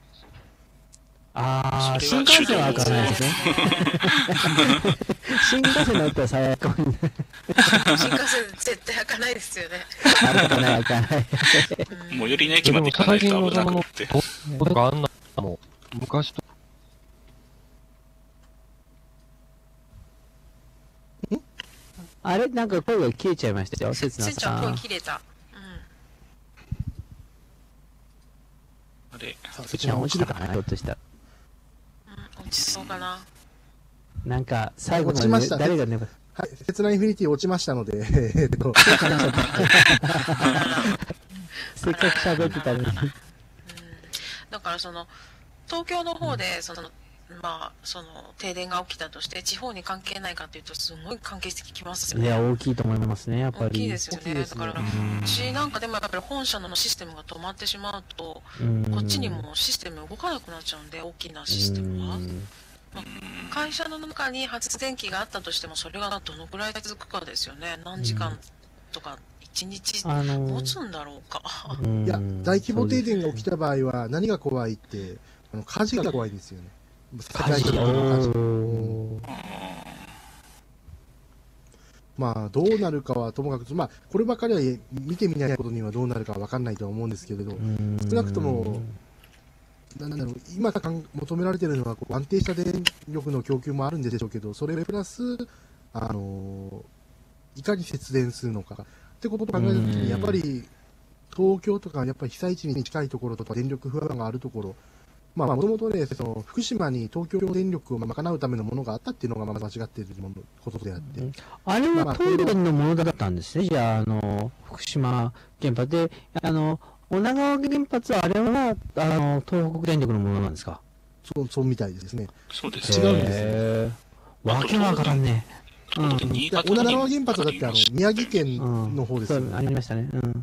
ああ、新幹線は開かないですね。新幹線だったら最悪に。 新幹線絶対開かないですよね。 開かない、開かない。 最寄りの駅まで行かないと危なくて。 どこかあんなもう昔と。 あれなんか声が消えちゃいましたよ、せつなさん。 せんちゃん声切れた。 あれせつな落ちるかな、ひょっとしたら。 落ちそうかな。 なんか、最後まで誰がね、 はい、切なインフィニティ落ちましたので、えっと。 せっかく喋ってたのに。 だからその、東京の方で、その、まあ、その、停電が起きたとして、地方に関係ないかというと、すごい関係してきますよね。 いや、大きいと思いますね、やっぱり。 大きいですよね。だから、うちなんかでもやっぱり本社のシステムが止まってしまうと、こっちにもシステム動かなくなっちゃうんで、大きなシステムは。まあ、会社の中に発電機があったとしても、それがどのくらい続くかですよね。何時間とか、一日持つんだろうか。 いや、大規模停電が起きた場合は、何が怖いって、あの火事が怖いですよね。 火事まあ、どうなるかはともかく、まあ、こればかりは見てみないことにはどうなるかわかんないとは思うんですけれど、少なくとも、なんだろう、今求められているのはこう安定した電力の供給もあるんでしょうけど、それプラス、あのいかに節電するのかってことを考えたときに、やっぱり東京とかやっぱり被災地に近いところとか電力不安があるところ、まあ、もともとね、その福島に東京電力を賄うためのものがあったっていうのがまず間違っていることであって、うん、 あれは東電のものだったんですね、じゃあ、あの福島原発で、あの女川原発はあれはあの東北電力のものなんですか？ そう、そうみたいですね。 そうです。 違うんですよ。わけわからんね。 うん、女川原発だってあの宮城県の方ですよね。 うん、ありましたね。うん。 確か。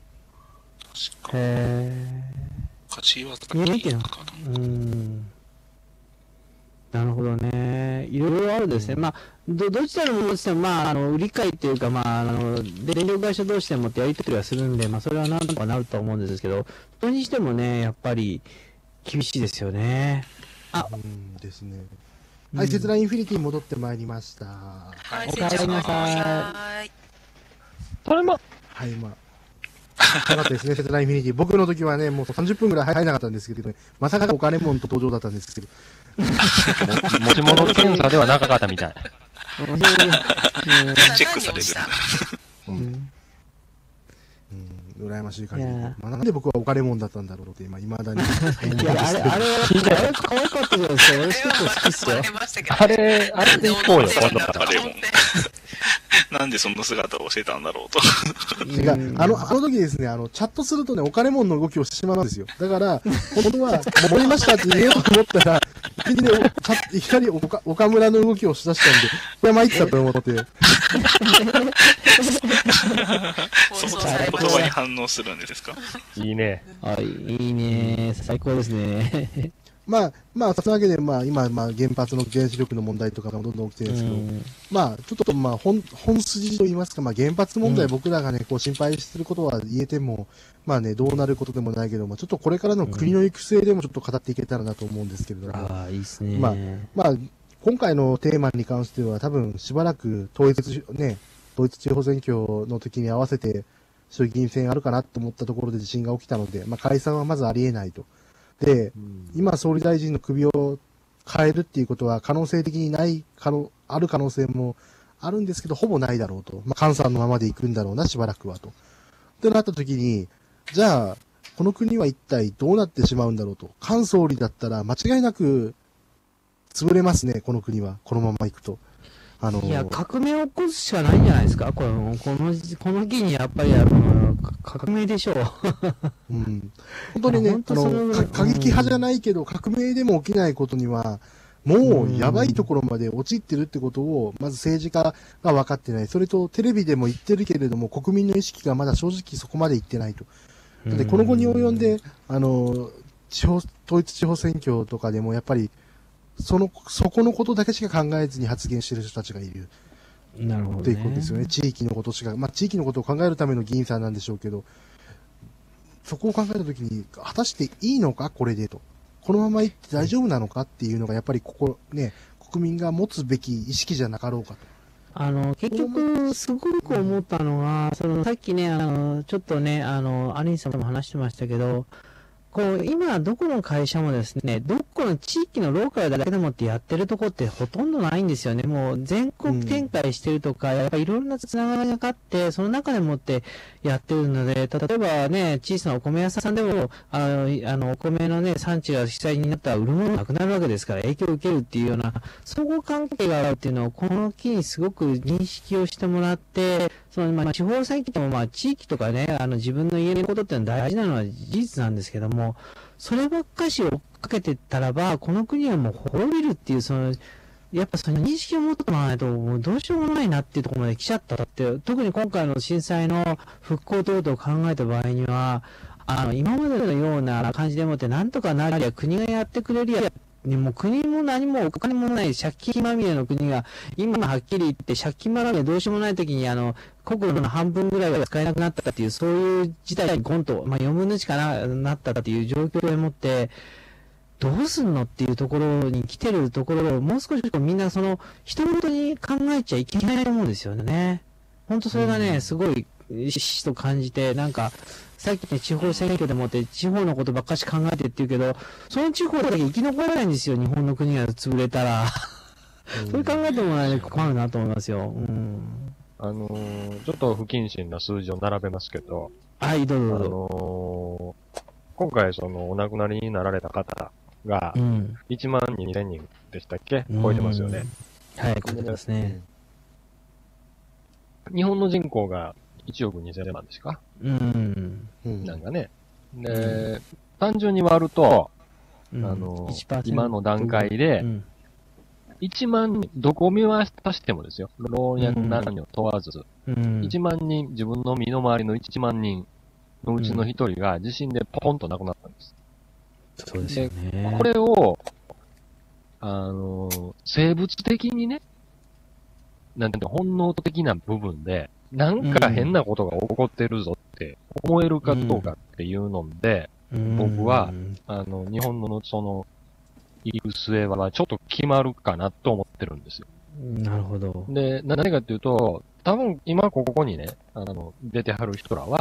へー。柏崎宮城県かな。うん。なるほどね。いろいろあるんですね。まあ、ど、どちらのものとしても、まあ、あの、売り買いっていうか、まあ、あの、電力会社同士でもってやり取りはするんで、まあ、それはなんとかなると思うんですけど、それにしてもね、やっぱり、厳しいですよね。 あ、うんですね。はい、切断インフィニティに戻ってまいりました。 はい、 おかえりなさい。 ただいま。 はい、まあ。 なかったですね、セトラインフィニティ。僕の時はね、もうさんじゅっぷんぐらい入らなかったんですけどね、まさかお金もんと登場だったんですけど。 持ち物検査ではなかったみたい。 チェックされる。 うんうん、羨ましい限り。まあ、なんで僕はお金もんだったんだろうって今、未だに。 いや、あれ、あれ、あれ、可愛かったじゃないですか。俺結構好きっすよ。 あれ、あれで行こうよ、今度から。 あれも。なんでその姿をしてたんだろうと。 違う、あの、あの時ですね、あの、チャットするとね、お金もんの動きをしてしまうんですよ。だから、本当は、戻りましたって言おうと思ったら、いきなり、いきなり岡岡村の動きをしだしたんで、これ参ったと思って。 その言葉に反応するんですか？ いいね。 あ、いいね。最高ですね。 まあ、まあ、そのわけで、まあ、今、まあ、原発の原子力の問題とかもどんどん起きてるんですけど、まあ、ちょっと、まあ、本、本筋と言いますか、まあ、原発問題、僕らがね、こう、心配することは言えても、まあね、どうなることでもないけども、ちょっとこれからの国の行く末でもちょっと語っていけたらなと思うんですけれども。 ああ、いいですね。 まあ、まあ、今回のテーマに関しては、多分、しばらく、統一、ね、統一地方選挙の時に合わせて、衆議院選あるかなと思ったところで地震が起きたので、まあ、解散はまずありえないと。で、今、総理大臣の首を変えるっていうことは可能性的にない可能、ある可能性もあるんですけど、ほぼないだろうと。まあ、菅さんのままで行くんだろうな、しばらくはと。ってなった時に、じゃあ、この国は一体どうなってしまうんだろうと。菅総理だったら間違いなく潰れますね、この国は。このまま行くと。あのー、 いや、革命を起こすしかないんじゃないですか、この、この、この日にやっぱり、あの、革命でしょう。 うん、本当にね、あの、過激派じゃないけど、革命でも起きないことには、もうやばいところまで陥ってるってことを、まず政治家が分かってない。それと、テレビでも言ってるけれども、国民の意識がまだ正直そこまで言ってないと。だってこの後に及んで、あの、地方、統一地方選挙とかでもやっぱり、その、そこのことだけしか考えずに発言している人たちがいる。 なるほど、ね。 っていうことですよね。地域のことしか、まあ地域のことを考えるための議員さんなんでしょうけど、そこを考えたときに、果たしていいのかこれでと。このまま行って大丈夫なのかっていうのが、やっぱりここ、ね、国民が持つべき意識じゃなかろうかと。 あの、結局、すごく思ったのは、その、さっきね、あの、ちょっとね、あの、アリンさんも話してましたけど、こう、今、どこの会社もですね、どこの地域のローカルだけでもってやってるとこってほとんどないんですよね。もう全国展開してるとか、うん、やっぱいろんなつながりがあって、その中でもってやってるので、例えばね、小さなお米屋さんでも、あの、あのお米のね、産地が被災になったら売るものがなくなるわけですから、影響を受けるっていうような、相互関係があるっていうのを、この機にすごく認識をしてもらって、その、まあ、地方選挙でも、まあ、地域とかね、あの、自分の家のことってのは大事なのは事実なんですけども、そればっかし追っかけてたらば、この国はもう滅びるっていう、その、やっぱその認識を持ってもらわないと、もうどうしようもないなっていうところまで来ちゃったって、特に今回の震災の復興等々を考えた場合には、あの、今までのような感じでもって、なんとかなりゃ国がやってくれるや、もう国も何もお金もない借金まみれの国が、今はっきり言って借金まみれどうしようもない時に、あの、国土の半分ぐらいは使えなくなったっていう、そういう事態にゴンと、まあよんぶんのいちかな、なったっていう状況でもって、どうすんのっていうところに来てるところを、もう少しこうみんなその、人ごとに考えちゃいけないと思うんですよね。本当それがね、すごい、ししと感じて、なんか、さっきね、地方選挙でもって、地方のことばっかし考えてって言うけど、その地方だけ生き残らないんですよ、日本の国が潰れたら。それ考えてもらえないと困るなと思いますよ。うん、 あのー、ちょっと不謹慎な数字を並べますけど、 はい、どうぞ。 あのー、今回そのお亡くなりになられた方が、いちまんにせんにんでしたっけ、うん、超えてますよね。 はい、超えてますね。 日本の人口がいちおくにせんまんですか、うん、なんかね。で、うん、単純に割ると、うん、あの、今の段階で、うん、いちまんにん、どこを見渡してもですよ。老若男女問わず、うん、いちまんにん、自分の身の回りのいちまんにんのうちのひとりが地震でポンと亡くなったんです。 そうですよね。 これを、あの、生物的にね、なんていうの、本能的な部分で、なんか変なことが起こってるぞって思えるかどうかっていうので、うん、僕は、あの、日本のその、行く末はちょっと決まるかなと思ってるんですよ。 なるほど。 で、何かっていうと、多分今ここにね、あの、出てはる人らは、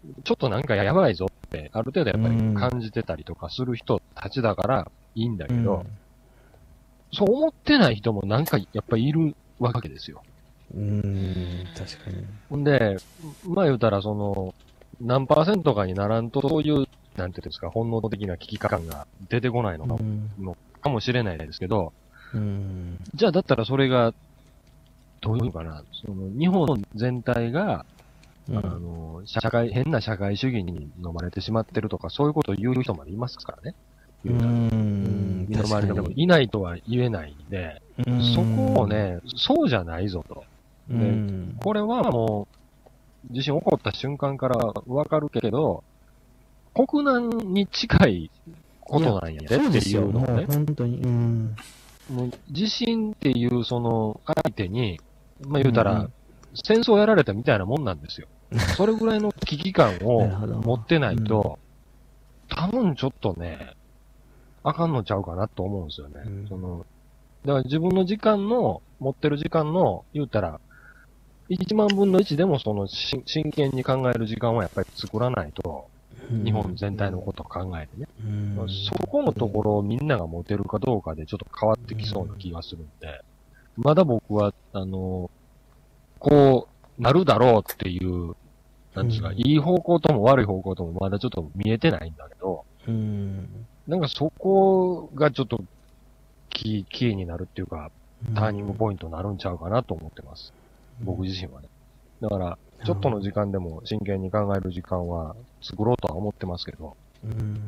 ちょっとなんかやばいぞって、ある程度やっぱり感じてたりとかする人たちだからいいんだけど、うん、そう思ってない人もなんかやっぱりいるわけですよ。 うーん、確かに。 ほんで、まあ言うたらその、何パーセントかにならんと、そういう、なんていうんですか、本能的な危機感が出てこないのかも、うん、のかもしれないですけど、 うん、 じゃあだったらそれが、どういうのかな、その日本全体が、うん、あの、社会、変な社会主義に飲まれてしまってるとか、そういうことを言う人までいますからね。 うーん。 身の回りでもいないとは言えないんで、そこをね、そうじゃないぞと。で、これはもう、地震起こった瞬間からわかるけど、国難に近いことなんやでっていうのをね。 本当に。うん、 もう地震っていうその相手に、まあ言うたら、うん、戦争やられたみたいなもんなんですよ。それぐらいの危機感を持ってないと、うん、多分ちょっとね、あかんのちゃうかなと思うんですよね。うん、そのだから自分の時間の、持ってる時間の、言うたら、いちまんぶんのいちでもその真剣に考える時間はやっぱり作らないと、うん、日本全体のことを考えてね、うん。そこのところをみんなが持てるかどうかでちょっと変わってきそうな気がするんで、まだ僕は、あの、こうなるだろうっていう、なんですか、うん、いい方向とも悪い方向ともまだちょっと見えてないんだけど、うん、なんかそこがちょっとキー、キーになるっていうか、ターニングポイントになるんちゃうかなと思ってます。うん、僕自身はね。だから、ちょっとの時間でも真剣に考える時間は作ろうとは思ってますけど、うん、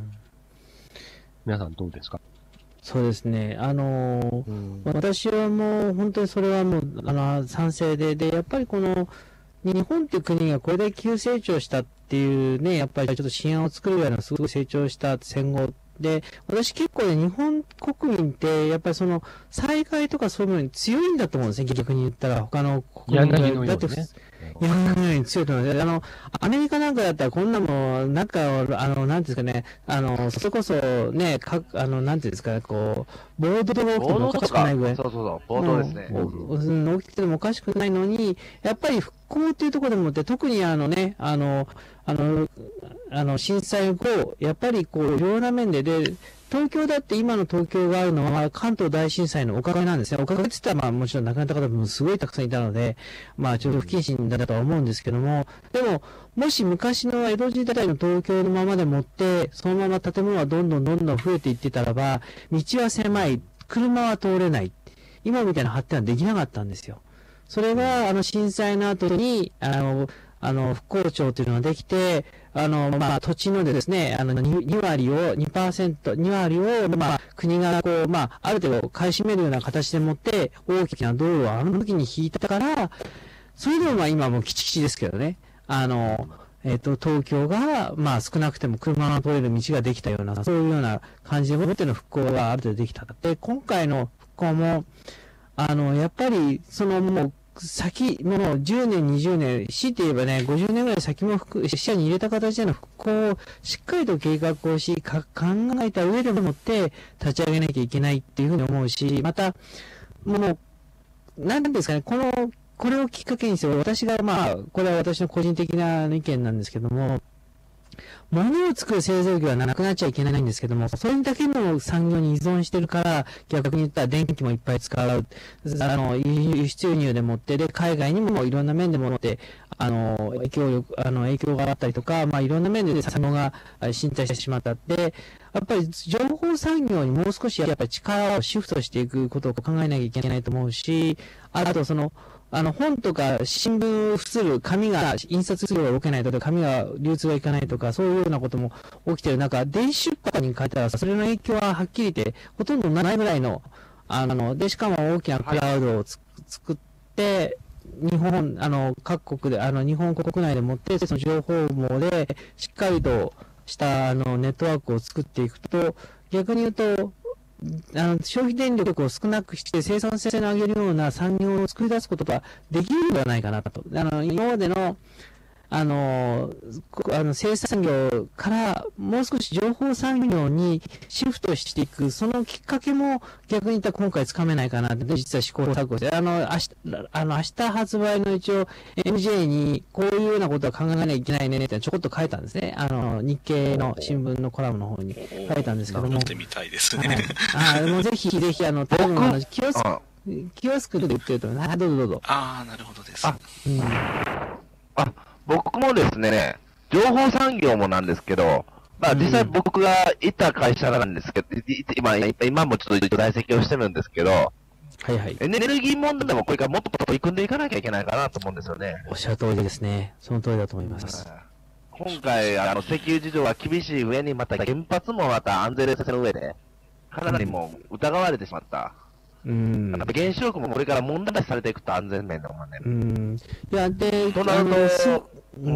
皆さんどうですか？ そうですね。あのーうん、私はもう本当にそれはもう、あの、賛成で、で、やっぱりこの、日本っていう国がこれだけ急成長したっていうね、やっぱりちょっと支援を作るようなすごい成長した戦後で、私結構ね、日本国民って、やっぱりその、災害とかそういうのに強いんだと思うんですね、逆に言ったら、他の国民が。ね、だって、 柳のように強いと思うんです。あの、アメリカなんかだったらこんなもん、なんか、あの、なんていうんですかね、あの、それこそね、か、あの、なんていうんですかね、こう、暴動が起きてもおかしくないぐらい。 そうそうそう、暴動ですね。 うん、起きてもおかしくないのに、やっぱり復興っていうところでもって、特にあのね、あの、あの、あの、震災後、やっぱりこう、いろんな面で、で、東京だって今の東京があるのは関東大震災のおかげなんですね。おかげって言ったらまあもちろん亡くなった方もすごいたくさんいたので、まあちょっと不謹慎だとは思うんですけども、でも、もし昔の江戸時代の東京のままでもって、そのまま建物はどんどんどんどん増えていってたらば、道は狭い、車は通れない。今みたいな発展はできなかったんですよ。それが、あの震災の後に、あの、あの、復興庁というのができて、あの、まあ、土地のですね、あの、に割を、にパーセント、に割を、まあ、国がこう、まあ、ある程度買い占めるような形でもって、大きな道路をあの時に引いたから、それでもまあ、今もうキチキチですけどね、あの、えっと、東京が、まあ、少なくても車が通れる道ができたような、そういうような感じでもっての復興がある程度できた。で、今回の復興も、あの、やっぱり、そのもう、先、もうじゅうねん、にじゅうねん、強いて言えばね、ごじゅうねんぐらい先も視野に入れた形での復興をしっかりと計画をし、か考えた上でもって立ち上げなきゃいけないっていうふうに思うし、また、もう、なんですかね、この、これをきっかけにして、私が、まあ、これは私の個人的な意見なんですけども、物を作る製造業はなくなっちゃいけないんですけども、それだけの産業に依存してるから、逆に言ったら電気もいっぱい使う、あの、輸出輸入でもって、で、海外にもいろんな面でもって、あの、影響力、あの、影響があったりとか、まあ、いろんな面で産業が進展してしまったって、やっぱり情報産業にもう少しやっぱり力をシフトしていくことを考えなきゃいけないと思うし、あとその、あの、本とか新聞を付する紙が、印刷量が動けないとか、紙が流通がいかないとか、そういうようなことも起きてる中、電子出版に書いたら、それの影響ははっきり言って、ほとんどないぐらいの、あの、で、しかも大きなクラウドをつ、はい、作って、日本、あの、各国で、あの、日本国内でもって、その情報網で、しっかりとした、あの、ネットワークを作っていくと、逆に言うと、あの消費電力を少なくして生産性を上げるような産業を作り出すことができるのではないかなと。あの今までの、 あの、こあの生産業からもう少し情報産業にシフトしていく、そのきっかけも逆に言ったら今回つかめないかなって、実は試行錯誤して、あの、明日、あの、明日発売の一応 エムジェー にこういうようなことは考えなきゃいけないねってちょこっと書いたんですね。あの、日経の新聞のコラムの方に書いたんですけども。 見てみたいですね。 はい、あもうぜひぜひ、あの、多分あの、キオスク、キオスクで売ってると思う。あ、どうぞどうぞ。 ああ、なるほどです。 あ、 うん、 あ、僕もですね、情報産業もなんですけど、まあ実際僕がいた会社なんですけど、い今、今もちょっと在籍をしてるんですけど、 はいはい。 エネルギー問題でもこれからもっと取り組んでいかなきゃいけないかなと思うんですよね。 おっしゃる通りですね。その通りだと思います。 今回、あの、石油事情が厳しい上に、また原発もまた安全性の上で、かなりもう疑われてしまった。 うん。 やっぱ原子力もこれから問題視されていくと安全面でもね。 うん。いや、で、 となるとあのそう、うん。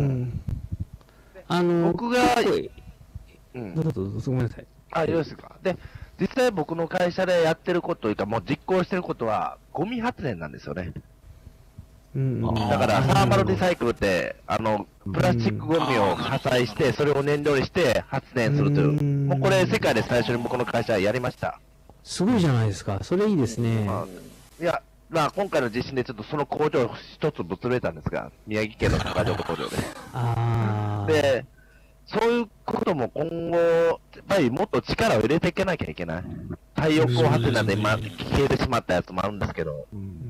あの、 僕が、うん。 どうぞどうぞ、ごめんなさい。 あ、よろしいですか。で、実際僕の会社でやってることというか、もう実行してることは、ゴミ発電なんですよね。 うん。 だから、サーマルリサイクルって、あの、プラスチックゴミを破砕して、それを燃料にして発電するという。もうこれ、世界で最初に僕の会社はやりました。 すごいじゃないですか。それいいですね。 まあ、いや、まあ、今回の地震でちょっとその工場一つぶつれたんですが、宮城県の高城工場で。 あで、そういうことも今後、やっぱりもっと力を入れていかなきゃいけない。太陽光発電なんで今、消えてしまったやつもあるんですけど、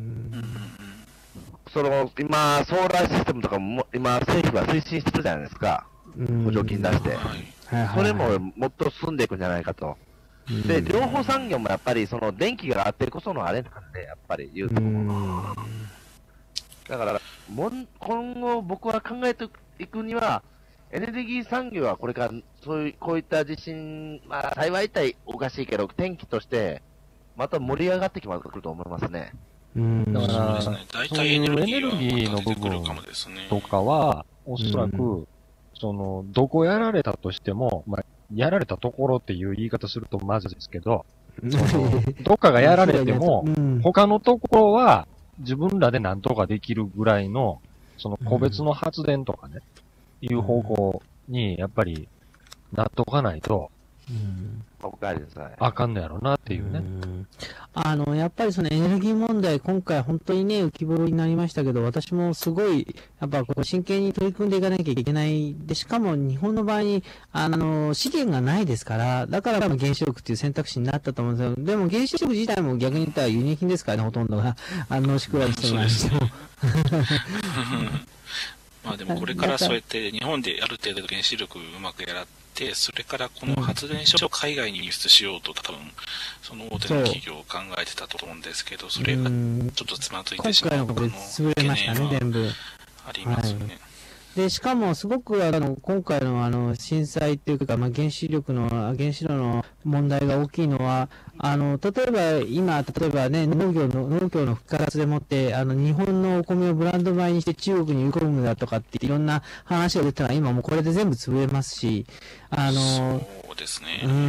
その、今、ソーラーシステムとかも、今、政府が推進してるじゃないですか。補助金出して。それももっと進んでいくんじゃないかと。で、情報産業もやっぱり、その、電気があってこそのあれなんで、やっぱり言うと。だから、もん今後僕は考えていくには、エネルギー産業はこれから、そういう、こういった地震、まあ、幸いたいおかしいけど、天気として、また盛り上がってきまくると思いますね。 うん。 だから、 そうですね、大体エネルギーの部分とかは、おそらく、その、どこやられたとしても、まあ、やられたところっていう言い方するとまずですけど、そのどっかがやられても、他のところは自分らで何とかできるぐらいの、その個別の発電とかね、いう方向にやっぱりなっとかないと、あかんのやろなっていうね。 うんあの、やっぱりそのエネルギー問題、今回本当にね、浮き彫りになりましたけど、私もすごい、やっぱこう真剣に取り組んでいかなきゃいけない。で、しかも日本の場合に、あの、資源がないですから、だから原子力っていう選択肢になったと思うんですよ。でも原子力自体も逆に言ったら輸入品ですからね、ほとんどが。あの、しくらにしてもらしても。 まあでもこれからそうやって日本である程度原子力うまくやらって、それからこの発電所を海外に輸出しようと多分、その大手の企業を考えてたと思うんですけど、それがちょっとつまずいてしまうのかの潰れましたね、全部。 ありますよね。はいで、しかもすごくあの、今回のあの、震災っていうか、まあ、原子力の、原子炉の問題が大きいのは、あの、例えば今、例えばね、農業の、農業の復活でもって、あの、日本のお米をブランド米にして中国に売り込むだとかっていろんな話が出たら、今もうこれで全部潰れますし、あの、 そうですね。 うん。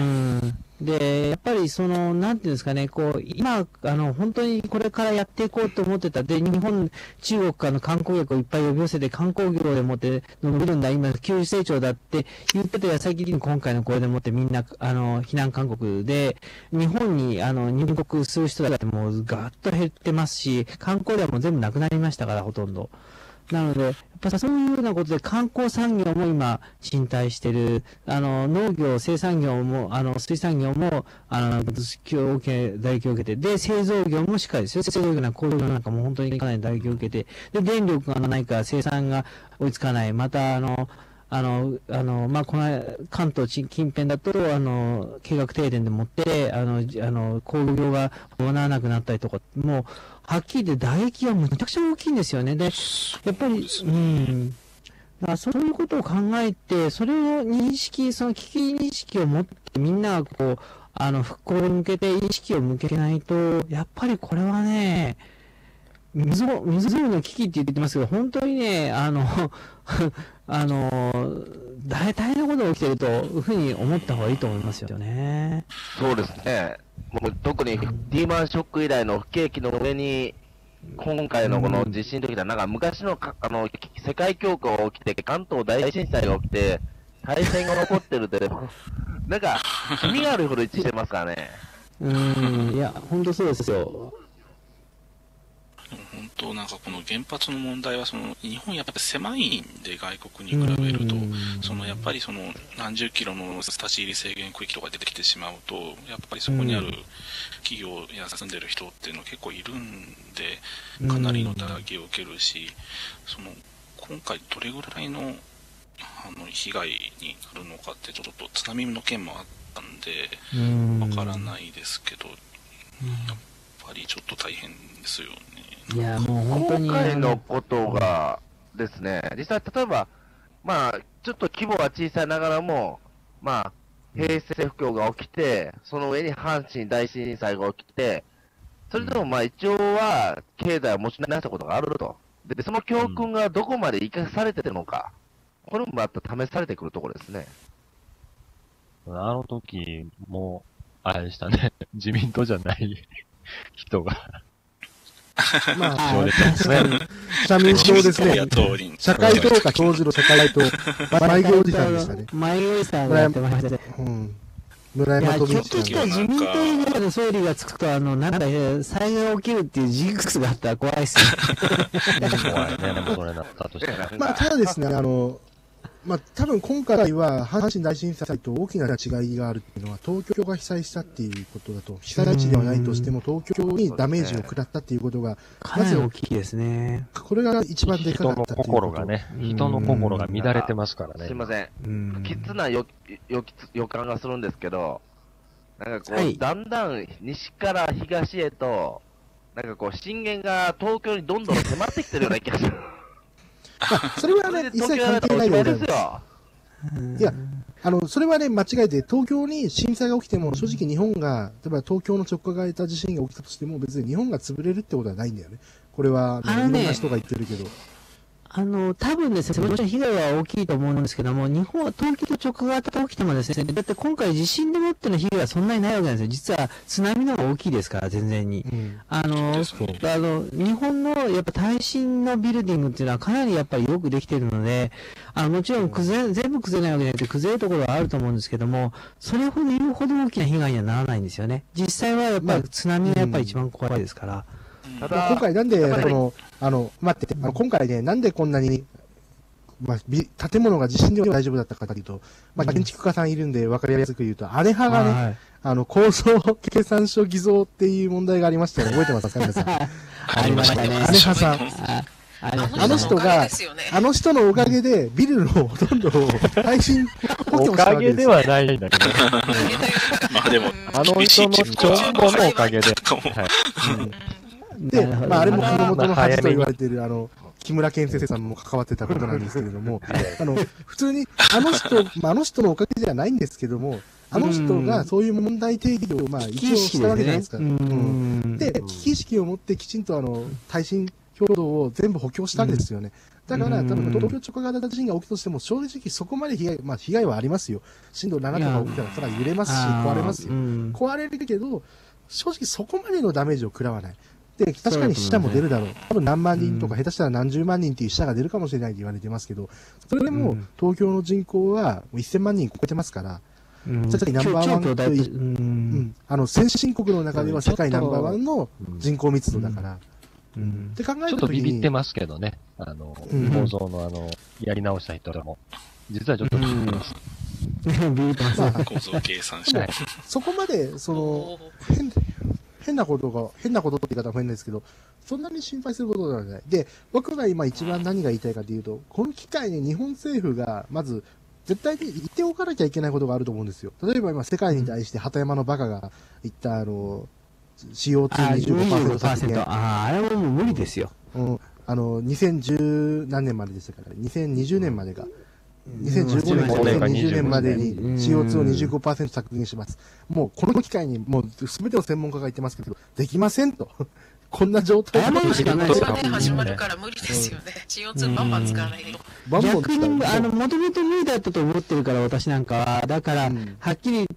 で、やっぱりその、なんていうんですかね、こう、今、あの、本当にこれからやっていこうと思ってた。で、日本、中国からの観光客をいっぱい呼び寄せて、観光業でもって伸びるんだ、今、急成長だって言ってた矢先に今回のこれでもってみんな、あの、避難勧告で、日本に、あの、入国する人だってもうガーッと減ってますし、観光ではもう全部なくなりましたから、ほとんど。なので、やっぱそういうようなことで観光産業も今沈滞してる。あの、農業、生産業も、あの、水産業も、あの、打撃を受け、打撃を受けて、で、製造業もしっかりですよ。製造業なんか工場なんかも本当にかなり打撃を受けて、で、電力がないから生産が追いつかない。また、あの、あの、あの、まあ、この、関東近辺だと、あの、計画停電でもって、あの、あの、工業が行わなくなったりとか、もう、はっきり言って打撃がむちゃくちゃ大きいんですよね。で、やっぱり、うん。だからそういうことを考えて、それを認識、その危機認識を持ってみんながこう、あの、復興に向けて意識を向けないと、やっぱりこれはね、水を、湖の危機って言ってますけど、本当にね、あの、あの、大体のことが起きてるというふうに思った方がいいと思いますよね。 そうですね。もう特にリーマンショック以来の不景気の上に、 今回のこの地震の時は、なんか昔のかあの世界恐慌が起きて、関東大震災が起きて、大戦が残ってるって、なんか、気味があるほど一致してますからね。 うん、いや、本当そうですよ。 でも本当なんかこの原発の問題はその日本やっぱり狭いんで外国に比べるとそのやっぱりその何十キロの立ち入り制限区域とか出てきてしまうとやっぱりそこにある企業や住んでる人っていうのは結構いるんでかなりの打撃を受けるしその今回どれぐらいのあの被害になるのかってちょっと津波の件もあったんでわからないですけどやっぱりちょっと大変ですよね。 いや、もう本当に。 今回のことがですね、実際例えば、まあ、ちょっと規模は小さいながらも、まあ、平成不況が起きて、その上に阪神大震災が起きて、それでもまあ一応は経済を持ち直したことがあると。で、その教訓がどこまで生かされてるのか、これもまた試されてくるところですね。 あの時も、あれでしたね、自民党じゃない人が。 まあ、 そうですね。 社民党ですね。社会党か長寿の社会党。迷子おじさんでしたね。 迷子おじさんがやってましたね。 うん。村山富一さん。ひょっとしたら自民党以外の総理がつくと、あの、なんか、災害が起きるっていうジンクスがあったら怖いっすね。 怖いね、でもそれだったとして。 まあ、ただですね、あの、まあ、多分今回は阪神大震災と大きな違いがあるっていうのは東京が被災したっていうことだと被災地ではないとしても東京にダメージを食らったっていうことがかなり大きいですね。 これが一番でかかったっていうこと。 人の心がね、人の心が乱れてますからね。 すいません。不吉な予予感がするんですけど、なんかこう、はい、だんだん西から東へとなんかこう震源が東京にどんどん迫ってきてるような気がする。 あ、それはね、一切関係ないでございます。いや、あの、それはね、間違えて、東京に震災が起きても、正直日本が、例えば東京の直下型地震が起きたとしても、別に日本が潰れるってことはないんだよね。これは、いろんな人が言ってるけど。 あの、多分ですね、もちろん被害は大きいと思うんですけども、日本は東京と直下型起きてもですね、だって今回地震でもっての被害はそんなにないわけなんですよ。実は津波の方が大きいですから、全然に。うん、あの、あの、日本のやっぱ耐震のビルディングっていうのはかなりやっぱりよくできているので、あの、もちろん崩れ、全部崩れないわけじゃなくて崩れるところはあると思うんですけども、それほど言うほど大きな被害にはならないんですよね。実際はやっぱり津波がやっぱり一番怖いですから。 ただ今回なんで、この、あの、待って、あの今回ね、なんでこんなに、まあ、建物が地震では大丈夫だったかというと、まあ、建築家さんいるんで分かりやすく言うと、アレハがね、はい、あの、構造計算書偽造っていう問題がありましたよね。覚えてますか皆さん。 ありましたね。 アレハさん。あの人が、あの人のおかげで、ビルのほとんどを耐震補強したわけです。 おかげではないんだけど。 まあでも、 あの人の帳簿のおかげで。 で、まあ、あれも熊本の恥と言われている、あの、木村健先生さんも関わってたことなんですけれども、あの、普通に、あの人、まあ、あの人のおかげではないんですけども、あの人がそういう問題定義を、まあ、一応したわけじゃないですか。うん、で、危機意識を持ってきちんと、あの、耐震強度を全部補強したんですよね。だから、多分、東京直下型地震が起きたとしても、正直そこまで被害、まあ、被害はありますよ。震度ななとか起きたら、それは揺れますし、壊れますよ。壊れるけど、正直そこまでのダメージを食らわない。で、確かに死者も出るだろう。多分何万人とか、下手したら何十万人っていう死者が出るかもしれないと言われてますけど、それでも東京の人口はせんまんにん超えてますから、世界ナンバーワンという、うん、あの、先進国の中では世界ナンバーワンの人口密度だから。 うん、って考えたときにちょっとビビってますけどね。あの、構造のあの、やり直した人でも。実はちょっとビビってます。 ビビってます。 構造計算して。 そこまで、その、変変なことが、変なことって言い方も変ですけど、そんなに心配することではない。で、僕が今一番何が言いたいかというと、この機会に日本政府が、まず、絶対に言っておかなきゃいけないことがあると思うんですよ。例えば今、世界に対して鳩山のバカが言った、あの、シーオーツーにじゅうごパーセント 削減。 ああ、あれはもう無理ですよ。 うん。あの、にせんじゅう何年まででしたから、にせんにじゅうねんまでが。にせんじゅうごねんからにせんにじゅうねんまでに シーオーツー を にじゅうごパーセント 削減します。もうこの機会にもう全ての専門家が言ってますけど、できませんと。 こんな状態謝るしかないですよそれがね、始まるから無理ですよね。シーオーツー バンバン使わないで。 バンバン逆に、あの、もともと無理だったと思ってるから、私なんかは。だから、 うんはっきり言って、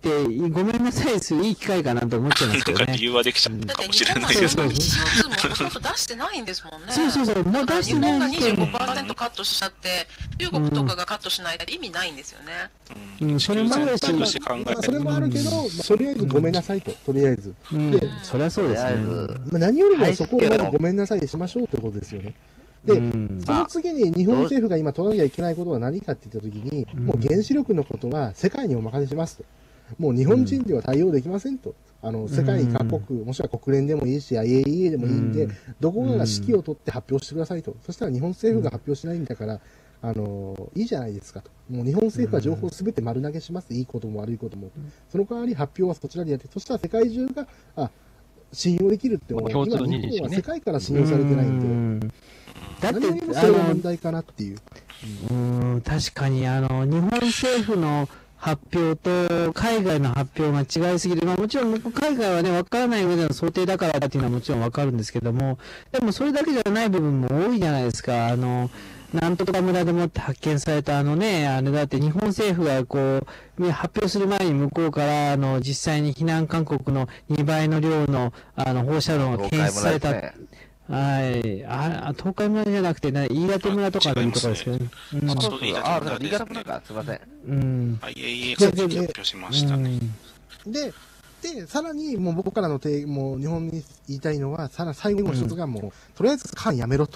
ごめんなさいするいい機会かなと思っちゃいますけどねとか理。由はできちゃうだってかもしれ日本ないですね。 はそんなに シーオーツー もともと出してないんですもんね。 そうそうそう、もう出してない日本がけど、 にじゅうごパーセントカットしちゃって、中国とかがカットしないって意味ないんですよね。 うん、それもあるし、 として考えまあ、それもあるけど、まあとりあえずごめんなさいと、とりあえず。 うんで、 そりゃそうですね。 まあ、何よりもそこをまずごめんなさいしましょうってことですよね。で、 うんその次に日本政府が今取らなきゃいけないことは何かって言ったときに、 うんもう原子力のことは世界にお任せしますと。もう日本人では対応できませんと。あの、世界各国、もしくは国連でもいいし、アイエーイーエー でもいいんで、 うんどこかが指揮を取って発表してくださいと。そしたら日本政府が発表しないんだから、あの、いいじゃないですかと。もう日本政府は情報すべて丸投げします。いいことも悪いことも。その代わり発表はそちらでやって、そしたら世界中が、あ、信用できるって思う。 共通今、 認識ね日本は世界から信用されてないんで。 うんだって、 何よりもあそれがの問題かなっていう。 うん、確かに、あの、日本政府の発表と海外の発表が違いすぎる。まあもちろん、海外はね、わからない上での想定だからっていうのはもちろんわかるんですけども、でもそれだけじゃない部分も多いじゃないですか。あの、なんとか村でもって発見されたあのね、あれだって日本政府がこう、発表する前に向こうから、あの、実際に避難勧告のにばいの量の、あの、放射能が検出された。はい。あ、東海村じゃなくて、ね、飯舘村とかのところですけどね。うんあ、 そそうう、 そう新あ、 潟村です新潟村ね。 か、すいません。 うん。 アイエーイーエー が先に発表しましたね。 で、で、さらに、もう僕からの提、もう日本に言いたいのは、さら最後の一つがもう、とりあえず缶やめろと。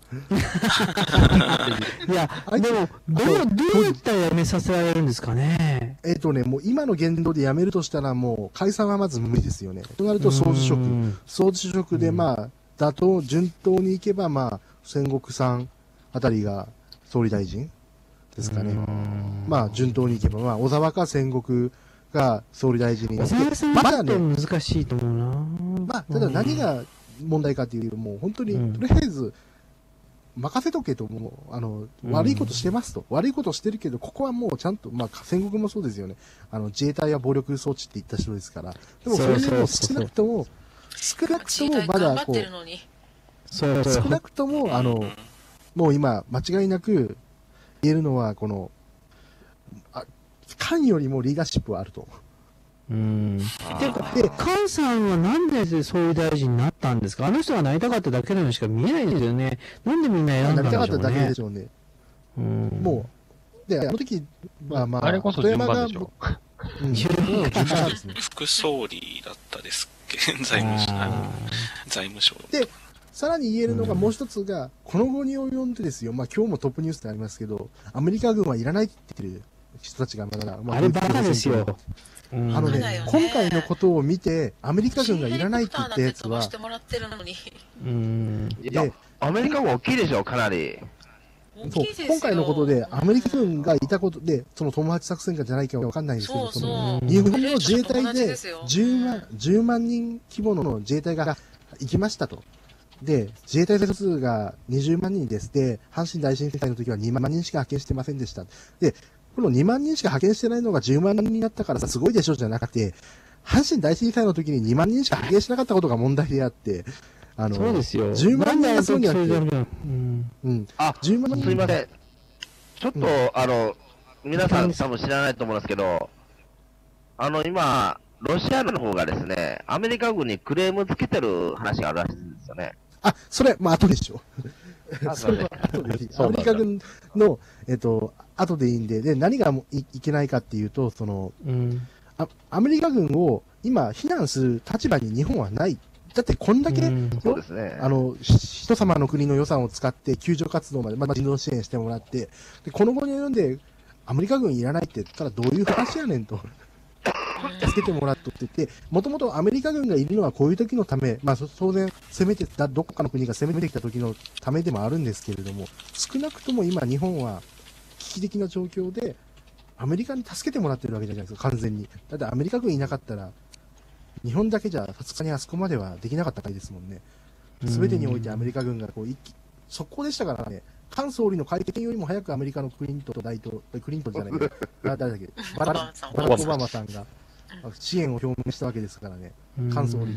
いや、でも、どう、どうやったらやめさせられるんですかね。 えっとね、もう今の言動でやめるとしたら、もう解散はまず無理ですよね。となると、総辞職うん。 総辞職で、まあ、妥当、順当にいけば、まあ、戦国さんあたりが総理大臣ですかね。まあ、順当にいけば、まあ、小沢か戦国が総理大臣になって、 小沢さんまだはちょっね、 と難しいと思うな。 まあ、ただ何が問題かっていうと、もう本当に、 うんとりあえず、任せとけと、もう、あの、 うん悪いことしてますと。悪いことしてるけど、ここはもうちゃんと、まあ、戦国もそうですよね。あの、自衛隊は暴力装置って言った人ですから。でも、それでも少なくとも、少なく自衛ともまだ、 隊頑張っこう、 てるのに。 そうそう。 少なくとも、あの、もう今、間違いなく言えるのは、この、あ、官よりもリーダーシップはあると。 うん。ていうか、 で菅さんはなんで総理大臣になったんですか？あの人がなりたかっただけのようにしか見えないんですよね。なんでみんな選んだなりんでしょうね。 たかっただけでしょうね。 うん。 もう、で、あの時は、まあ、 あれこそ順番でしょ。 うん、順番ですね。 副総理だったですっけ財務省。 あ財務省。 で、さらに言えるのがもう一つが、この後に及んでですよ、まあ今日もトップニュースでありますけど、アメリカ軍はいらないって言ってる人たちがまだ、まあれバカですよ。うんあのねそうだよね今回のことを見て、アメリカ軍がいらないって言ったやつはシーヘリコプターなんて飛ばし、てもらってるのに。 うん。 いやで、 アメリカも大きいでしょ、かなり。 そう大きいですよ今回のことで、アメリカ軍がいたことで、その友達作戦かじゃないかわかんないんですけど、 そうそのそう。 日本の自衛隊友達でですよじゅうまん、じゅうまんにん規模の自衛隊が行きましたと。で、自衛隊の数がにじゅうまんにんです。で、阪神大震災の時はにまんにんしか派遣してませんでした。で、このにまんにんしか派遣してないのがじゅうまんにんになったからさ、すごいでしょじゃなくて、阪神大震災の時ににまんにんしか派遣しなかったことが問題であって、あの、 そうですよ。 じゅうまんにんがするんじゃなくてなんであの時それでうん。 うん、 あ、 じゅうまんにんすいません。ちょっと、あの、皆さん多分知らないと思うんですけど、あの、今、ロシアの方がですね、アメリカ軍にクレームつけてる話があるらしいんですよね。 あ、それ、まあ、後でしょ。 あそれは後でいい。アそうなんだメリカ軍の、えっと、後でいいんで、で、何がいいけないかっていうと、その、 うん。 あアメリカ軍を今、非難する立場に日本はない。だって、こんだけ、 うんそうですね。 あの、ひ人様の国の予算を使って救助活動まで、まあ、人道支援してもらって、で、この後に及んで、アメリカ軍いらないって言ったらどういう話やねんと。助けてもらっとってて、もともとアメリカ軍がいるのはこういう時のため、まあ、そ当然、攻めてた、どこかの国が攻めてきた時のためでもあるんですけれども、少なくとも今、日本は危機的な状況で、アメリカに助けてもらってるわけじゃないですか、完全に。だってアメリカ軍いなかったら、日本だけじゃさすがにあそこまではできなかった回ですもんね。すべてにおいてアメリカ軍がこう一気、速攻でしたからね、菅総理の会見よりも早くアメリカのクリントン大統領、クリントンじゃないか、誰だっけ、バラオバマさんバラク・オバマさんが支援を表明したわけですからね、菅総理が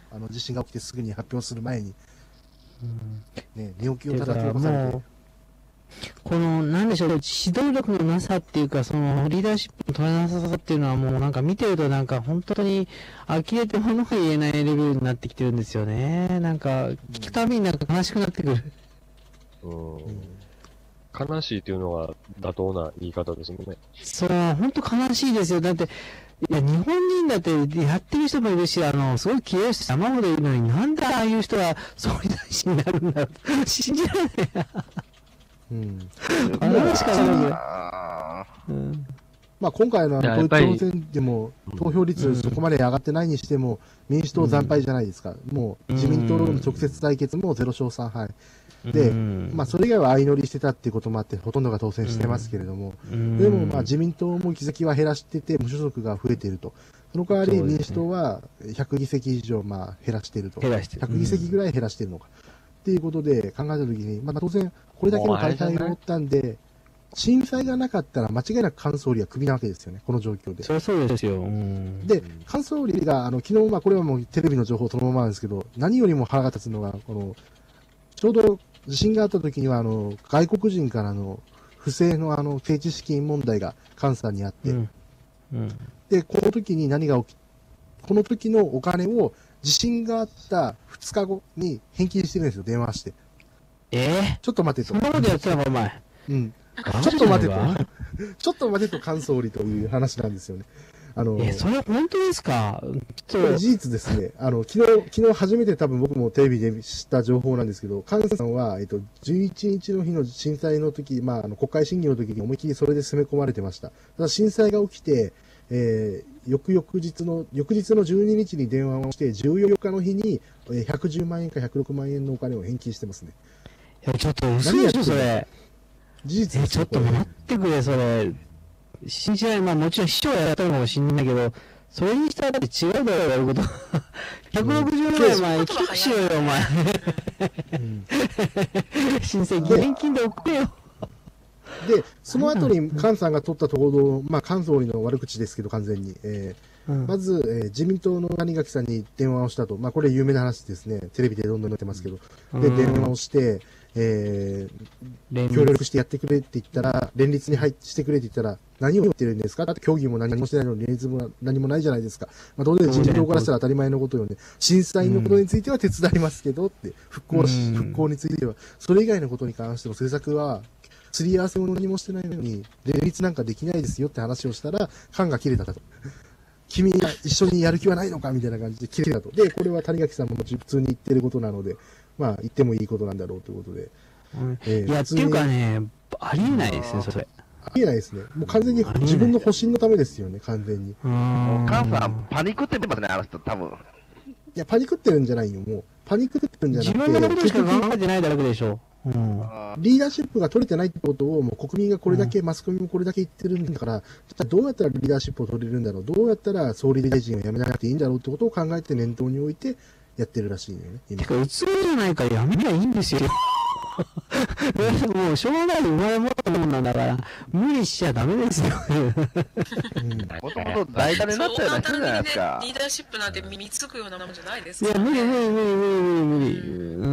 あの、地震が起きてすぐに発表する前に、 うん、 ね、寝起きを叩き起こされて。 この、なんでしょう、指導力のなさっていうか、その、リーダーシップの取れなさっていうのはもうなんか見てるとなんか本当に呆れて物が言えないレベルになってきてるんですよね。なんか、聞くたびになんか悲しくなってくる。 うん。悲しいっていうのは妥当な言い方ですもんね。 そう、本当悲しいですよ。だって、いや、日本人だってやってる人もいるし、あの、すごい綺麗し山ほどいるのになんでああいう人が総理大臣になるんだろう。信じられないな。うん。あれしかないよ。うん。まあ今回のあの統一地方選でも投票率そこまで上がってないにしても、民主党惨敗じゃないですか。うん、もう自民党の直接対決もゼロ勝さん敗。で、まあそれ以外は相乗りしてたっていうこともあって、ほとんどが当選してますけれども、でもまあ自民党も議席は減らしてて、無所属が増えていると。その代わり民主党はひゃく議席以上まあ減らしていると。 減らしてる。 ひゃく議席ぐらい減らしているのか。っていうことで考えたときに、まあ当然、これだけの大会を持ったんで、震災がなかったら間違いなく菅総理はクビなわけですよね、この状況で。 そうそうですよ。うん、 で、菅総理が、あの、昨日、まあこれはもうテレビの情報そのままなんですけど、何よりも腹が立つのが、この、ちょうど地震があった時には、あの、外国人からの不正のあの、政治資金問題が菅さんにあって、うんうん、で、この時に何が起き、この時のお金を地震があったふつかごに返金してるんですよ、電話して。 えー、 ちょっと待てと。 そんなことやってたのお前。 うん。ちょっと待てと。ちょっと待てと、菅総理という話なんですよね。あの、 え、それ本当ですか？ これ事実ですね。あの、昨日、昨日初めて多分僕もテレビで知った情報なんですけど、菅さんは、えっと、じゅういちにちの日の震災の時、まあ、あの、国会審議の時に思いっきりそれで攻め込まれてました。ただ震災が起きて、えー、翌々日の、翌日のじゅうににちに電話をして、じゅうよっかの日に、えー、ひゃくじゅうまんえんかひゃくろくまんえんのお金を返金してますね。 いや、ちょっと嘘でしょ、それ。 事実ですよ。え、ちょっと待ってくれ、それ。信じられない。まあもちろん市長はやったのかもしれないけど、それにしたらだって違うだろう、やること。ひゃくろくじゅうまんえん、お前、寄付しようよ、お前。親戚、現金で送れよ。 で、その後に菅さんが取ったところ、まあ、菅総理の悪口ですけど、完全に。えーうん、まず、えー、自民党の谷垣さんに電話をしたと。まあ、これ有名な話ですね。テレビでどんどん載ってますけど。で、電話をして、えー、協力してやってくれって言ったら、連立に入ってしてくれって言ったら、何を言ってるんですかって協議も何もしてないのに、連立も何もないじゃないですか。まあ、当然自民党からしたら当たり前のことよね。震災のことについては手伝いますけどって、復興、復興については、それ以外のことに関しての政策は、すり合わせも何もしてないのに、連立なんかできないですよって話をしたら、菅が切れたと。君が一緒にやる気はないのかみたいな感じで切れたと。で、これは谷垣さんも普通に言ってることなので、まあ言ってもいいことなんだろうということで。 うんえー、いや、っていうかね、ありえないですね、それ。 ありえないですね。もう完全に自分の保身のためですよね、完全に。 菅さん、パニックってますね、あの人、多分。 いや、パニックってるんじゃないよ、もう。パニックってるんじゃなくて。 自分のことしか考えてないだけでしょ。うん、 リーダーシップが取れてないってことを、もう国民がこれだけ、うん、マスコミもこれだけ言ってるんだから、どうやったらリーダーシップを取れるんだろう、どうやったら総理大臣を辞めなくていいんだろうってことを考えて念頭に置いてやってるらしいよね。 てか、うつ病じゃないから辞めりゃいいんですよ。もうしょうがない生まれ持ったもんなんだから、無理しちゃダメですよ。 もともと代打になっちゃうような人じゃないですか。 リーダーシップなんて身につくようなものじゃないですか、 ね。いや、無理無理無理無理無理無理。うん。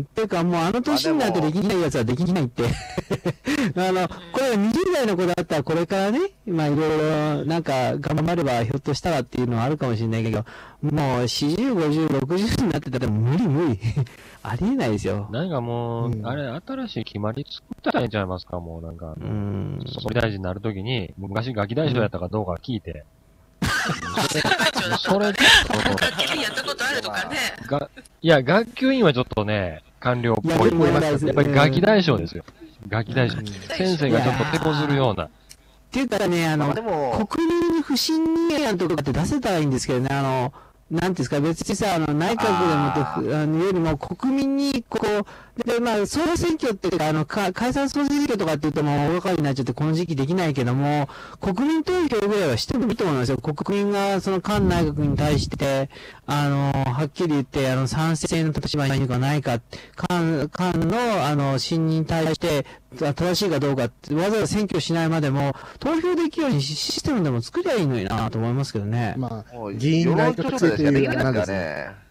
てかもうあの年になってできないやつはできないって。あの、これにじゅうだいの子だったらこれからね、まあいろいろなんか頑張ればひょっとしたらっていうのはあるかもしれないけど、もうよんじゅう、ごじゅう、ろくじゅうになってたら無理無理。ありえないですよ。 なんかもう、うん、あれ、新しい決まり作ったらいいんちゃいますか、もうなんか。うん。総理大臣になるときに、昔ガキ大将やったかどうか聞いて。 それで、学級委員やったことあるとかね。 が、いや、学級委員はちょっとね、官僚っぽい。やっぱりガキ大将ですよ。ガキ大将。先生がちょっと手こずるような。 っていうかね、あの、国民に不信任案とかって出せたらいいんですけどね、あの、なんていうんですか、別にさ、あの、内閣でもって、あの、よりも国民に、こう、で、まあ、総選挙っていうか、あの、か解散総選挙とかって言うともう大掛かりになっちゃって、この時期できないけども、国民投票ぐらいはしてもいいと思うんですよ。国民が、その、菅内閣に対して、あの、はっきり言って、あの、賛成の立場にいるかないか、菅、菅の、あの、信任に対して、正しいかどうかって、わざわざ選挙しないまでも、投票できるようにシステムでも作りゃいいのになと思いますけどね。 まあ、議員内閣制という、なんですね。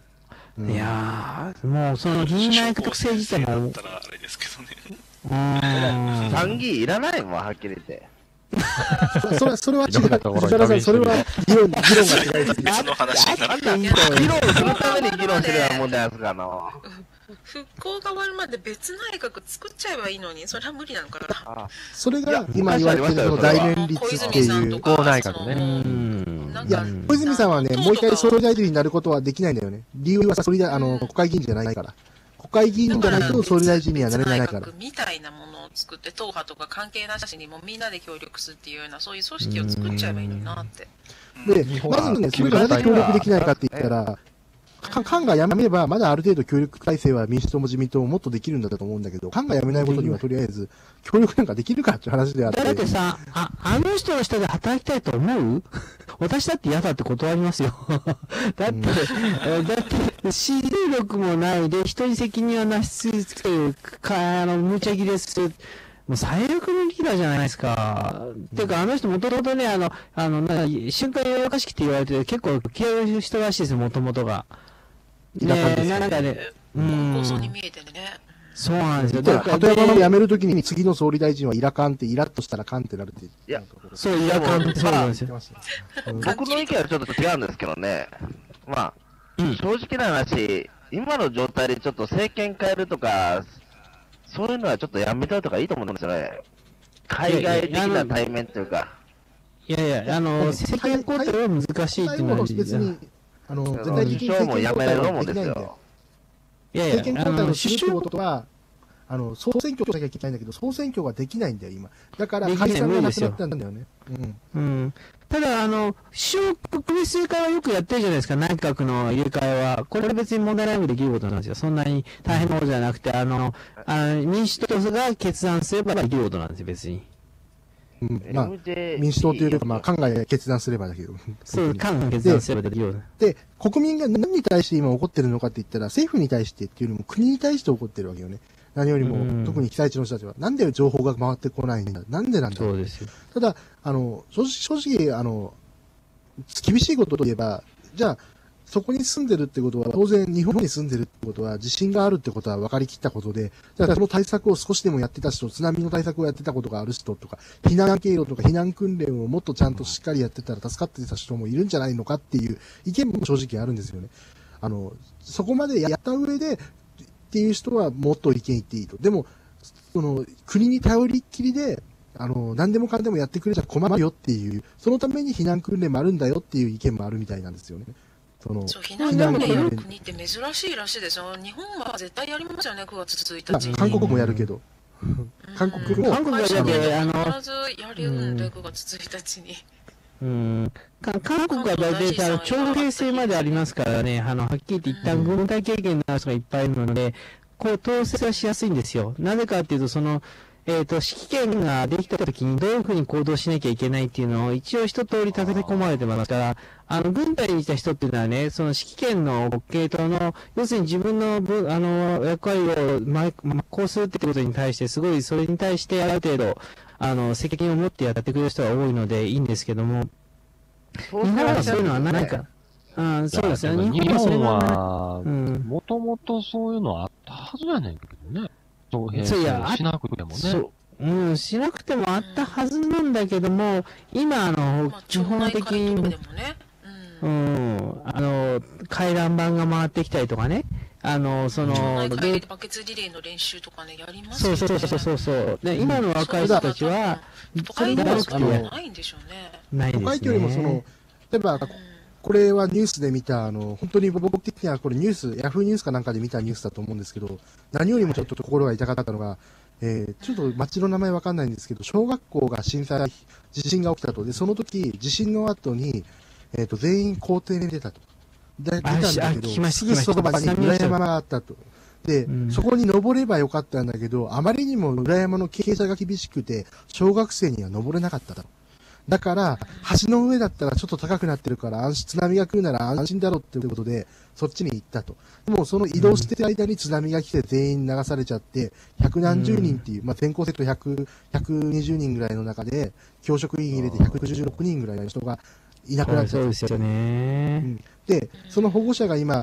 うんいやー、もうその議員内閣制自体も、 だったらあれですけどね。 うーん。 参議院いらないもん、はっきり言って。 それは、それは違う。 いろんなところに藤原さん、それは議論、議論が違います。 別の話になる。 議論するために議論してるようなもんじゃないですか、あの。 復興が終わるまで別内閣作っちゃえばいいのに、それは無理なのかな。 あそれがいや今言われてるの大連立って小泉さんいう。 とか、 復興内閣ねそのうんなんかいや、小泉さんはね、もう一回総理大臣になることはできないんだよね。理由は総理大、あの、国会議員じゃないから。国会議員じゃないと総理大臣にはなれないから。 別内閣みたいなものを作って、党派とか関係なしにもみんなで協力するっていうような、そういう組織を作っちゃえばいいのになって。 で、 日本まずね、それがなぜ協力できないかって言ったら、か官が辞めれば、まだある程度協力体制は民主党も自民党ももっとできるんだと思うんだけど、官が辞めないことにはとりあえず、協力なんかできるかっていう話であって。 だってさ、あ、あの人の下で働きたいと思う私だって嫌だって断りますよ。だって、えだって、指導力もないで、人に責任はなしつつけか、あの、無茶切れする。もう最悪のリーダーじゃないですか。ていうか、あの人もともとね、あの、あの、なんか、瞬間弱々しきって言われて、結構嫌いな人らしいですよ、もともとが。ねえ、なんかね、う構想にん。 見えてね。 そうなんですよ。 で、 だから鳩山も辞めるときに次の総理大臣はイラカンって、イラッとしたらカンってなるって。 いや、 そう、イラカンってそうなんですよ。 僕の意見はちょっと違うんですけどね。まあ、 うん正直な話、今の状態でちょっと政権変えるとか、そういうのはちょっとやめた方がいいと思うんですよね。海外的な対面というか。 いやいや、あの、政権交代は難しいっていうのは、 別に、あの、絶対首的に相も辞めるのもですできないんだよよ。。 いやい政権や、あの、 交代をする首相ってことは、あの、総選挙をしなきゃいけないんだけど、総選挙ができないんだよ、今。だから、 できない解散がなくな無理ですよったんだよね。うん。 うん。ただ、あの、首相国立会はよくやってるじゃないですか、内閣の入れ替えは。これは別に問題なくできることなんですよ。そんなに大変なことじゃなくて、あの、あの民主党が決断すればできることなんですよ、別に。 うん、まあ、 エムジェー民主党というか、まあ、考え決断すればだけど。 そう、 本当に官が決断すればできること。 で、国民が何に対して今怒ってるのかって言ったら、政府に対してっていうよりも国に対して怒ってるわけよね。何よりも、 うん特に被災地の人たちは、なんで情報が回ってこないんだ、なんでなんだ。 そうですよ。 ただ、あの、正直、正直、あの、厳しいことといえば、じゃあ、そこに住んでるってことは、当然日本に住んでるってことは、地震があるってことは分かりきったことで、じゃあその対策を少しでもやってた人、津波の対策をやってたことがある人とか、避難経路とか避難訓練をもっとちゃんとしっかりやってたら助かってた人もいるんじゃないのかっていう意見も正直あるんですよね。あの、そこまでやった上で、っていう人はもっと意見言っていいと。でも、その、国に頼りっきりで、あの、何でもかんでもやってくれちゃ困るよっていう、そのために避難訓練もあるんだよっていう意見もあるみたいなんですよね。その、 そう、避難訓練やる国って珍しいらしいですよ。日本は絶対やりますよね、くがつついたちに。 韓国もやるけど。韓国も、 韓国がやるあの必ずやるんで、くがつついたちに。 うん。か韓国は大体、あの、徴兵制までありますからね、あの、はっきり言って一旦軍隊経験のある人がいっぱいいるので、こう、統制はしやすいんですよ。なぜかっていうと、その、えっ、と、指揮権ができた時にどういうふうに行動しなきゃいけないっていうのを一応一通り立て込まれてますから、あの、軍隊にいた人っていうのはね、その指揮権の系統の、要するに自分のぶ、あの、役割をま、ま、こうするってことに対して、すごいそれに対してある程度、あの、責任を持ってやってくれる人が多いのでいいんですけども、日本はそういうのはないか。あそうですよね。 日日本はそれ本はは、 うんもともとそういうのあったはずやねんけどね。徴兵そういやあしなくてもね。 そう。うん、しなくてもあったはずなんだけども、今、あの、 まあ、 基本的町内会とかにで、もね。 ううん。 ん、あの、回覧板が回ってきたりとかね、あの、そ町の、 内会でで、 バケツリレーの練習とかね、やりますよね。 そうそうそうそうそう。で、今の若い人たちは、 都会ではそそれがういうのないんでしょうね。 ないですね。 都会というよりもその、例えば、これはニュースで見た、あの、本当に僕的にはこれニュース、ヤフーニュースかなんかで見たニュースだと思うんですけど、何よりもちょっと心が痛かったのが、えー、ちょっと町の名前わかんないんですけど、小学校が震災、地震が起きたと。で、その時、地震の後に、えっ、と、全員校庭に出たと。で、出たんだけあ聞きまど、 したすぐそばに裏山があったと。で、 うんそこに登ればよかったんだけど、あまりにも裏山の傾斜が厳しくて、小学生には登れなかったと。だから、橋の上だったらちょっと高くなってるから安心、津波が来るなら安心だろうっていうことで、そっちに行ったと。でもその移動してる間に津波が来て全員流されちゃって、百何十人っていう、まあ、全校生徒ひゃく、ひゃくにじゅうにんぐらいの中で、教職員入れてひゃくじゅうろくにんぐらいの人がいなくなっちゃった。 そうですよね。 で、その保護者が今、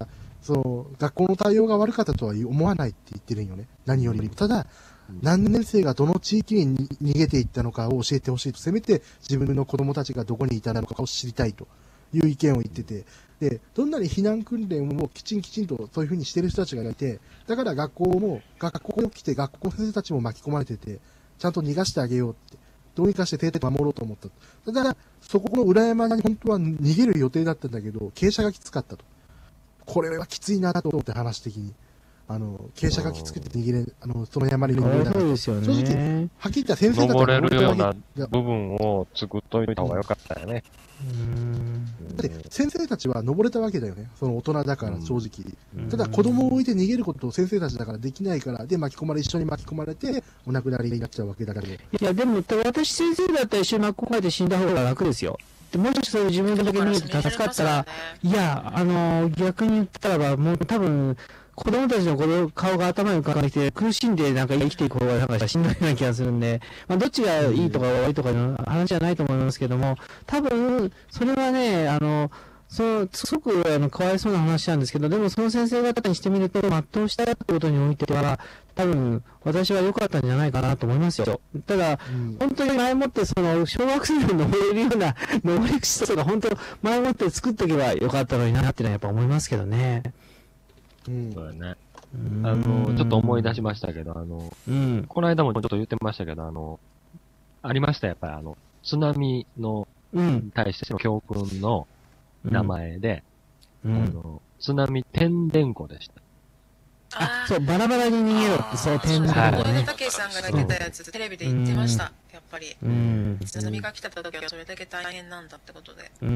その、学校の対応が悪かったとは思わないって言ってるんよね。何よりも。ただ、何年生がどの地域に逃げていったのかを教えてほしいと、せめて自分の子供たちがどこにいたのかを知りたいという意見を言ってて、で、どんなに避難訓練をきちんきちんとそういうふうにしてる人たちがいて、だから学校も、学校に来て学校の先生たちも巻き込まれてて、ちゃんと逃がしてあげようって、どうにかして定点守ろうと思った。ただ、そこの裏山に本当は逃げる予定だったんだけど、傾斜がきつかったと。これはきついなと思って話的に。あの、傾斜がきつくて逃げれ、あの、その山に逃げれなかった。 そうですよね。 正直、はっきり言ったら先生たち登れがるような部分を作っといた方がよかったよね。 だって先生たちは登れたわけだよね。その大人だから正直。ただ子供を置いて逃げることを先生たちだからできないから、で巻き込まれ、一緒に巻き込まれて、お亡くなりになっちゃうわけだから。いや、でも、私先生だったら一緒に巻き込まれて死んだ方が楽ですよ。でもうちょっと自分だけ逃げて助かったら、いや、あの、逆に言ったらば、もう多分、子供たちの顔が頭に浮かんできて、苦しんでなんか生きていく方がなんかしんどいような気がするんで、まあどっちがいいとか悪いとかの話じゃないと思いますけども、多分、それはね、あの、その、すごくあの、かわいそうな話なんですけど、でもその先生方にしてみると、全うしたってことにおいては、多分、私は良かったんじゃないかなと思いますよ。ただ、うん、本当に前もって、その、小学生に登れるような、登り口とか、本当、前もって作っとけばよかったのになってのはやっぱ思いますけどね。 うん、そうだね。あの、ちょっと思い出しましたけど、あの、うん、この間もちょっと言ってましたけど、あの、ありました、やっぱりあの、津波の、対しての教訓の名前で、うん、あの、津波天然湖でした。 あ、そう、バラバラに逃げろって、そう、天然湖ね。 たけしさんが言ってたやつ、テレビで言ってました。やっぱり。うん。津波が来た時はそれだけ大変なんだってことで。 うん。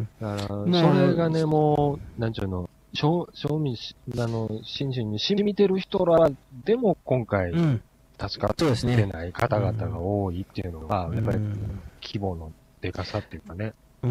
だから、それがね、もう、なんちゅうの、正味、あの、心身に染みてる人らでも今回、助かってない方々が多いっていうのが、やっぱり規模のでかさっていうかね。 うん。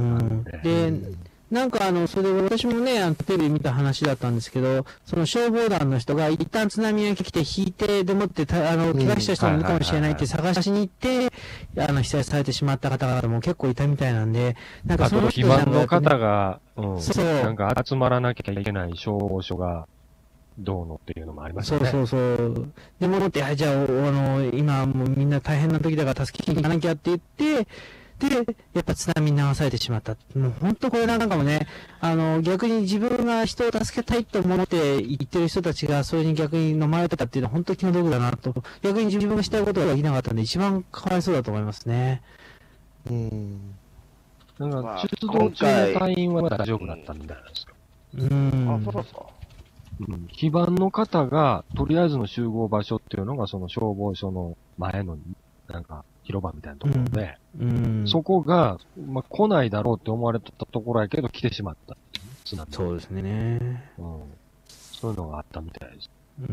で、なんかあの、それで私もね、あのテレビ見た話だったんですけど、その消防団の人が一旦津波が来て引いて、でもってた、あの、怪我した人もいるかもしれないって探しに行って、あの、被災されてしまった方々も結構いたみたいなんで、なんかその人、ね、あと、非番の方が、うん、そう。なんか集まらなきゃいけない消防署が、どうのっていうのもありますよね。 そうそうそう。でもって、じゃあ、あの、今もうみんな大変な時だから助けに行かなきゃって言って、で、やっぱ津波に流されてしまった。もう本当これなんかもね、あの、逆に自分が人を助けたいと思って言ってる人たちが、それに逆に飲まれてたっていうのは本当気の毒だなと。逆に自分がしたいことができなかったんで、一番かわいそうだと思いますね。 うん。なんか、出動中の隊員は大丈夫だったんじゃないですか。うん。あ、そうそう。うん。非番の方が、とりあえずの集合場所っていうのが、その消防署の前の、なんか、広場みたいなところで、うんうん、そこが、まあ、来ないだろうって思われてたところやけど来てしまった。津波。 そうですね、 うん。そういうのがあったみたいです。 うん。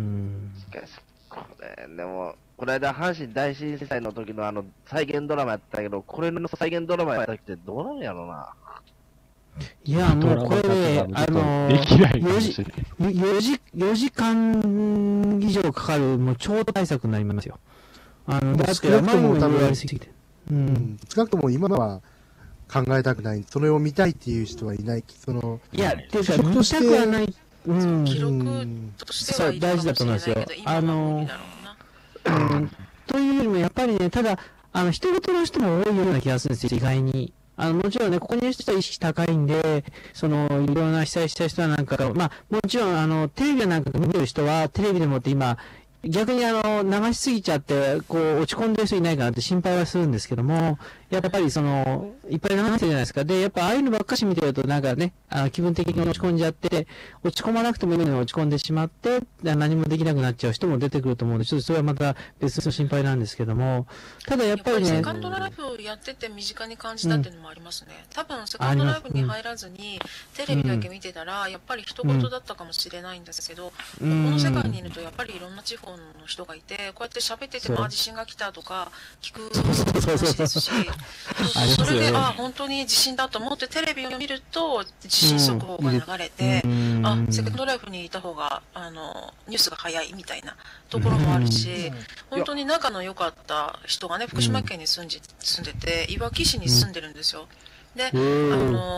これ、でも、この間阪神大震災の時のあの、再現ドラマやったけど、これの再現ドラマやった時ってどうなんやろうな。 いや、もうこれね、あのー、よじ、よじ、よじかん以上かかる、もう超大作になりますよ。あの、だってあまりにも多分、 うん、少なくとも今は考えたくない。それを見たいっていう人はいない。その、 いや、っていうか、見たくはない。 うん。記録としてはいいかもしれないけど、あの、 うん、というよりもやっぱりね、ただ、あの、人事の人も多いような気がするんですよ、意外に。あの、もちろんね、ここにいる人は意識高いんで、その、いろんな被災した人はなんか、まあ、もちろん、あの、テレビなんか見てる人は、テレビでもって今、逆にあの、流しすぎちゃって、こう、落ち込んでる人いないかなって心配はするんですけども、やっぱりその、いっぱい流してるじゃないですか。で、やっぱああいうのばっかし見てると、なんかね、あの気分的に落ち込んじゃって、落ち込まなくてもいいのに落ち込んでしまって、何もできなくなっちゃう人も出てくると思うんで、ちょっとそれはまた別の心配なんですけども、ただやっぱりね。 セカンドライフをやってて身近に感じたっていうのもありますね。うん、多分、セカンドライフに入らずに、テレビだけ見てたら、やっぱり一言だったかもしれないんですけど、うん、この世界にいると、やっぱりいろんな地方の人がいて、こうやって喋ってても、あ、地震が来たとか、聞く話ですし、それで、あ、本当に地震だと思ってテレビを見ると、地震速報が流れて、あ、セカンドライフにいた方が、あの、ニュースが早いみたいなところもあるし、本当に仲の良かった人がね、福島県に住んで、住んでて、いわき市に住んでるんですよ。で、あの、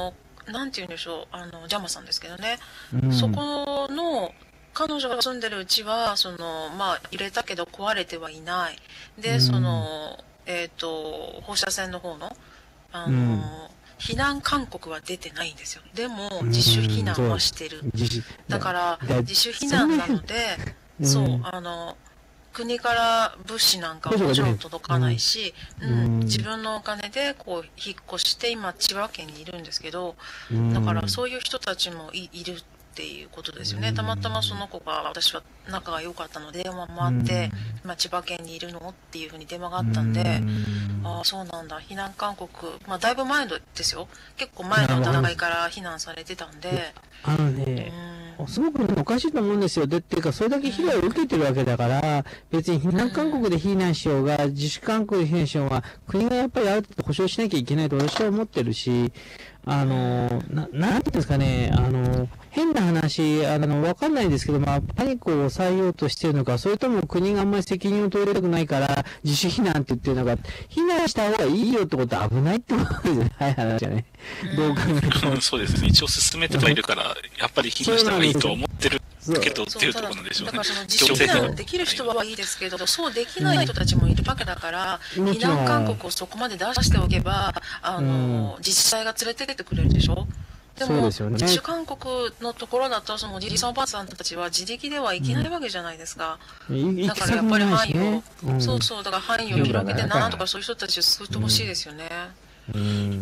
なんて言うんでしょう、あの、ジャマさんですけどね、 うん、 そこの、彼女が住んでるうちは、その、まあ、入れたけど壊れてはいない。で、 うん、 その、えっと、放射線の方の、あの、 うん避難勧告は出てないんですよ。でも、自主避難はしてる。だから、自主避難なので、そう、あの、国から物資なんかももちろん届かないし、うん、うん、自分のお金でこう引っ越して今千葉県にいるんですけど、だからそういう人たちも い, いるっていうことですよね。たまたまその子が私は仲が良かったので電話もあって、今千葉県にいるのっていうふうに電話があったんで、ああそうなんだ、避難勧告、まあだいぶ前のですよ。結構前の段階から避難されてたんで。 あのね、すごくおかしいと思うんですよ。で、っていうか、それだけ被害を受けてるわけだから、別に避難勧告で避難しようが、自主勧告で避難しようが、国がやっぱりある程度保障しなきゃいけないと私は思ってるし、あの、な、なんていうんですかね、あの、変な話、あの、わかんないんですけど、まあ、パニックを抑えようとしてるのか、それとも国があんまり責任を取れたくないから、自主避難って言ってるのか、避難した方がいいよってことは危ないってことですね。はい、話はね。どう考えても。 そうですね。一応進めてはいるから、やっぱり避難した方がいいと思ってるけどっていうところなんでしょうね。 だからその自主避難できる人はいいですけど、そうできない人たちもいるわけだから、避難勧告をそこまで出しておけば、あの、自治体が連れて出てくれるでしょ。でも、でね、自主勧告のところだと、そのおじいさんおばあさんたちは自力ではいけないわけじゃないですか。うん、だからやっぱり範囲を、ねうん、そうそう、だから範囲を広げてなとか、そういう人たちを救ってほしいですよね。 うん、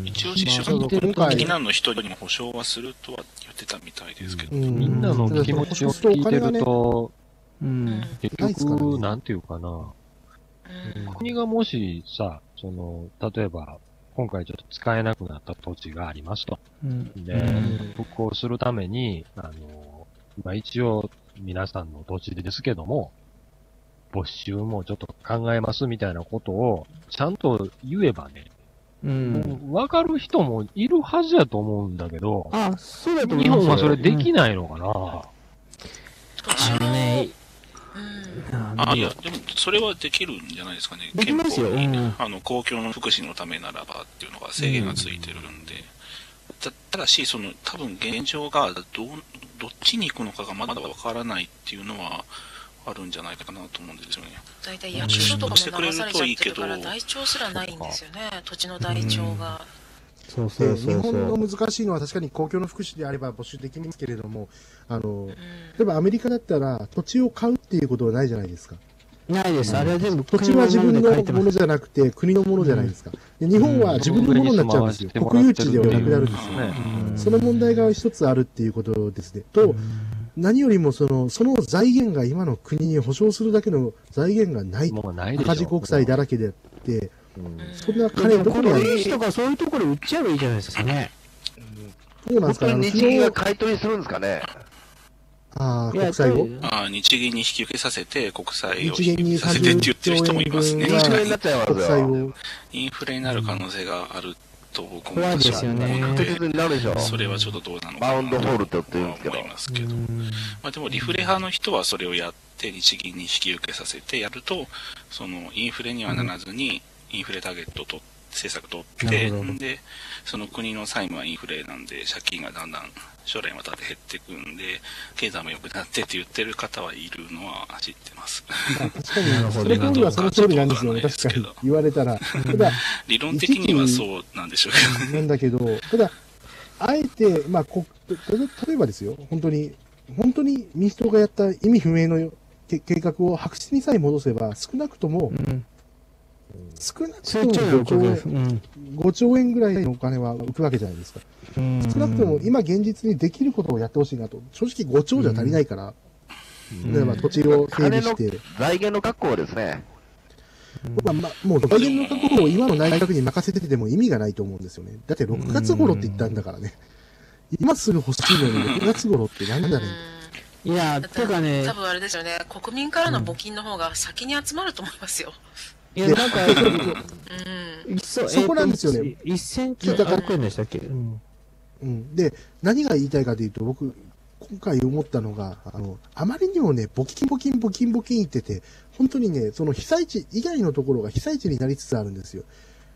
一応自主勧告の避難の人にも保証はするとは言ってたみたいですけど、 うん、みんなの気持ちを聞いてると、うん、結局、なんていうかな、うん、国がもしさ、その、例えば、今回ちょっと使えなくなった土地がありますと。うん、で、復興するために、あの、まあ、一応皆さんの土地ですけども、没収もちょっと考えますみたいなことをちゃんと言えばね、うん、わかる人もいるはずやと思うんだけど、 あ、そうだと思います。 日本はそれできないのかな、うん、 あのね、 あ、いや、でも、それはできるんじゃないですかね。 できますよ。 憲法に、うん、あの、公共の福祉のためならばっていうのが制限がついてるんで。うん、た, ただし、その、多分現状がど、どっちに行くのかがまだわからないっていうのは、あるんじゃないかなと思うんですよね。 大体役所とかも流されちゃってるから、台帳すらないんですよね。土地の台帳が。 そうそうそうそう。日本の難しいのは確かに公共の福祉であれば募集できますけれども、あの、例えばアメリカだったら土地を買うっていうことはないじゃないですか。 ないです。あれは全部土地は自分のものじゃなくて国のものじゃないですか。で日本は自分のものになっちゃうんですよ。国有地ではなくなるんですよね。その問題が一つあるっていうことですね。と、何よりもその、その財源が今の国に保証するだけの財源がない。赤字国債だらけでって、そんな金どこにあるとかそういうところ売っちゃえばいいじゃないですかね。 そうなんですかね。日銀が買い取りするんですかね。 ああ、国債をああ、日銀に引き受けさせて、国債を引き受けさせてって言ってる人もいますね。 インフレになっちゃいますよ。 インフレになる可能性があると僕も怖いですよね。 確実になるでしょ。 それはちょっとどうなのかなバウンドホールって言ってるんですけど。 思いますけど。まあでもリフレ派の人はそれをやって日銀に引き受けさせてやると、そのインフレにはならずにインフレターゲットを取って、政策取って、で、その国の債務はインフレなんで、借金がだんだん将来にわたって減っていくんで、経済も良くなってって言ってる方はいるのは知ってます。 まあ、確かに、それ本人はその通りなんですよね、確かに。言われたら。ただ、 理論的にはそうなんでしょうけど。 なんだけど、ただ、あえて、まあこ、例えばですよ、本当に、本当に民主党がやった意味不明の計画を白紙にさえ戻せば、少なくとも、うん少なくともごちょうえん、ごちょうえんぐらいのお金は浮くわけじゃないですか。少なくとも今現実にできることをやってほしいなと。正直ごちょうじゃ足りないから、例えば土地を整備して。 財源の確保ですね。 まあまあ、もう財源の確保を今の内閣に任せてても意味がないと思うんですよね。だってろくがつ頃って言ったんだからね。今すぐ欲しいのにろくがつ頃って何だね。 いや、てかね。 多分あれですよね。国民からの募金の方が先に集まると思いますよ。 いや、なんか、 うん、そ, そこなんですよね。 いっセンチ高く円でしたっけ、うんうん、で、何が言いたいかというと、僕、今回思ったのが、あの、あまりにもね、募金募金募金募金言ってて、本当にね、その被災地以外のところが被災地になりつつあるんですよ。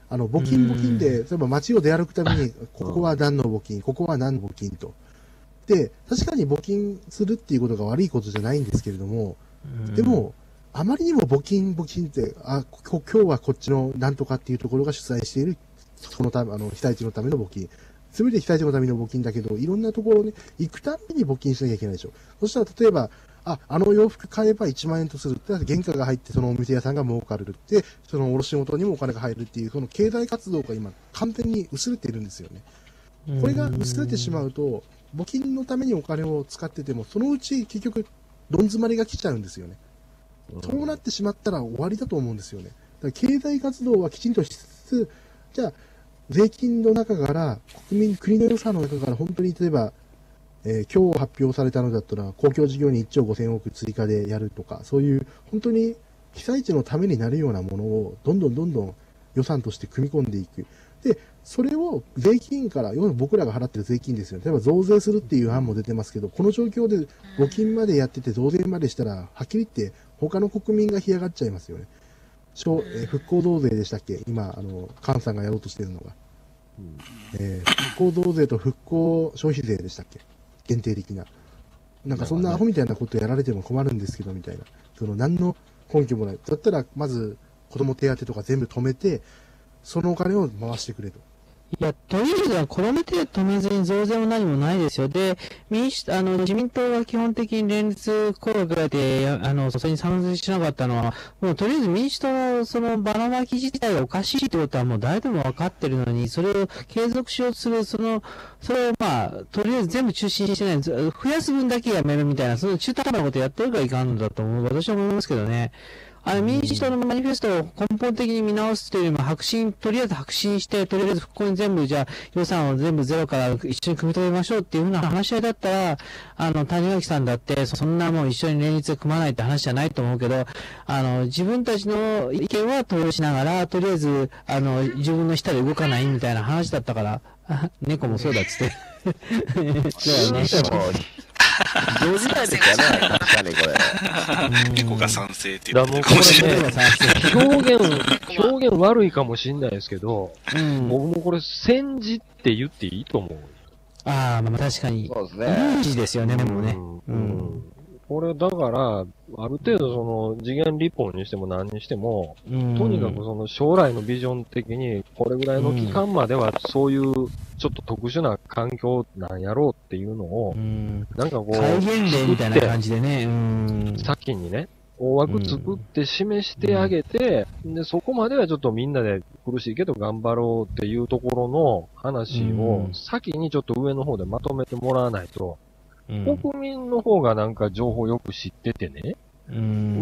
あの、募金募金で、例えば街を出歩くために、ここは何の募金、ここは何の募金と。で、確かに募金するっていうことが悪いことじゃないんですけれども、でも、あまりにも募金募金って、あ、今日はこっちのなんとかっていうところが主催している、そのため、あの、被災地のための募金。すべて被災地のための募金だけど、いろんなところに行くたびに募金しなきゃいけないでしょ。そしたら、例えば、あ、あの洋服買えばいちまんえんとするって、原価が入ってそのお店屋さんが儲かるって、その卸元にもお金が入るっていう、その経済活動が今、完全に薄れているんですよね。これが薄れてしまうと、募金のためにお金を使ってても、そのうち結局、どん詰まりが来ちゃうんですよね。そうなってしまったら終わりだと思うんですよね。だから経済活動はきちんとしつつ、じゃあ、税金の中から、国民、国の予算の中から本当に例えば、えー、今日発表されたのだったら、公共事業にいっちょうごせんおく追加でやるとか、そういう本当に被災地のためになるようなものを、どんどんどんどん予算として組み込んでいく。で、それを税金から、要は僕らが払ってる税金ですよね。例えば増税するっていう案も出てますけど、この状況で募金までやってて増税までしたら、はっきり言って他の国民が干上がっちゃいますよね。小えー、復興増税でしたっけ今、あの、菅さんがやろうとしてるのが。うんえー、復興増税と復興消費税でしたっけ限定的な。なんかそんなアホみたいなことやられても困るんですけど、みたいな。その何の根拠もない。だったら、まず子供手当とか全部止めて、そのお金を回してくれと。 いや、とりあえずはこの目で止めずに増税も何もないですよ。で、民主、あの、自民党は基本的に連立公約で、あの、それに賛成しなかったのは、もうとりあえず民主党のそのばらまき自体がおかしいってことはもう誰でも分かってるのに、それを継続しようとする、その、それをまあ、とりあえず全部中止にしてないんです。増やす分だけやめるみたいな、その中途半端なことやってるからいかんのだと思う。私は思いますけどね。あの民主党のマニフェストを根本的に見直すというよりも、白紙、とりあえず白紙にして、とりあえず復興に全部、じゃあ予算を全部ゼロから一緒に組み止めましょうっていうふうな話し合いだったら、あの、谷垣さんだって、そんなもう一緒に連立で組まないって話じゃないと思うけど、あの、自分たちの意見は投与しながら、とりあえず、あの、自分の下で動かないみたいな話だったから、猫もそうだっつって。そうね。 上時代ですよね、確かにこれ。 猫が賛成って言ってだるかもしれない。 表現、表現悪いかもしんないですけど、 うん、 僕もこれ戦時って言っていいと思う。 ああ、まあ確かに。 そうですね。 戦時ですよね、でもね。 うん。うんこれ、だから、ある程度その、次元立法にしても何にしても、 うん、 とにかくその将来のビジョン的に、これぐらいの期間まではそういう、ちょっと特殊な環境なんやろうっていうのを、 うん、 なんかこう、 戒厳令みたいな感じでね、うん、 先にね、大枠作って示してあげて、うん、で、そこまではちょっとみんなで苦しいけど頑張ろうっていうところの話を、先にちょっと上の方でまとめてもらわないと、うん、国民の方がなんか情報よく知っててね、うん、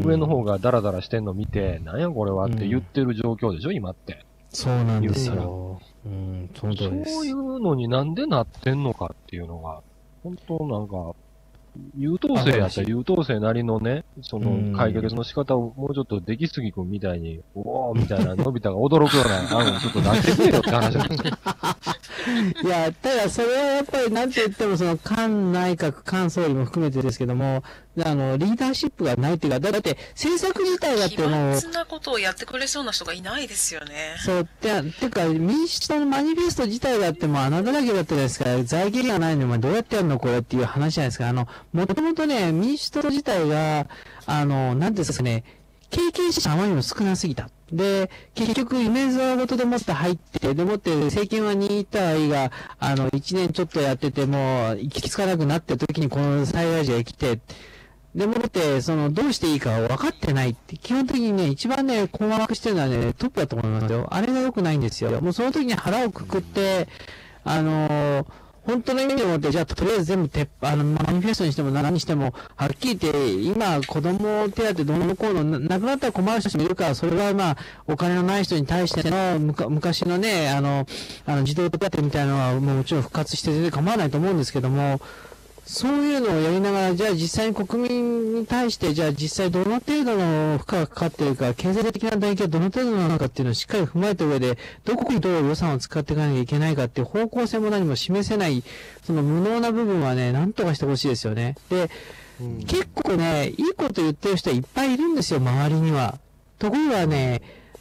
上の方がダラダラしてんの見て、なんやこれはって言ってる状況でしょ、今って。 そうなんですよ。うん、その通りです。 そういうのになんでなってんのかっていうのが、本当なんか、優等生やったら優等生なりのね、その解決の仕方をもうちょっと出来すぎくんみたいに、おーみたいな、のび太が驚くような案をちょっと出してくれよって話なんですよ。 いや、ただそれはやっぱりなんて言ってもその菅内閣、菅総理も含めてですけども、あの、リーダーシップがないっていうか、だって政策自体だってもう。 奇抜なことをやってくれそうな人がいないですよね。 そう、て、てか民主党のマニフェスト自体だってもう穴だらけだったですから、財源がないのに、まあどうやってやるのこれっていう話じゃないですか。あの、もともとね、民主党自体が、あの、なんですかね、経験者あまりにも少なすぎた。で、結局、夢沢ごとでもって入って、でもって政権はに体が、あの、いちねんちょっとやってても、行き着かなくなってる時にこの災害時が来て、でもって、その、どうしていいか分かってないって、基本的にね、一番ね、困惑してるのはね、トップだと思いますよ。あれが良くないんですよ。もうその時に腹をくくって、あのー、本当の意味でもって、じゃあ、とりあえず全部鉄、あの、マニフェストにしても何にしても、はっきり言って、今、子供手当どうのこうの、なくなったら困る人もいるから、それはまあ、お金のない人に対しての、むか昔のね、あの、あの、児童手当みたいなのは、もちろん復活して全然構わないと思うんですけども、そういうのをやりながら、じゃあ実際に国民に対して、じゃあ実際どの程度の負荷がかかっているか、経済的な打撃はどの程度なのかっていうのをしっかり踏まえた上で、どこにどう予算を使っていかなきゃいけないかっていう方向性も何も示せない、その無能な部分はね、なんとかしてほしいですよね。で、うん、結構ね、いいこと言ってる人はいっぱいいるんですよ、周りには。ところがね、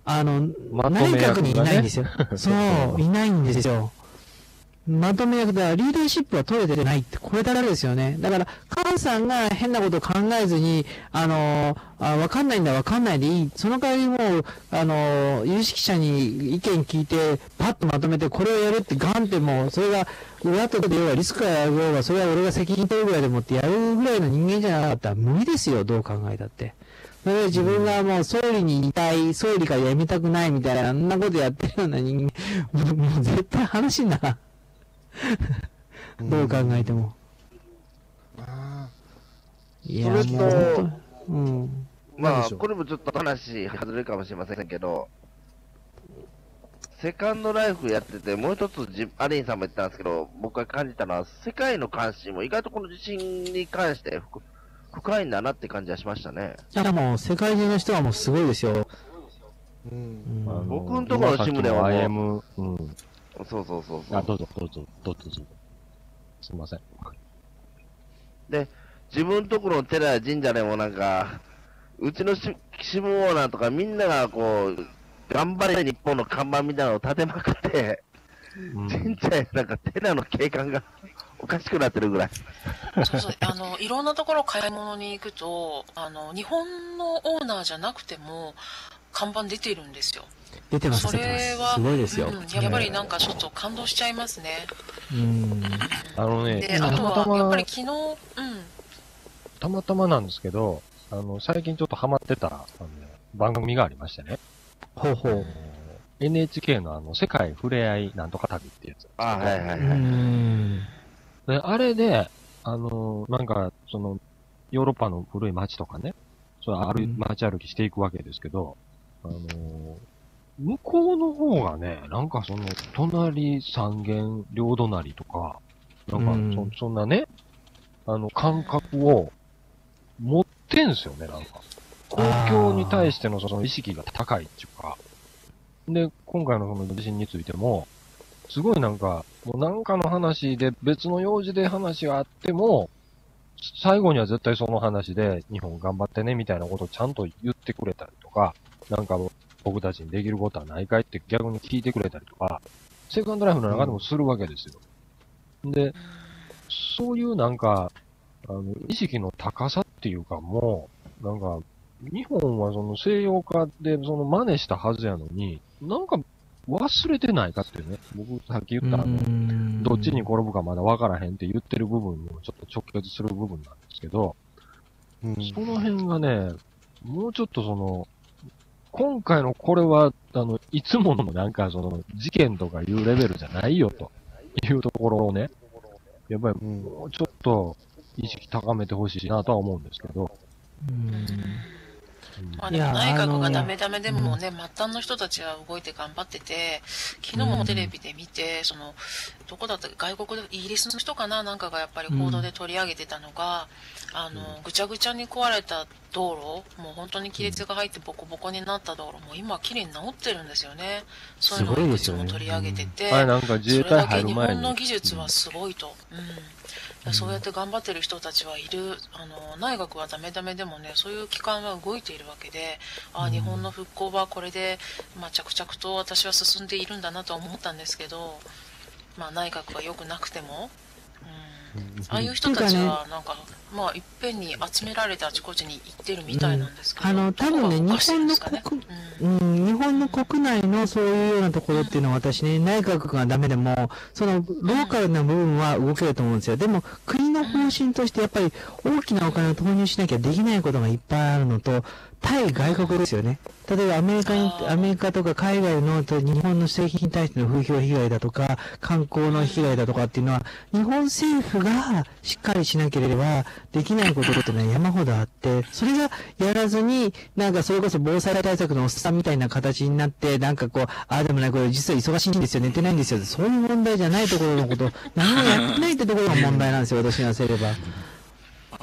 あの、 まと内め役がね閣にいないんですよ。そう、いないんですよ。まとめ役だ、リーダーシップは取れてないって、これだけですよね。だから、菅さんが変なことを考えずに、あのあ、わかんないんだ、わかんないでいい。その代わりもう、あの有識者に意見聞いて、パッとまとめて、これをやるってガンってもう、それが、裏とで要はリスクがやろうが、それは俺が責任取るぐらいでもってやるぐらいの人間じゃなかったら無理ですよ、どう考えたって。それで自分がもう総理にいたい、総理から辞めたくないみたいな、あんなことやってるような人間、もうもう絶対話にならん。どう考えても。 あいや、 それともう本当、うん。 まあ、 なんでしょうこれもちょっと話外れるかもしれませんけど、セカンドライフやってて、もう一つじ、アリンさんも言ったんですけど、僕が感じたのは、世界の関心も意外とこの地震に関して深深いんだなって感じはしましたね。 いや、もう世界中の人はもうすごいですよ。 ーう。 うんんあの僕のところのシムではもう今さっきの アイエム、うん。 そうそうそうそう。 あ、どうぞ、どうぞ、どうぞ。すみません。 で、自分のところの寺や神社でもなんか、うちのしシムオーナーとかみんながこう、頑張れ日本の看板みたいなのを立てまくって、 うん神社やなんか寺の景観がおかしくなってるぐらい。 そうそう、あの、いろんなところ買い物に行くと、あの、日本のオーナーじゃなくても、看板出てるんですよ。 出てます、 そ出てます。 れは、 すごいですよ。 うん、やっぱりなんかちょっと感動しちゃいますね。 うん。 あのね、 で、 たあとまたは、やっぱりま、 昨日、うん、 たまたまなんですけど、あの、最近ちょっとハマってた、あの、番組がありましてね。 ほうほう。 エヌエイチケー のあの、世界ふれあいなんとか旅ってやつ。 あはいはいうはい。 ん。 で、あれで、あの、なんか、その、ヨーロッパの古い街とかね、それ歩い、 うん街歩きしていくわけですけど、あの、向こうの方がね、なんかその、隣三軒両隣とか、なんかそ、 うんそんなね、あの、感覚を持ってんすよね、なんか。公共に対してのその意識が高いっていうか。で、今回のその地震についても、すごいなんか、もうなんかの話で別の用事で話があっても、最後には絶対その話で日本頑張ってねみたいなことをちゃんと言ってくれたりとか、なんか僕たちにできることはないかいって逆に聞いてくれたりとか、セカンドライフの中でもするわけですよ。で、そういうなんか、あの、意識の高さっていうかもう、なんか、日本はその西洋化でその真似したはずやのに、なんか忘れてないかっていうね、僕さっき言ったあの、どっちに転ぶかまだ分からへんって言ってる部分にもちょっと直結する部分なんですけど、 うんその辺がね、もうちょっとその、今回のこれは、あの、いつものなんかその、事件とかいうレベルじゃないよというところをね、やっぱりうんもうちょっと意識高めてほしいなとは思うんですけど、 うんまあ、でもいや内閣があのダメダメでもね、末端の人たちは動いて頑張ってて、昨日もテレビで見て、その、どこだったか、外国で、イギリスの人かな、なんかがやっぱり報道で取り上げてたのが、あの、ぐちゃぐちゃに壊れた道路、もう本当に亀裂が入ってボコボコになった道路も今綺麗に治ってるんですよね。そういうのをいくつも取り上げてて、 あれなんか自衛隊それだけ日入る前に本の技術はすごいと。うんそうやって頑張ってる人たちはいる。あの、内閣はダメダメでもね、そういう機関は動いているわけで、あ、日本の復興はこれで、まあ、着々と私は進んでいるんだなとは思ったんですけど、まあ、内閣が良くなくても、うん、ああいう人たちは、なんか、まあ、いっぺんに集められてあちこちに行ってるみたいなんですけど、 あの、多分ね、 どこが動かしてるんで日本のすかね国、 うんうん、日本の国内のそういうようなところっていうのは私ね、内閣がダメでも、そのローカルな部分は動けると思うんですよ。でも、国の方針としてやっぱり大きなお金を投入しなきゃできないことがいっぱいあるのと、対外国ですよね。例えばアメリカに、アメリカとか海外のと日本の製品に対しての風評被害だとか、観光の被害だとかっていうのは、日本政府がしっかりしなければできないことっていうのは山ほどあって、それがやらずに、なんかそれこそ防災対策のおっさんみたいな形になって、なんかこう、ああでもない、これ実は忙しいんですよ、寝てないんですよ。そういう問題じゃないところのこと、何もやってないってところが問題なんですよ、私に言わせれば。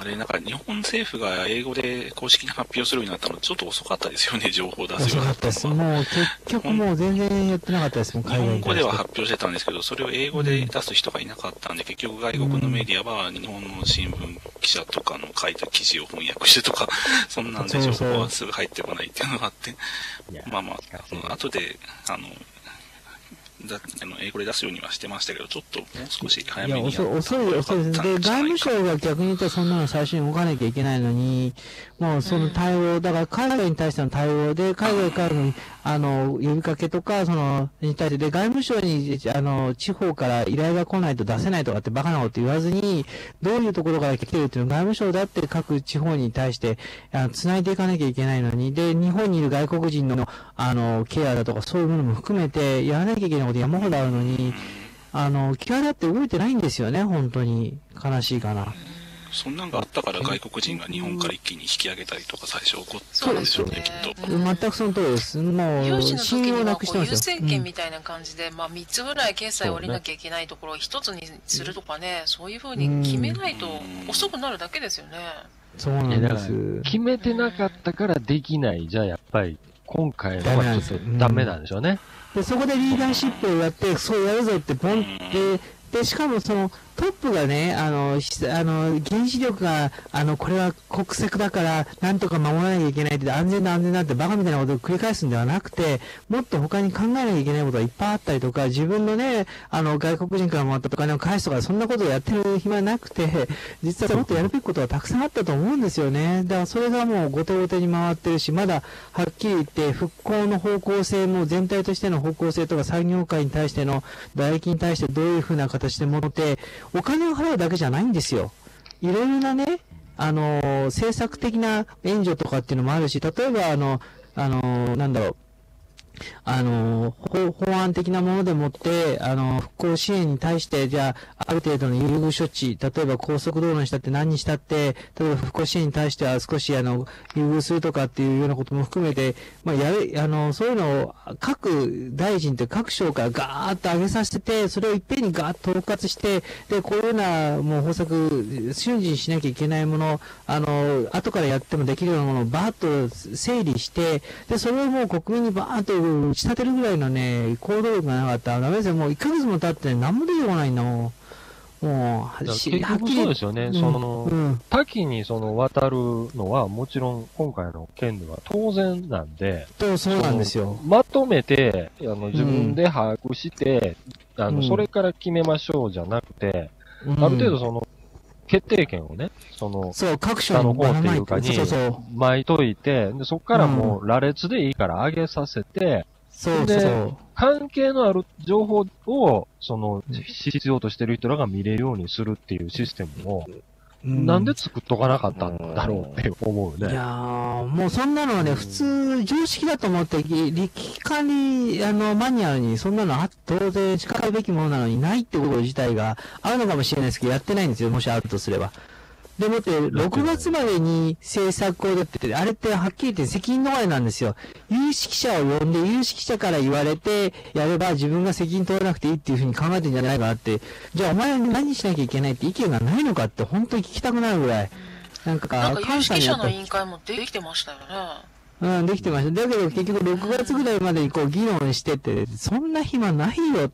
あれ、なんか日本政府が英語で公式に発表するようになったのちょっと遅かったですよね、情報出す遅ようになかっです。 ったたのは。 もう結局もう全然やってなかったですもん、 日海外本語でに対して。 は発表してたんですけど、それを英語で出す人がいなかったんで、結局外国のメディアは日本の新聞記者とかの書いた記事を翻訳してとか、そんなんで情報はすぐ入ってこないっていうのがあって、まあまあ、後で、あの、だあの英語で出すようにはしてましたけど、ちょっともう少し早めにやった方が良かったんじゃないか。 遅い、遅いです。で、外務省が逆に言うとそんなの最初に動かなきゃいけないのに、もうその対応、だから海外に対しての対応で、海外からの、あの、呼びかけとか、その、に対して、で、外務省に、あの、地方から依頼が来ないと出せないとかってバカなこと言わずに、どういうところから来てるっていうのを外務省だって各地方に対して、あの、繋いでいかなきゃいけないのに、で、日本にいる外国人の、あの、ケアだとかそういうものも含めて、やらなきゃいけないこと山ほどあるのに、あの、際立って動いてないんですよね、本当に。悲しいかな。 そんなんがあったから外国人が日本から一気に引き上げたりとか最初起こったんでしょうね、きっと。 全くその通りです。もう、 有事の時信用にはこうなくしてますよ。 優先権みたいな感じで、まあみっつぐらい決済を降りなきゃいけないところをひとつにするとかね、そういうふうに決めないと遅くなるだけですよね。 そうなんでいやだからす。 決めてなかったからできない。じゃあやっぱり、今回はちょっとダメなんでしょうね。 で、そこでリーダーシップをやって、そうやるぞってポンって、で、しかもそのトップがね、あの、しあの、原子力が、あの、これは国策だから、なんとか守らなきゃいけないって、安全だ安全だってバカみたいなことを繰り返すんではなくて、もっと他に考えなきゃいけないことがいっぱいあったりとか、自分のね、あの、外国人からもらったお金を返すとか、そんなことをやってる暇なくて、実はもっとやるべきことはたくさんあったと思うんですよね。だからそれがもう後手後手に回ってるし、まだはっきり言って復興の方向性も全体としての方向性とか産業界に対しての唾液に対してどういうふうな形で持って、お金を払うだけじゃないんですよ。いろいろなね、あのー、政策的な援助とかっていうのもあるし、例えばあの、あのー、なんだろう、あの、法、法案的なものでもって、あの、復興支援に対して、じゃあ、ある程度の優遇処置、例えば高速道路にしたって何にしたって、例えば復興支援に対しては少し、あの、優遇するとかっていうようなことも含めて、まあ、やる、あの、そういうのを各大臣って各省からガーッと上げさせて、それをいっぺんにガーッと統括して、で、こういうような、もう方策、瞬時にしなきゃいけないもの、あの、後からやってもできるようなものをバーッと整理して、で、それをもう国民にバーッと打ち立てるぐらいのね、行動力がなかったらダメですよ。もういっかげつも経って何も出てこないんだもん。もう、 結局そうですよね。その、うん、多岐にその渡るのはもちろん今回の件では当然なんで。 そう、そうなんですよ。 まとめて、あの、自分で把握して、うん、あの、それから決めましょうじゃなくて、うん、ある程度その、決定権をね、その、 そう、各省の方っていうかに、巻いといて、で、そこからもう羅列でいいから上げさせて、 そうそう。 で、関係のある情報を、その、必要としてる人らが見れるようにするっていうシステムを、うん、なんで作っとかなかったんだろうって思うね。 いやー、もうそんなのはね、普通、常識だと思って、危機管理、あの、マニュアルにそんなのあ当然仕掛かるべきものなのにないってこと自体があるのかもしれないですけど、やってないんですよ、もしあるとすれば。でもって、ろくがつまでに政策を出ってて、あれってはっきり言って責任逃れなんですよ。有識者を呼んで、有識者から言われて、やれば自分が責任取らなくていいっていうふうに考えてるんじゃないかなって、じゃあお前何しなきゃいけないって意見がないのかって本当に聞きたくなるぐらい。なんか、 なんか有識者の委員会もできてましたよね。 うん、できてました。だけど結局ろくがつぐらいまでにこう議論してて、そんな暇ないよって。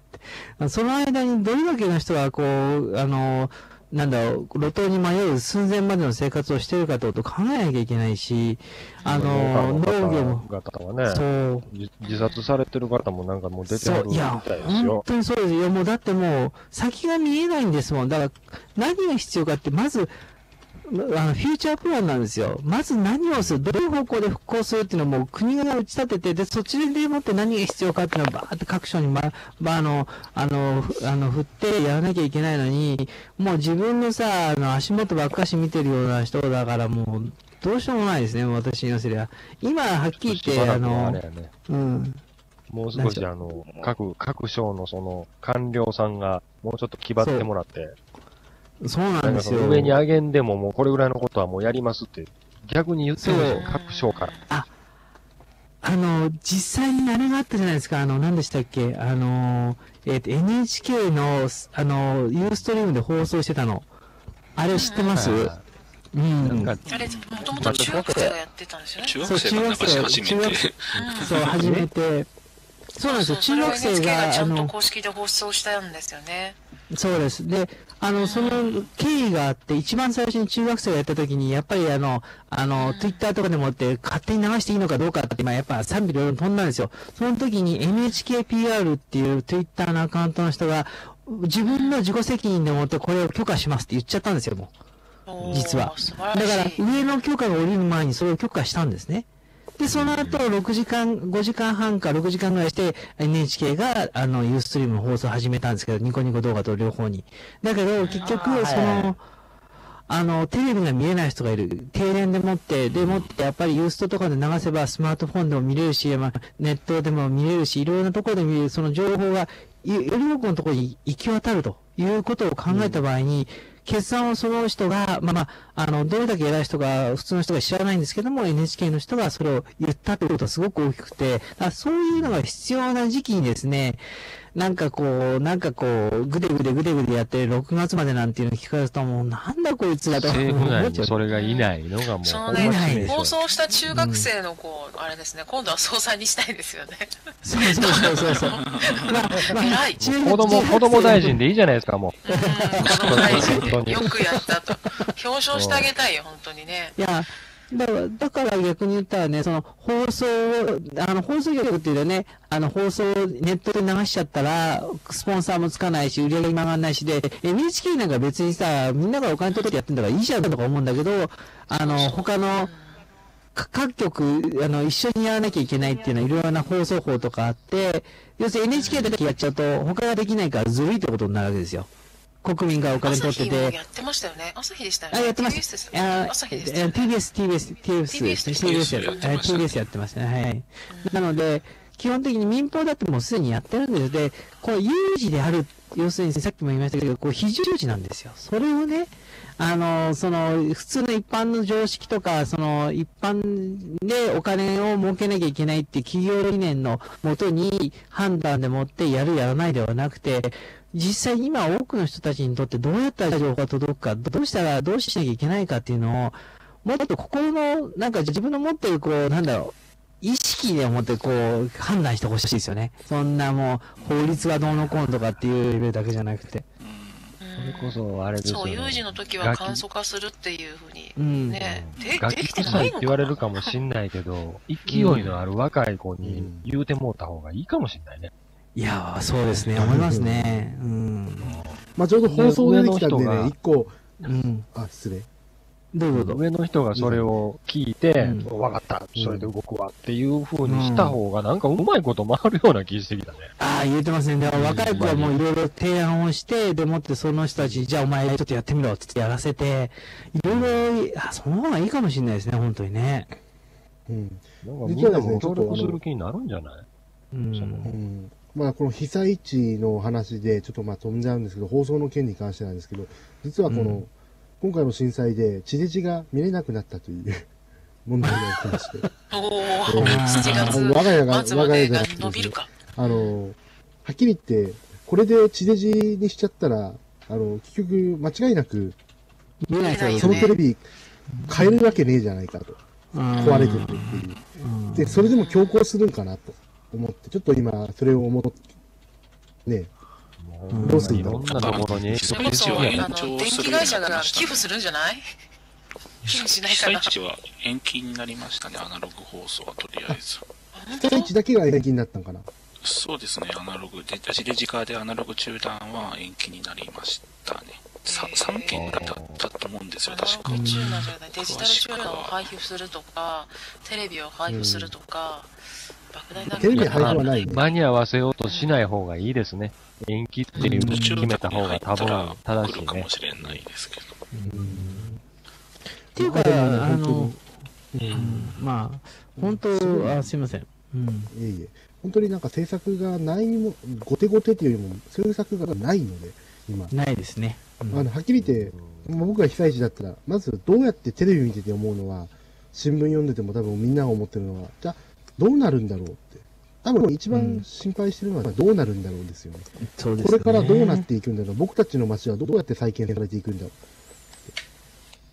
その間にどれだけの人がこう、あの、なんだろう、路頭に迷う寸前までの生活をしているかってことを考えなきゃいけないし、あの、農業も、 方はね、そう。自殺されてる方もなんかもう出てるみたいですよ。 いや、本当にそうですよ。もうだってもう、先が見えないんですもん。だから、何が必要かって、まず、あの、フューチャープランなんですよ。まず何をする、どういう方向で復興するっていうのをもう国が打ち立てて、で、そっちでもって何が必要かっていうのをバーって各所にま、まあ、あの、あの、あの、振ってやらなきゃいけないのに、もう自分のさ、あの、足元ばっかし見てるような人だからもう、どうしようもないですね、私のせりゃ。今、はっきり言って、あの、うん。 もう少しあの、各、各省のその、官僚さんが、もうちょっと気張ってもらって、 そうなんですよ。 上に上げんでももうこれぐらいのことはもうやりますって逆に言ってるんですよ、各省から。 あ、あの、実際にあれがあったじゃないですか、あの、何でしたっけ、あの、えっと、エヌエイチケー の、あの、ユーストリームで放送してたの。あれ知ってます？ うん。 なんか、 あれ、もともと中学生がやってたんですよね。 中学生が流し始めて。 そう、始めて。そうなんですよ。中学生が。 エヌエイチケー がちゃんと公式で放送したんですよね。 そうです。で、あの、その経緯があって、一番最初に中学生がやった時に、やっぱりあの、あの、ツイッターとかでもって勝手に流していいのかどうかって、まあやっぱ賛否両論飛んだんですよ。その時に エヌエイチケーピーアール っていうツイッターのアカウントの人が、自分の自己責任でもってこれを許可しますって言っちゃったんですよ、もう。実は。だから、上の許可が下りる前にそれを許可したんですね。で、その後、ろくじかん、ごじかんはんかろくじかんぐらいして、エヌエイチケー が、あの、ユーストリームの放送を始めたんですけど、ニコニコ動画と両方に。だけど、結局、その、あの、テレビが見えない人がいる。停電でもって、でもって、やっぱりユーストとかで流せば、スマートフォンでも見れるし、まあ、ネットでも見れるし、いろいろなところで見れる、その情報が、より多くのところに行き渡るということを考えた場合に、決算をその人が、まあまあ、あの、どれだけ偉い人が、普通の人が知らないんですけども、エヌエイチケー の人がそれを言ったということはすごく大きくて、そういうのが必要な時期にですね、なんかこう、なんかこう、ぐでぐでぐでぐでやって、ろくがつまでなんていうのを聞かれると、もうなんだこいつだと思っちゃう。 政府内にそれがいないのがもう、 そのね、放送した中学生の子、うん、あれですね、今度は総裁にしたいですよね。 そうそうそうそう。まあ、 まあ、偉い。 子供、子供大臣でいいじゃないですか、もう。 うん、子供大臣でよくやったと。表彰してあげたいよ、本当にね。 いや、だから、だから逆に言ったらね、その放送を、あの放送局っていうのはね、あの放送をネットで流しちゃったら、スポンサーもつかないし、売り上げも上がんないしで、エヌエイチケー なんか別にさ、みんながお金取ってやってんだからいいじゃんとか思うんだけど、あの、他の、各局、あの、一緒にやらなきゃいけないっていうのは、いろいろな放送法とかあって、要するに エヌエイチケー だけやっちゃうと、他ができないからずるいってことになるわけですよ。国民がお金取ってて。 朝日もやってましたよね。朝日でしたよね。 あ、やってます。 ティービーエス ですよね。朝日でしたよね。 ティービーエス、ティービーエス、ティービーエス、ティービーエス、ティービーエス やって、ティービーエスやってましたね。はい。なので、基本的に民放だってもうすでにやってるんです。で、こう、有事である、要するにさっきも言いましたけど、こう、非常時なんですよ。それをね、あの、その、普通の一般の常識とか、その、一般でお金を儲けなきゃいけないって企業理念のもとに判断でもってやるやらないではなくて、実際今多くの人たちにとってどうやったら情報が届くか、どうしたら、どうしなきゃいけないかっていうのを、もっと心の、なんか自分の持っている、こう、なんだろう、意識でもってこう、判断してほしいですよね。そんなもう、法律がどうのこうのとかっていうレベルだけじゃなくて。 それこそ、あれですよね。 そう、有事の時は簡素化するっていうふうに。 うん。 ね、 ガキ臭いって言われるかもしんないけど、勢いのある若い子に言うてもうた方がいいかもしんないね。 いやー、そうですね、思いますね。うん。 まあちょうど放送できたんでね、一個、 うん。 あ、失礼。 どうぞどうぞ。 上の人がそれを聞いて、 うん、 わかった、それで動くわっていう風にした方が、なんかうまいこと回るような気してきたね。 ああ、言ってますね。だから若い子はもういろいろ提案をして、でもってその人たち、じゃあお前ちょっとやってみろってってやらせて、いろいろ、あ、その方がいいかもしれないですね、本当にね。 うん。なんかみんなも協力する気になるんじゃない？ うん。 うん。まあこの被災地の話でちょっとまあ飛んじゃうんですけど、放送の件に関してなんですけど、実はこの、うん、今回の震災で地デジが見れなくなったという問題が起きまして。 おー、しちがつ我が家が、 末までが伸びるか。 あの、はっきり言って、これで地デジにしちゃったら、あの、結局間違いなく、 見ないですよね。 そのテレビ変えるわけねえじゃないかと。壊れてるっていう。で、それでも強行するんかなと思って、ちょっと今、それを思って、ね、どうするんだろう。 いろんなところにそれこそ、あの、電気会社が寄付するんじゃない？寄付しないかな。 被災地は延期になりましたね、アナログ放送はとりあえず。 被災地だけが延期になったんかな。 そうですね、アナログ、デジデジカでアナログ中断は延期になりましたね。さんけんぐらいだったと思うんですよ、確か。 デジタルチューナーを配布するとか、テレビを配布するとか、莫大なテレビ配布はない。 間に合わせようとしない方がいいですね。延期っていう決めた方が多分正しいね。 かもしれないですけど。 っていうか、あの、まあ、本当、あ、すいません。うん。 いえいえ。本当になんか政策がないも、後手後手っていうよりも、政策がないので、今。 ないですね。 うん、あの、はっきり言って、僕が被災地だったら、まずどうやってテレビ見てて思うのは、新聞読んでても多分みんなが思ってるのは、じゃあ、どうなるんだろうって。多分一番心配してるのはどうなるんだろうですよね。 うん、そうですね。 これからどうなっていくんだろう。僕たちの街はどうやって再建されていくんだろう。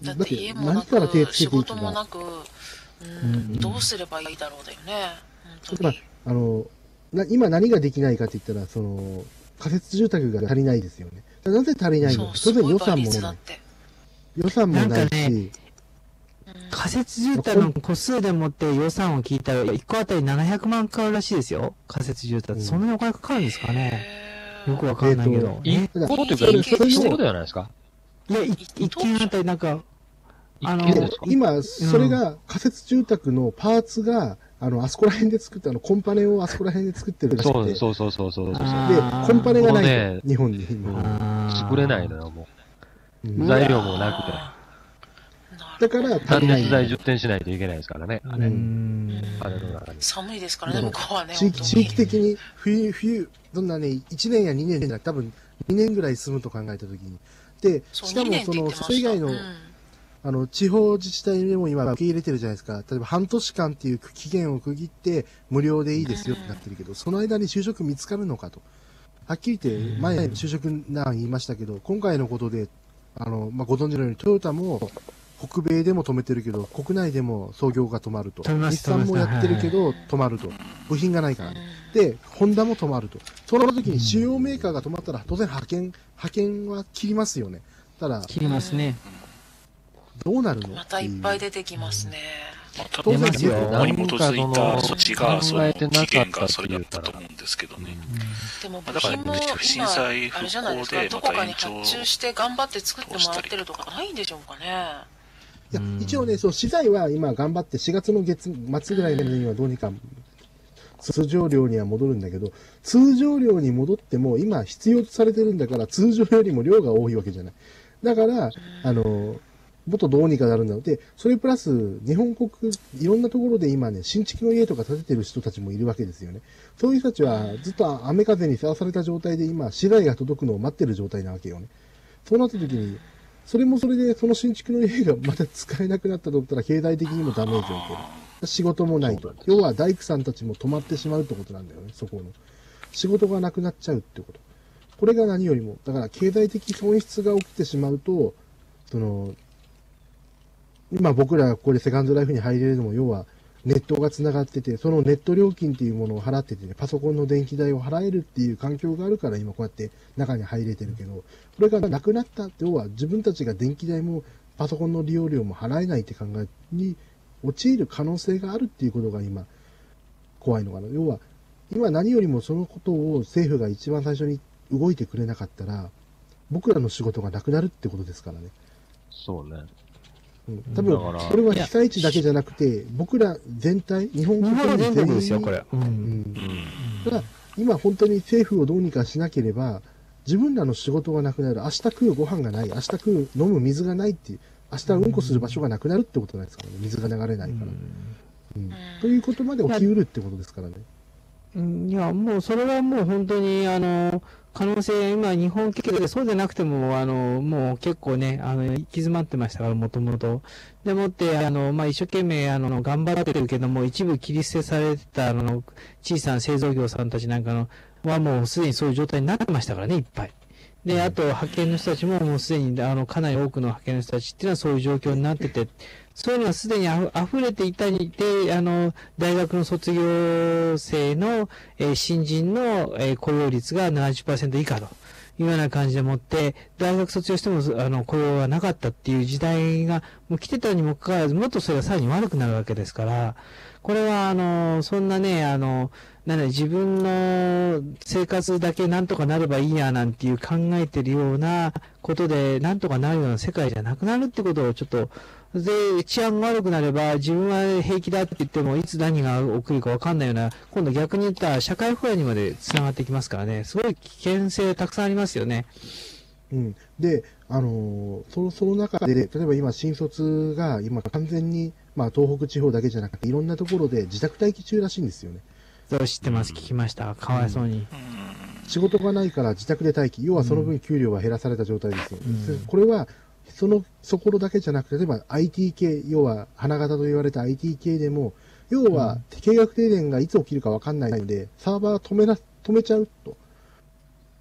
だって家もな何から手く、仕つけていいか事もなく、うん、どうすればいいだろうだよね。本当まあに。、 あの、な今何ができないかって言ったら、その、仮設住宅が足りないですよね。なぜ足りないのそう、 当然予すごい倍算もない。 率だって。 予算もないなんかし、 ね仮設住宅の個数でもって予算を聞いたら、いっこあたりななひゃくまんかかるらしいですよ。仮設住宅。 うんそんなにお金かかるんですかね。 へーよくわかんないけど。 一え個っていうか、 それそれ一個じゃないですか。 いや、い一軒あたりなんか、あの一軒ですか。 今、それが仮設住宅のパーツが、あの、あそこら辺で作った、あの、コンパネをあそこら辺で作ってるらしくて。 そうそうそうそうそうそう。 あで、 ーコンパネがないと、 もうね日本に今。 あー作れないのよ、もうんう。材料もなくて。 なだからるほど足りない断熱材じゅってんしないといけないですからね。あれ、 うーんあれの中に。 寒いですからね、向こうはね、 地本当に。 域地域的に冬、冬、どんなね、いちねんやにねんじゃなく多分にねんぐらい住むと考えたときに。で、 そうしかもその、それ以外の、 うんあの、地方自治体でも今受け入れてるじゃないですか。例えば半年間っていう期限を区切って無料でいいですよってなってるけど、その間に就職見つかるのかと。はっきり言って、前就職難言いましたけど、今回のことで、あの、まあ、ご存知のようにトヨタも北米でも止めてるけど、国内でも操業が止まると。 止めます日産もやってるけど、止まると。部品がないからね。で、ホンダも止まると。その時に主要メーカーが止まったら、当然派遣、派遣は切りますよね。ただ、 切りますね。 どうなるのまたいっぱいで。 出てきますね。 まあ、多当然分ですよ法に基づいた措置が、その考えてなかった期限がそれだったと思うんですけどね。 でも部まあだから品も震今、 災あれじゃないですか、 復興でどこかにまた延長発注して頑張って作ってもらってるとかないんでしょうかね。 いや、一応ね、そう、資材は今頑張ってしがつの月末ぐらいまでにはどうにか通常量には戻るんだけど、通常量に戻っても今必要とされてるんだから通常よりも量が多いわけじゃない。だから、あの、もっとどうにかなるんだろう。で、それプラス、日本国、いろんなところで今ね、新築の家とか建ててる人たちもいるわけですよね。そういう人たちはずっと雨風にさらされた状態で今、資材が届くのを待ってる状態なわけよね。そうなった時に、それもそれで、その新築の家がまた使えなくなったと思ったら、経済的にもダメージを受ける。仕事もないと。要は大工さんたちも止まってしまうってことなんだよね、そこの。仕事がなくなっちゃうってこと。これが何よりも、だから経済的損失が起きてしまうと、その、今僕らがここでセカンドライフに入れるのも、要はネットが繋がってて、そのネット料金っていうものを払ってて、ね、パソコンの電気代を払えるっていう環境があるから今こうやって中に入れてるけど、これがなくなったって、要は自分たちが電気代もパソコンの利用料も払えないって考えに陥る可能性があるっていうことが今、怖いのかな。要は、今何よりもそのことを政府が一番最初に動いてくれなかったら、僕らの仕事がなくなるってことですからね。 そうね。 うん、多分だから、 これは被災地だけじゃなくて、僕ら全体、日本日本国全全国ですよ、これ。う。 うんん。ただ、今本当に政府をどうにかしなければ、自分らの仕事がなくなる。明日食うご飯がない。明日食う、飲む水がないっていう。明日うんこする場所がなくなるってことなんですからね。水が流れないから。うん。ということまで起きうるってことですからね。 うんいや、もうそれはもう本当に、あの、可能性、今、日本企業でそうでなくても、あの、もう結構ね、あの、行き詰まってましたから、もともと。でもって、あの、まあ、一生懸命、あの、頑張ってるけども、一部切り捨てされてた、あの、小さな製造業さんたちなんかの、はもうすでにそういう状態になってましたからね、いっぱい。で、あと、派遣の人たちももうすでに、あの、かなり多くの派遣の人たちっていうのはそういう状況になってて、そういうのはすでにあふ溢れていたりで、あの、大学の卒業生の、えー新人の、えー雇用率が ななじゅっパーセント 以下というような感じでもって、大学卒業しても、あの、雇用がなかったっていう時代がもう来てたにもかかわらず、もっとそれがさらに悪くなるわけですから、これは、あの、そんなね、あの、なんだ自分の生活だけなんとかなればいいやなんていう考えてるようなことでなんとかなるような世界じゃなくなるってことをちょっと、で、治安が悪くなれば自分は平気だって言ってもいつ何が起きるか分かんないような、今度逆に言ったら社会不安にまでつながってきますからね、すごい危険性たくさんありますよね。 うん。で、あのーその、その中で、例えば今、新卒が今完全に、まあ、東北地方だけじゃなくて、いろんなところで自宅待機中らしいんですよね。 それ知ってます、聞きました。かわいそうに。 仕事がないから自宅で待機。要はその分給料は減らされた状態ですよ。 うんこれは、その、そころだけじゃなくて、例えば アイティー 系、要は花形と言われた アイティー 系でも、要は、計画停電がいつ起きるかわかんないので、サーバー止めな、止めちゃうと。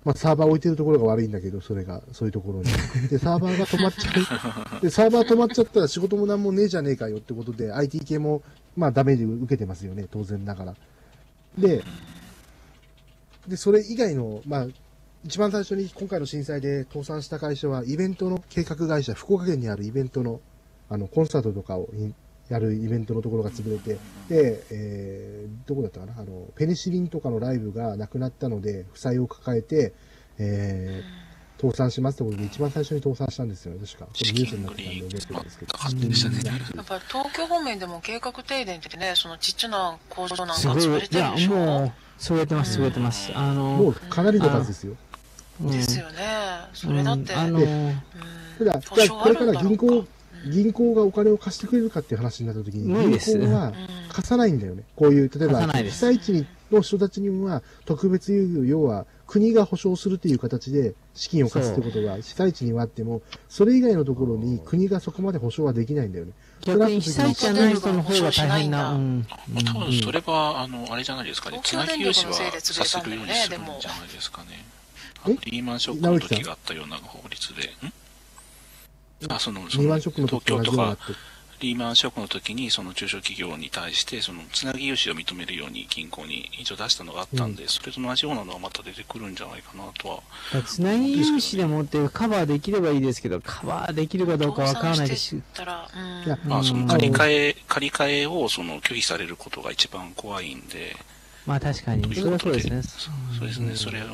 まあ、サーバー置いてるところが悪いんだけど、それが、そういうところに。で、サーバーが止まっちゃう。で、サーバー止まっちゃったら仕事もなんもねえじゃねえかよってことで、アイティー 系も、まあ、ダメージ受けてますよね、当然ながら。で、で、それ以外の、まあ、一番最初に今回の震災で倒産した会社は、イベントの計画会社、福岡県にあるイベントの、あの、コンサートとかをやるイベントのところが潰れて、で、えー、どこだったかな、あの、ペニシリンとかのライブがなくなったので、負債を抱えて、えー、倒産しますってことで、一番最初に倒産したんですよね、確か。ニュースになってたんで覚えてるんですけど。 やっぱり東京方面でも計画停電ってね、そのちっちゃな工場なんかすごい、 潰れてるでしょ。 いや、もう、潰れてます、潰れてます。あの、 もうかなりの数ですよ。 ですよね。それだって、 うん、あの、 ただ、じゃあこれから銀行、銀行がお金を貸してくれるかっていう話になった時に、銀行は貸さないんだよね。こういう、例えば、被災地の人たちには特別優遇、要は国が保証するっていう形で資金を貸すってことが被災地にはあっても、それ以外のところに国がそこまで保証はできないんだよね。 逆に被災地じゃない人の方が大変な。うん。 多分それは、あの、あれじゃないですかね。つなぎ融資はさせるようにするんじゃないですかね。リーマンショックの時があったような法律で。んあ、その、その、東京とか、リーマンショックの時に、その中小企業に対して、その、つなぎ融資を認めるように銀行に一応出したのがあったんで、うん、それと同じようなのはまた出てくるんじゃないかなとは。 つなぎ融資でもってカバーできればいいですけど、カバーできるかどうかわからないですし。 まあ、その、借り換え、借り換えを、その、拒否されることが一番怖いんで。 まあ確かに、それはそうですね。 そうですね、それを。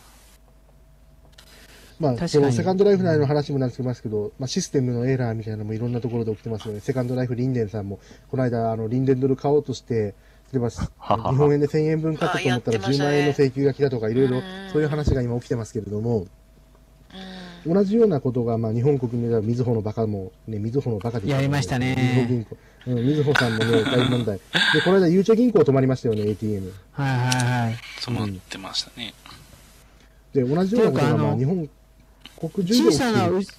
まあ、このセカンドライフ内の話もなんですけど、まあ、システムのエラーみたいなのもいろんなところで起きてますよね。セカンドライフリンデンさんも、この間、あの、リンデンドル買おうとして、例えば、日本円でせんえんぶん買ったと思ったらじゅうまんえんの請求が来たとか、いろいろ、そういう話が今起きてますけれども、同じようなことが、まあ、日本国民では、みずほのバカも、ね、みずほのバカでやりましたね。 みずほ銀行。うん、みずほさんもね、大問題。で、この間、ゆうちょ銀行止まりましたよね、エーティーエム。 はいはいはい。 止まってましたね。 で、同じようなことが、まあ、日本、 小さな、うん、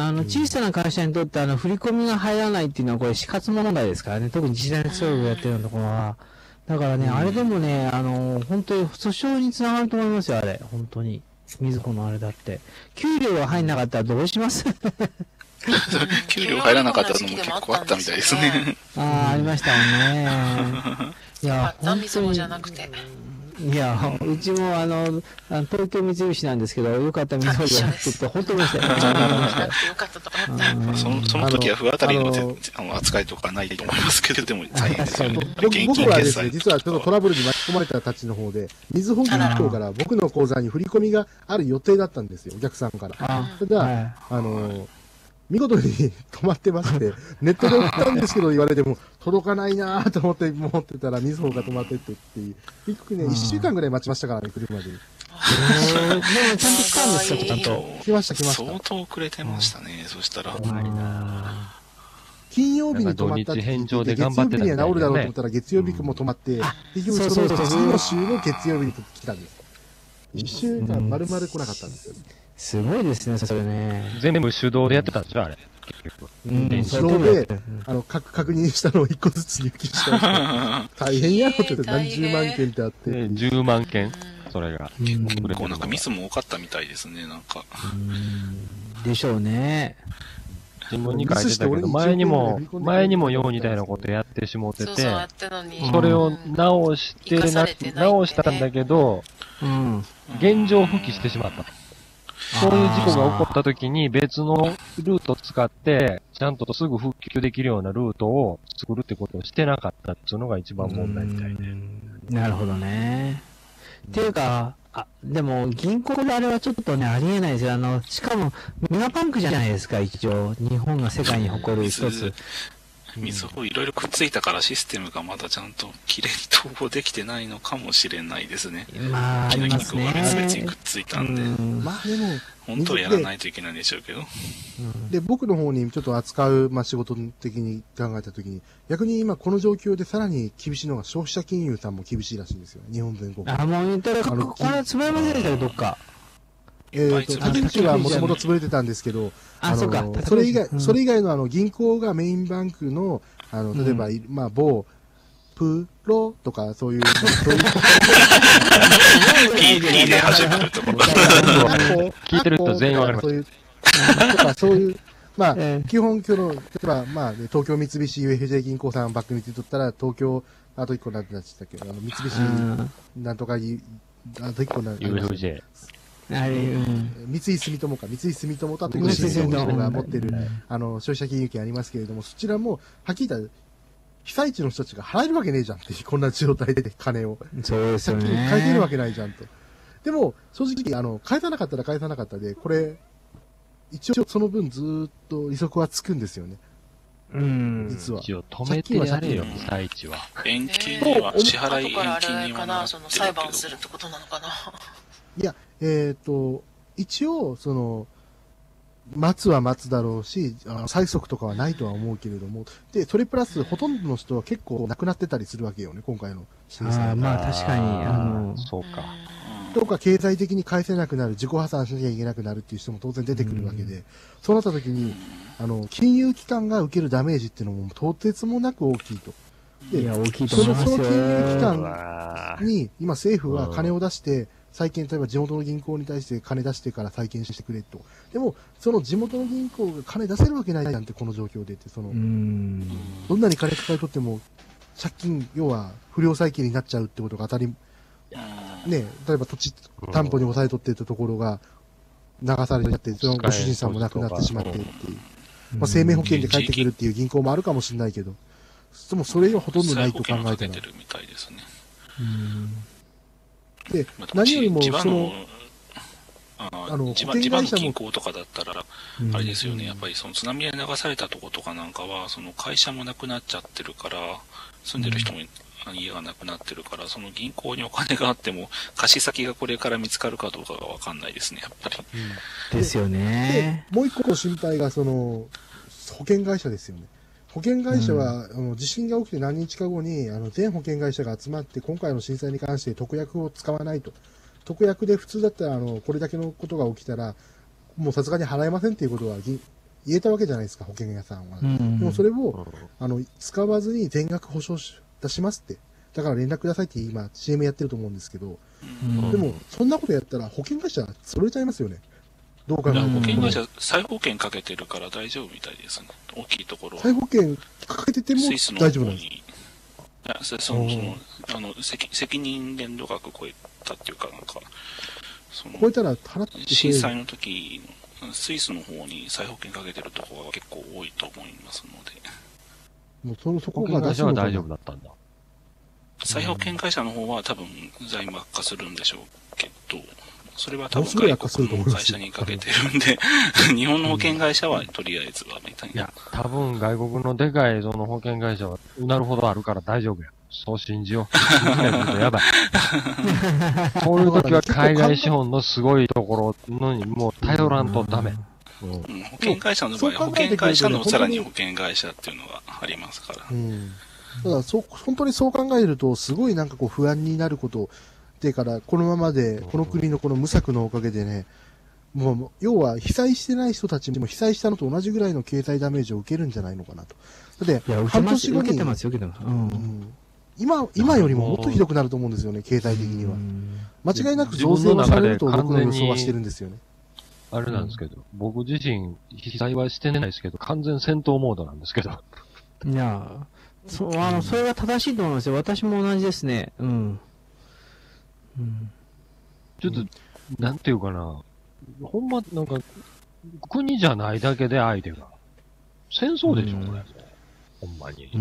あの、小さな会社にとってあの、振り込みが入らないっていうのはこれ死活問題ですからね。特に自治体の総務やってるようなところは。だからね、うん、あれでもね、あの、本当に訴訟につながると思いますよ、あれ。本当に。みずほのあれだって。給料が入んなかったらどうします給料入らなかったのも結構あったみたいですね。 ああ、ありましたもんね。いや、 本当に。じゃなくて。 いや、うちもあの、あの東京三菱なんですけど、よかった三菱じゃなくて、本当にしたよ。よかったと思った。 その、その時は不当たりのあの扱いとかないと思いますけど、でも大変ですよね。 僕はですね、実はちょっとトラブルに巻き込まれたたちの方で、みずほ銀行から僕の口座に振り込みがある予定だったんですよ、お客さんから。ただ、あの、見事に止まってまして、ネットで送ったんですけど言われても、届かないなぁと思って持ってたら、みずほが止まってってっていう。結局ね、いっしゅうかんぐらい待ちましたからね、車で。でもちゃんと来たんですか、ちゃんと。 来ました、来ました。 相当遅れてましたね、そしたら。 金曜日に止まったって言って、月曜日には治るだろうと思ったら、月曜日も止まって、結局その次の週の月曜日に来たんです。いっしゅうかん丸々来なかったんですよ。 すごいですね、それね。 全部手動でやってたんでしょ、あれ。 うん、手動で、あの、確、確認したのを一個ずつ入金した。大変やろって何十万件ってあって。 じゅうまんけんそれが。 結構なんかミスも多かったみたいですね、なんか。 でしょうね。 新聞に書いてたけど、前にも、前にもよう似たようなことやってしもてて、それを直してな、直したんだけど、現状復帰してしまった。そういう事故が起こった時に別のルートを使って、ちゃんとすぐ復旧できるようなルートを作るってことをしてなかったっていうのが一番問題みたいで。 なるほどね。っていうか、あ、でも銀行であれはちょっとね、ありえないですよ。あの、しかもメガバンクじゃないですか、一応。日本が世界に誇る一つ。 みずほいろいろくっついたからシステムがまだちゃんときれいに統合できてないのかもしれないですね。 まあ、ありますね。 別々にくっついたんで。 まあでも、 本当はやらないといけないんでしょうけど。 で、僕の方にちょっと扱う、まあ仕事的に考えたときに、逆に今この状況でさらに厳しいのが消費者金融さんも厳しいらしいんですよ。日本全国。 あ、もう言ったら、これはつまりませんでしたよ、どっか。 えっと、立ちはもともと潰れてたんですけど、 あ、そうか。 それ以外、それ以外のあの銀行がメインバンクの、あの、例えば、まあ、某、 プロとか、そういう、そういう。 P で始まるところ。 聞いてる人全員わかります。 そういう、とか、そういう、まあ、基本今日の、例えば、まあ、ね、東京三菱 ユーエフジェー 銀行さんバックに取ったら、東京、あと一個なんて言ったっけ、あの、三菱、なんとか、あと一個なんてユーエフジェー。 あれ、うん。 三井住友か、三井住友とあと一個新生銀行が持ってる、あの、消費者金融権ありますけれども、そちらも、はっきり言ったら、被災地の人たちが払えるわけねえじゃんって、こんな状態で金を。 そうですよね。 借金返せるわけないじゃんと。でも、正直、あの、返さなかったら返さなかったで、これ、一応その分ずーっと利息はつくんですよね。 うん。 実は。 一応止めてやれよ、被災地は。 延期には、支払い延期にはなってるけど。 後からあれかな、その裁判するってことなのかな。 いや、えっ、ー、と、一応、その、待つは待つだろうし、あの催促とかはないとは思うけれども、で、それプラス、ほとんどの人は結構亡くなってたりするわけよね、今回の震災。 ああ、まあ確かに、あの、 そうか。 とか、経済的に返せなくなる、自己破産しなきゃいけなくなるっていう人も当然出てくるわけで、そうなった時に、あの、金融機関が受けるダメージっていうのも、とてつもなく大きいと。 いや、大きいと思いますよ。 その、その金融機関に、今政府は金を出して、再建、例えば地元の銀行に対して金出してから再建してくれと。でも、その地元の銀行が金出せるわけないじゃんって、この状況でって、その、 うんどんなに金抱えとっても、借金、要は不良債権になっちゃうってことが当たり、ね、例えば土地担保に抑えとってたところが流されちゃって、そのご主人さんも亡くなってしまってっていう。まあ、生命保険で帰ってくるっていう銀行もあるかもしれないけど、でもそれがほとんどないと考えたら。で、何よりも、その、 あの、地場の銀行とかだったら、あれですよね、やっぱりその津波で流されたとことかなんかは、その会社もなくなっちゃってるから、住んでる人も家がなくなってるから、その銀行にお金があっても、貸し先がこれから見つかるかどうかがわかんないですね、やっぱり。 うん、ですよね。 もう一個の心配が、その、保険会社ですよね。保険会社は、うん、あの地震が起きて何日か後に、あの全保険会社が集まって、今回の震災に関して特約を使わないと。特約で普通だったら、あの、これだけのことが起きたら、もうさすがに払えませんっていうことは言えたわけじゃないですか、保険屋さんは。うん、でもそれを、あの、使わずに全額保証し出しますって。だから連絡くださいって今 シーエム やってると思うんですけど、うん、でも、そんなことやったら保険会社潰れちゃいますよね。どうかな。 保険会社、再保険かけてるから大丈夫みたいですね。大きいところは。 再保険かけてても大丈夫なんです。 いや、その、その、あの、責責任限度額超えたっていうか、なんか、その、 超えたら払ってくれる。 震災の時、スイスの方に再保険かけてるところが結構多いと思いますので。 もうその、そこが出すのが大丈夫だったんだ。 再保険会社の方は多分財務悪化するんでしょうけど、それは多分外国の会社にかけてるんで、日本の保険会社はとりあえずはみたいな。いや、 多分外国のでかいその保険会社はうなるほどあるから大丈夫や。そう信じよう。やばい。そういう時は海外資本のすごいところのにもう頼らんとダメ。 うん、保険会社の場合は保険会社のさらに保険会社っていうのがありますから。 うんただそ、本当にそう考えると、すごいなんかこう不安になることでから、このままで、この国のこの無策のおかげでね、もう、要は被災してない人たちも被災したのと同じぐらいの経済ダメージを受けるんじゃないのかなと。だって、半年後に、 受けてますよ、受けてます。うん。 今、今よりももっとひどくなると思うんですよね、経済的には。間違いなく増税はされると僕の予想はしてるんですよね。 あれなんですけど、僕自身、被災はしてないですけど、完全戦闘モードなんですけど。 いやそう、あの、それは正しいと思いますよ。私も同じですね。うん。 うん、ちょっと、なんていうかな。ほんま、なんか、国じゃないだけで相手が。戦争でしょ、これ。ほんまに。 うん。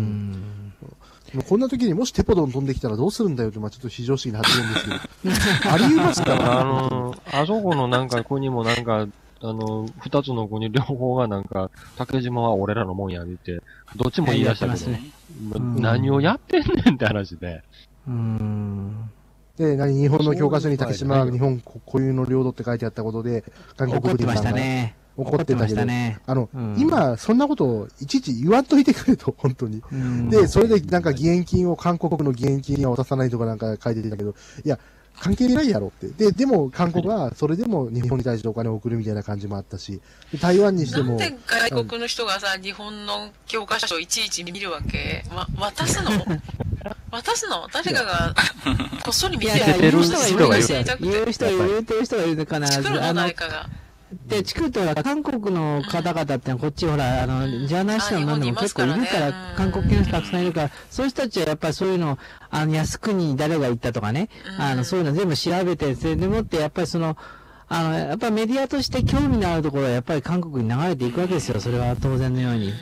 こんな時にもしテポドン飛んできたらどうするんだよって、まあちょっと非常識な発言ですけど。あり得ますから。 あの、あそこのなんか国もなんか、あの、二つの国両方がなんか、竹島は俺らのもんや言って、どっちも言い出したけど、ねうん、何をやってんねんって話で。 うーん。 で、何、日本の教科書に竹島は日本固有の領土って書いてあったことで、 韓国人さんが怒ってましたね。 あの、うん、今、そんなことをいちいち言わんといてくれと、本当に。で、それでなんか義援金を韓国の義援金には渡さないとかなんか書いてたけど、いや、関係ないやろって。で、でも、韓国は、それでも日本に対してお金を送るみたいな感じもあったし、台湾にしても。 なんで外国の人がさ、日本の教科書をいちいち見るわけわ、渡すの渡すの誰かが、こっそり見ていや、だから言う人がいるんですよ知りた。くて言う人、言うてる人がいるの必ず。 作るのあの誰かが。 で、チクってほら、韓国の方々ってのはこっちほら、あの、ジャーナリストのなんでも結構いるから、韓国系の人たくさんいるから、そういう人たちはやっぱりそういうの、あの、靖国に誰が行ったとかね、あの、そういうの全部調べて、それでもってやっぱりその、あの、やっぱりメディアとして興味のあるところはやっぱり韓国に流れていくわけですよ。それは当然のように。うん。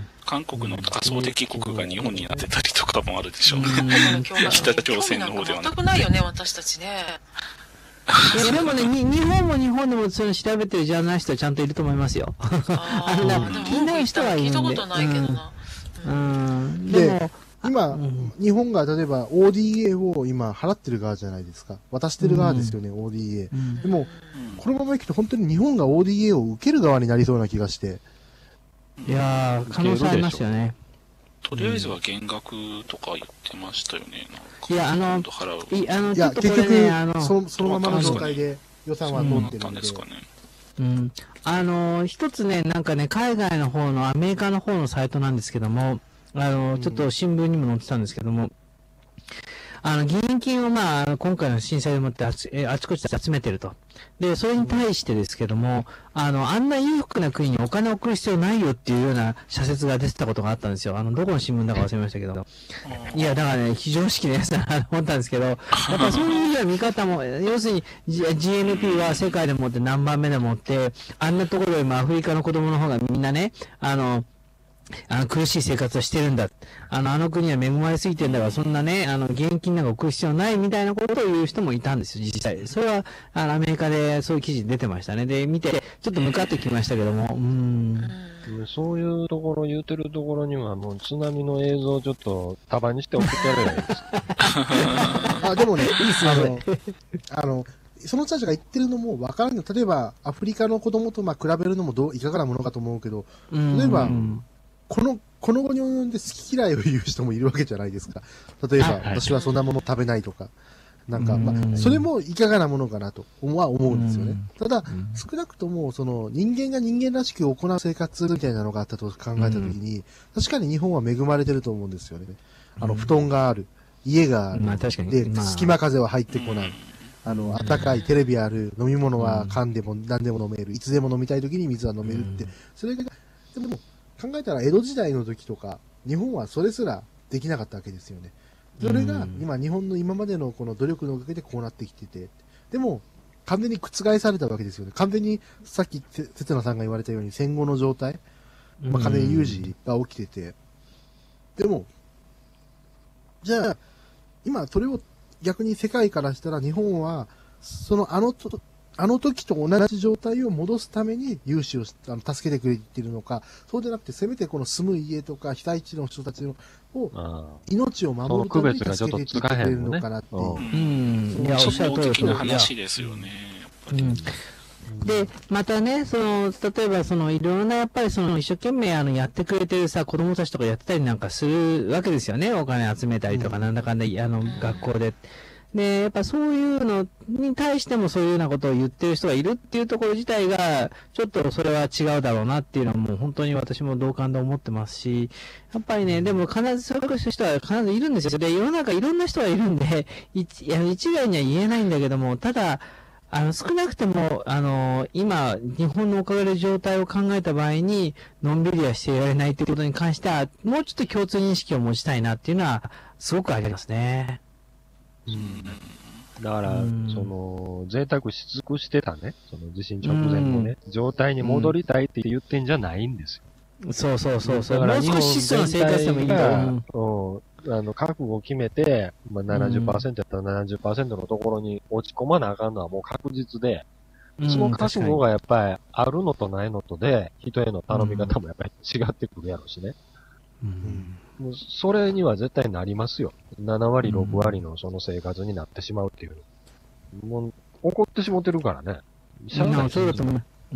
韓国の仮想敵国が日本になってたりとかもあるでしょうね。 北朝鮮の方ではなくて。 全くないよね、私たちね。 いや、でもね、に日本も日本でもそれ調べてるジャーナリストはちゃんといると思いますよ。 あんなあ、でも気になる人はいるんで。 聞いたことないけどな。 うん。うんででも、 今、 うん日本が例えば オーディーエー を今払ってる側じゃないですか。渡してる側ですよね、オーディーエー。 うんでも、このままいくと本当に日本が オーディーエー を受ける側になりそうな気がして。 いやー、可能性ありますよね。 とりあえずは減額とか言ってましたよね。なんかいや、あの、 今度払う。 いあの、 いや、 ちょっとこ結れね、あの、 局、そのそのままの状態で予算は通どうなっるんでってたんです。かね。 うん。あの、一つね、なんかね、海外の方の、アメリカの方のサイトなんですけども、あの、ちょっと新聞にも載ってたんですけども、あの、義援金をまあ、今回の震災でもってあちえあちこちで集めてると。で、それに対してですけども、あの、あんな裕福な国にお金を送る必要ないよっていうような社説が出てたことがあったんですよ。あの、どこの新聞だか忘れましたけど。いや、だからね、非常識なやつだなと思ったんですけど、やっぱそういう意味では見方も、要するに ジーエヌピー は世界でもって何番目でもって、あんなところで今アフリカの子供の方がみんなね、あの、あの苦しい生活をしてるんだ。あの、あの国は恵まれすぎてんだから、そんなね、あの、現金なんか送る必要ないみたいなことを言う人もいたんですよ、実際。それは、あの、アメリカでそういう記事出てましたね。で、見て、ちょっとムカってきましたけども、うーん。 そういうところ、言うてるところには、もう津波の映像をちょっと束にして送ってやればいいですか。 あ、でもね、あの、あの、その人たちが言ってるのも分からんの。例えば、アフリカの子供とまあ比べるのもどういかがなものかと思うけど、例えば、この、この後に及んで好き嫌いを言う人もいるわけじゃないですか。例えば、私はそんなもの食べないとか。なんか、まあ、それもいかがなものかなとは思うんですよね。ただ、少なくとも、その、人間が人間らしく行う生活みたいなのがあったと考えたときに、確かに日本は恵まれてると思うんですよね。あの、布団がある。家がある。 まあ確かに。 で、隙間風は入ってこない。あの、暖かいテレビある。飲み物は缶でも何でも飲める。いつでも飲みたいときに水は飲めるって。それが、でも、考えたら江戸時代の時とか、日本はそれすらできなかったわけですよね。それが今日本の今までのこの努力のおかげでこうなってきてて、でも完全に覆されたわけですよね。完全にさっきせつなさんが言われたように戦後の状態、まあ、完全に有事が起きてて、でも、じゃあ、今それを逆に世界からしたら日本は、そのあのと、あの時と同じ状態を戻すために融資をあの助けてくれているのか、そうじゃなくてせめてこの住む家とか被災地の人たちを命を守るために助けていってくれるのかなっていう。 うん。いや、おっしゃる通り的な話ですよね。やっぱり。 で、またね、その、例えば、その、いろんな、やっぱり、その、一生懸命、あの、やってくれてるさ、子供たちとかやってたりなんかするわけですよね。お金集めたりとか、なんだかんだ、あの、学校で。で、やっぱそういうのに対してもそういうようなことを言ってる人がいるっていうところ自体が、ちょっとそれは違うだろうなっていうのはもう本当に私も同感で思ってますし、やっぱりね、でも必ずそういう人は必ずいるんですよ。で、世の中いろんな人がいるんで、一一概には言えないんだけども、ただ、あの、少なくとも、あの、今、日本のおかげで状態を考えた場合に、のんびりはしていられないということに関しては、もうちょっと共通認識を持ちたいなっていうのは、すごくありますね。 うん、だから、その、贅沢し尽くしてたね、その地震直前のね、状態に戻りたいって言ってんじゃないんですよ。 そうそうそうそう。 だからもう少し質素な生活でもいいんだよ。 うん。あの、覚悟を決めて、まあ、ななじゅっパーセントやったらななじゅっパーセントのところに落ち込まなあかんのはもう確実で、その覚悟がやっぱりあるのとないのとで、人への頼み方もやっぱり違ってくるやろうしね。うんもうそれには絶対なりますよ。ななわり、ろくわりのその生活になってしまうっていう。もう、怒ってしもてるからね。 しゃあない。そうだと思う。うん。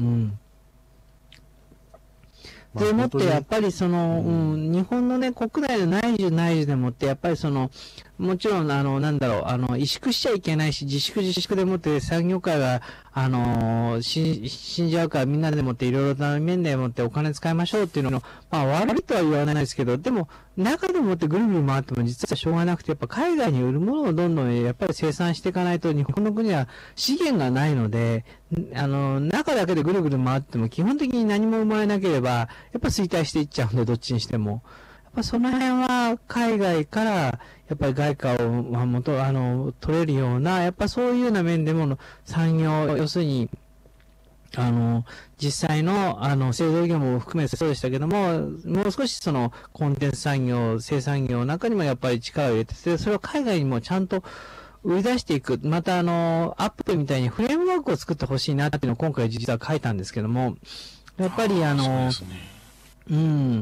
でもってやっぱりその、うん、日本のね、国内の内需内需でもって、やっぱりその、 もちろん、あの、なんだろう、あの、萎縮しちゃいけないし、自粛自粛でもって産業界が、あのー、死、死んじゃうからみんなでもっていろいろな面でもってお金使いましょうっていうのも、まあ悪いとは言わないですけど、でも、中でもってぐるぐる回っても実はしょうがなくて、やっぱ海外に売るものをどんどんやっぱり生産していかないと、日本の国は資源がないので、あの、中だけでぐるぐる回っても基本的に何も生まれなければ、やっぱ衰退していっちゃうんで、どっちにしても。やっぱその辺は海外からやっぱり外貨を、まあ、元、あの、取れるような、やっぱそういうような面でもの産業、要するに、あの、実際の、あの、製造業も含めてそうでしたけども、もう少しその、コンテンツ産業、生産業の中にもやっぱり力を入れてて、それを海外にもちゃんと売り出していく。また、あの、アップルみたいにフレームワークを作ってほしいなっていうのを今回実は書いたんですけども、やっぱりあの、うん。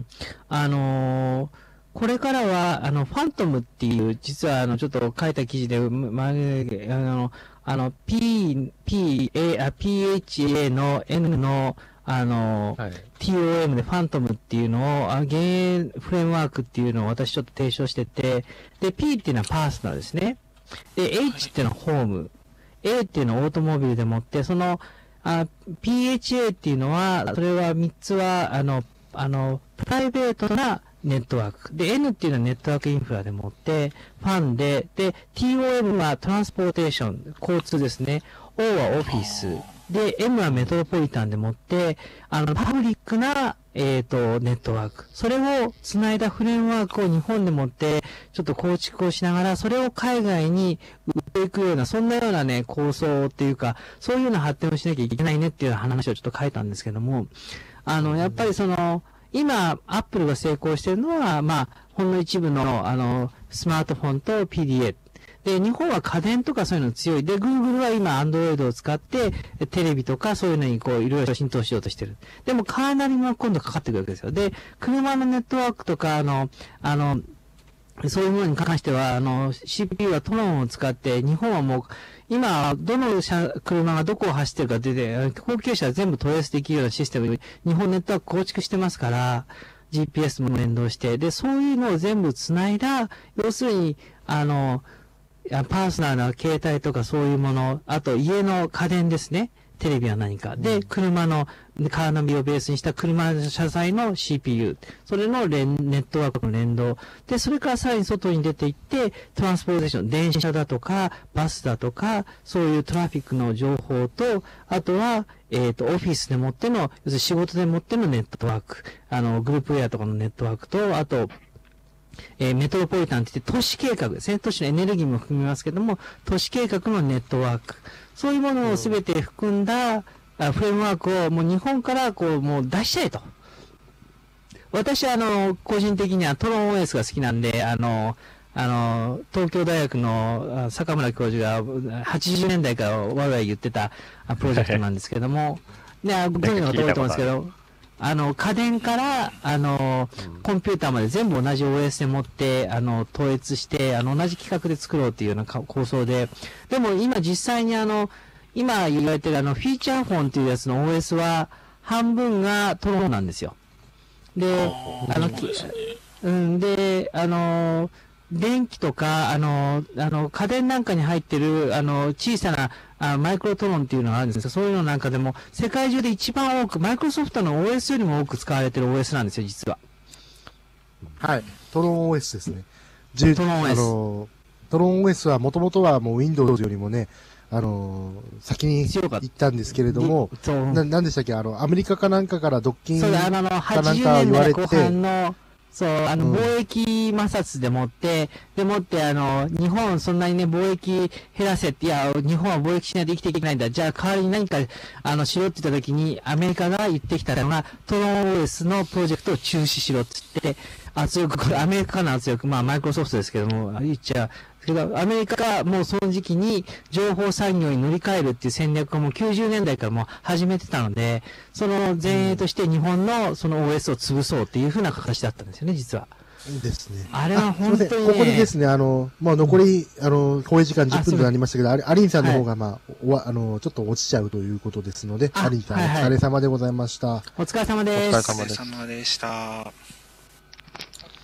あのー、これからは、あの、ファントムっていう、実は、あの、ちょっと書いた記事で、ま、あの、あの、P、P、A、あ、ピーエイチエー の N の、あの、はい、ティーオーエム でファントムっていうのを、あ、現フレームワークっていうのを私ちょっと提唱してて、で、P っていうのはパーソナルですね。で、H っていうのはホーム。A っていうのはオートモービルでもって、その、あ、ピーエイチエー っていうのは、それはみっつは、あの、あの、プライベートなネットワーク。で、N っていうのはネットワークインフラでもって、ファンで、で、ティーオーエム はトランスポーテーション、交通ですね。O はオフィス。で、M はメトロポリタンでもって、あの、パブリックな、えっと、ネットワーク。それを繋いだフレームワークを日本でもって、ちょっと構築をしながら、それを海外に売っていくような、そんなようなね、構想っていうか、そういうような発展をしなきゃいけないねっていう話をちょっと書いたんですけども、あの、やっぱりその、今、アップルが成功しているのは、まあ、ほんの一部の、あの、スマートフォンと ピーディーエー。で、日本は家電とかそういうの強い。で、Google は今、Android を使って、テレビとかそういうのにこう、いろいろ浸透しようとしてる。でも、カーナリも今度かかってくるわけですよ。で、車のネットワークとか、あの、あの、そういうものに関しては、あの、シーピーユー はトロンを使って、日本はもう、今、どの車、車がどこを走ってるか出て、高級車は全部トレースできるようなシステムに、日本ネットワーク構築してますから、ジーピーエス も連動して、で、そういうのを全部繋いだ、要するに、あの、パーソナルな携帯とかそういうもの、あと家の家電ですね。テレビは何か。で、車の、カーナビをベースにした車の車載の シーピーユー。それの連、ネットワークの連動。で、それからさらに外に出ていって、トランスポーテーション、電車だとか、バスだとか、そういうトラフィックの情報と、あとは、えっと、オフィスでもっての、要するに仕事でもってのネットワーク。あの、グループウェアとかのネットワークと、あと、えー、メトロポリタンって言って都市計画ですね。都市のエネルギーも含みますけども、都市計画のネットワーク。そういうものをすべて含んだ、あフレームワークをもう日本からこうもう出しちゃえと。私はあの、個人的にはトロン オーエス が好きなんで、あの、あの、東京大学の坂村教授がはちじゅうねんだいから我々言ってたプロジェクトなんですけども、ね、ご存知の方多いと思うんですけど、あの、家電から、あの、コンピューターまで全部同じ オーエス で持って、あの、統一して、あの、同じ企画で作ろうっていうような構想で、でも今実際にあの、今言われてるあの、フィーチャーフォンっていうやつの オーエス は、半分がトロンなんですよ。で、あの、うん、で、あの、電気とか、あの、あの、家電なんかに入ってる、あの、小さな、あマイクロトロンっていうのがあるんですけど、そういうのなんかでも、世界中で一番多く、マイクロソフトの オーエス よりも多く使われてる オーエス なんですよ、実は。 はい。トロン オーエス ですね。トロン オーエス。あの、トロン オーエス はもともとはもう Windows よりもね、あの、先に行ったんですけれども、な、なんでしたっけ、あの、アメリカかなんかからドッキングかなんか言われて、 そう、あの、貿易摩擦でもって、うん、でもって、あの、日本そんなにね、貿易減らせって、いや、日本は貿易しないと生きていけないんだ。じゃあ、代わりに何か、あの、しろって言った時に、アメリカが言ってきたのが、トロン オーエス のプロジェクトを中止しろって言って、圧力、これアメリカからの圧力、まあ、マイクロソフトですけども、言っちゃう。けど、アメリカがもうその時期に情報産業に乗り換えるっていう戦略をもうきゅうじゅうねんだいからもう始めてたので、その前衛として日本のその オーエス を潰そうっていう風な形だったんですよね、実は。 ですね。 あれは本当に、ね、 ここでですね、あの、まあ、残り、あの、放映時間じゅっぷんとなりましたけど、アリンさんの方が、まあ、おわ、あの、ちょっと落ちちゃうということですので、アリンさん、お疲れ様でございました。 お疲れ様です。 お疲れ様でした。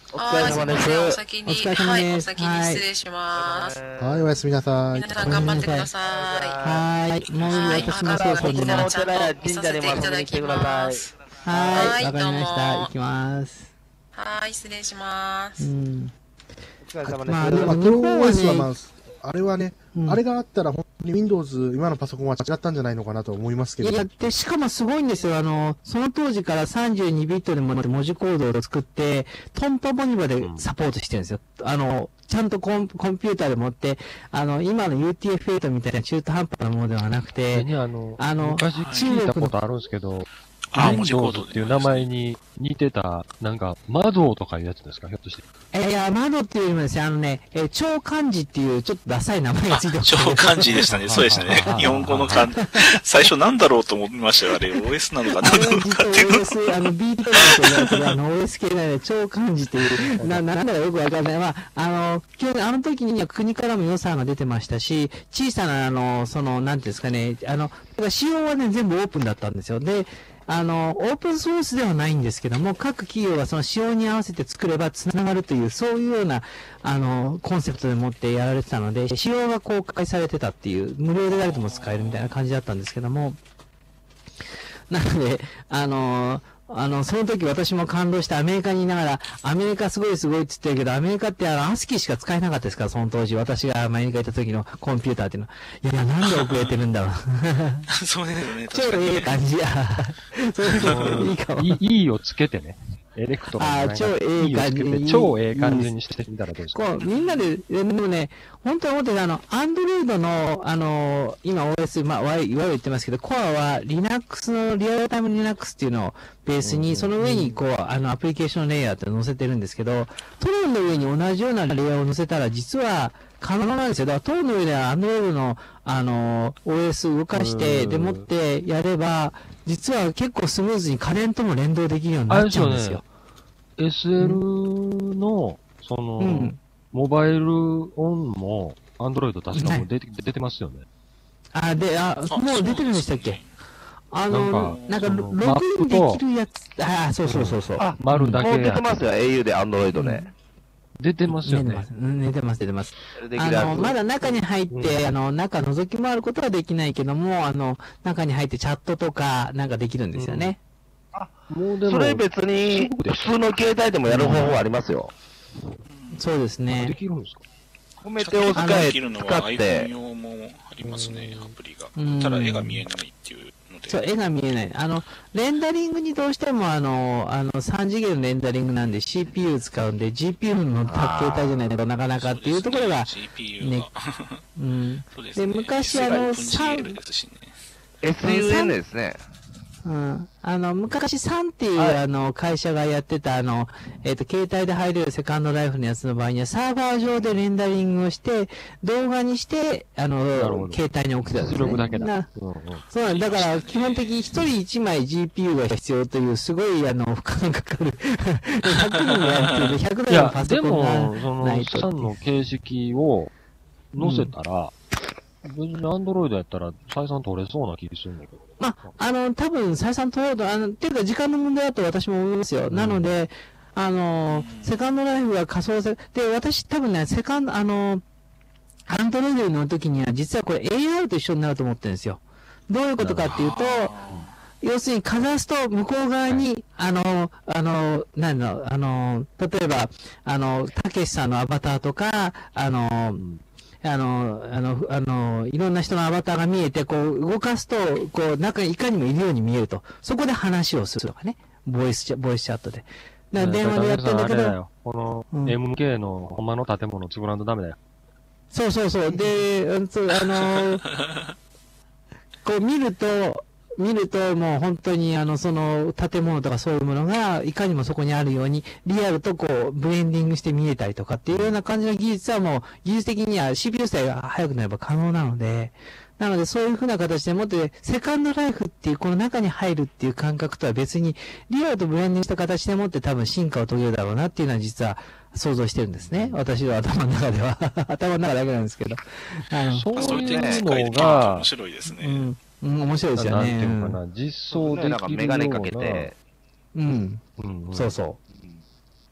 お疲れ様です。 はい、お先に、 お疲れ様ですはい、お先にはい失礼します。 はい、おやすみなさい。 皆さん頑張ってください。 はーい。もうはい、 私もそろそろここ寝ます。 からちゃんと見させていただきます。 はーい。わかりました。行きます。 はい、失礼しまうす。 ん。 お疲れ様です。 まあ、でもまあ、 日本はクローエス はまね、 あ、あれはね、 うんあれがあったら本当に Windows、今のパソコンは違ったんじゃないのかなと思いますけど。 いや、で、しかもすごいんですよ。あの、その当時からさんじゅうにビットでも文字コードを作って、トンパモニバでサポートしてるんですよ。あの、ちゃんとコンコンピューターで持って、あの、今の ユーティーエフエイト みたいな中途半端なものではなくて、 ね、あの、 あの昔聞いたことあるんですけど、 あ、文字コー Windows ドっていう名前に似てた、なんか、窓とかいうやつですか、ひょっとして。 えいや、窓っていうよりもですね、あのね、えー超漢字っていうちょっとダサい名前がついてます。 超漢字でしたね。そうでしたね。日本語の漢字。最初なんだろうと思いましたよ。あれ、オーエス なのかなあれは実は オーエス、あの、ビートなんて言われてる、あの、オーエス 系なので、超漢字っていう、な、なんだかよくわかんない。まあ、あの、基本あの時には国からも予算が出てましたし、小さな、あの、その、なんていうんですかね、あの、だから仕様はね、全部オープンだったんですよ。で、あの、オープンソースではないんですけども、各企業がその仕様に合わせて作れば繋がるという、そういうような、あの、コンセプトでもってやられてたので、仕様が公開されてたっていう、無料で誰でも使えるみたいな感じだったんですけども、なので、あの、あの、その時私も感動してアメリカにいながら、アメリカすごいすごいって言ってるけど、アメリカってあの、アスキーしか使えなかったですから、その当時、私がアメリカ行った時のコンピューターっていうのは。いや、なんで遅れてるんだろう。 そうですよね。 超確かにええ感じや。そういうのいいかも。 いい、いをつけてね。エレクトロンの名前があー超ええ感じ E をつけて超ええ感じにしてみたらどうですか。 こう、みんなで、でもね、本当に思ってた、あの、アンドロイドの、あの、今 オーエス、まあ、わいわゆる言ってますけど、コアは Linux のリアルタイム Linux っていうのをベースに、その上に、こう、あの、アプリケーションレイヤーって載せてるんですけど、トロンの上に同じようなレイヤーを載せたら、実は可能なんですよ。だから、トロンの上ではアンドロイドの、あの、オーエス 動かして、でもってやれば、実は結構スムーズに家電とも連動できるようになっちゃうんですよ。 エスエル の、その、 うん。 モバイルオンも、アンドロイド確かもう出て、出てますよね。 あ、で、あ、もう出てるんでしたっけ？あの、なんか、ロそのログインできるやつ、ああ、そうそうそうそう。 あ、 丸だけもう出てますよ、au で Android ね。 出てますよね出てます。。うん出てます、出てます。 できるやつあの、まだ中に入って、 うんあの、中覗き回ることはできないけども、あの、中に入ってチャットとか、なんかできるんですよね。 もうでも、 それ別に、普通の携帯でもやる方法ありますよ。 そうですでね。 きるんですか。 コメテを使え、 できるのは使っ iPhone て、 用もありますね、アプリがうん。 ただ絵が見えないっていうので。 そう、絵が見えない。あの、レンダリングにどうしても、あの、あの、さん次元のレンダリングなんで シーピーユー 使うんで、ジーピーユー の携帯じゃないとなかなかっていうところが、 そうですね ジーピーユー が。 うん。 そうですね。 で昔あのエスエル ですしね。 エスユーエヌ ですね。 うん。あの、昔、サンっていう、 はいあの、会社がやってた、あの、えっ、と、携帯で入れるセカンドライフのやつの場合には、サーバー上でレンダリングをして、動画にして、あなるほの、 ど携帯に送ってたんですね。 出力だけだな。 うんうん。 そうなんだ。だから、基本的に一人一枚 ジーピーユー が必要という、すごい、あの、負荷がかかる。ひゃくにんでやるっていうひゃくいや台のパ、ソでコンも、そがないの、 と。 さんの形式を載せたら、別にアンドロイドやったら採算取れそうな気がするんだけど。 まあ、あの、多分、採算取ろうと、あの、っていうか、時間の問題だと私も思いますよ。 うんなので、あの、セカンドライフが仮想せ、で、私多分ね、セカンド、あの、アンドロイドの時には、実はこれ エーアール と一緒になると思ってるんですよ。どういうことかっていうと、要するにかざすと向こう側に、あの、あの、なんだろう、あの、例えば、あの、たけしさんのアバターとか、あの、あの、あの、あの、いろんな人のアバターが見えて、こう、動かすと、こう、中にいかにもいるように見えると。そこで話をするとかね。ボイスチャ、ボイスチャットで。だから電話でやってるんだけど、 あれだよ。このうんエムケー のほんまの建物作らんとダメだよ。 そうそうそう。で、うんと、あの、こう見ると、見るともう本当にあの、その建物とかそういうものがいかにもそこにあるように、リアルとこう、ブレンディングして見えたりとかっていうような感じの技術はもう、技術的には シーピーユー 自体が速くなれば可能なので、なのでそういう風な形でもって、セカンドライフっていうこの中に入るっていう感覚とは別に、リアルとブレンディングした形でもって多分進化を遂げるだろうなっていうのは実は想像してるんですね。私の頭の中では。頭の中だけなんですけど。あのそうそういう点でいうの使えるとが面、白いですね。 うん。うん、面白いですよなんてね。 いうのかな、実装できるような、 なんかメガネかけて、 うん。 うんうんそうそあ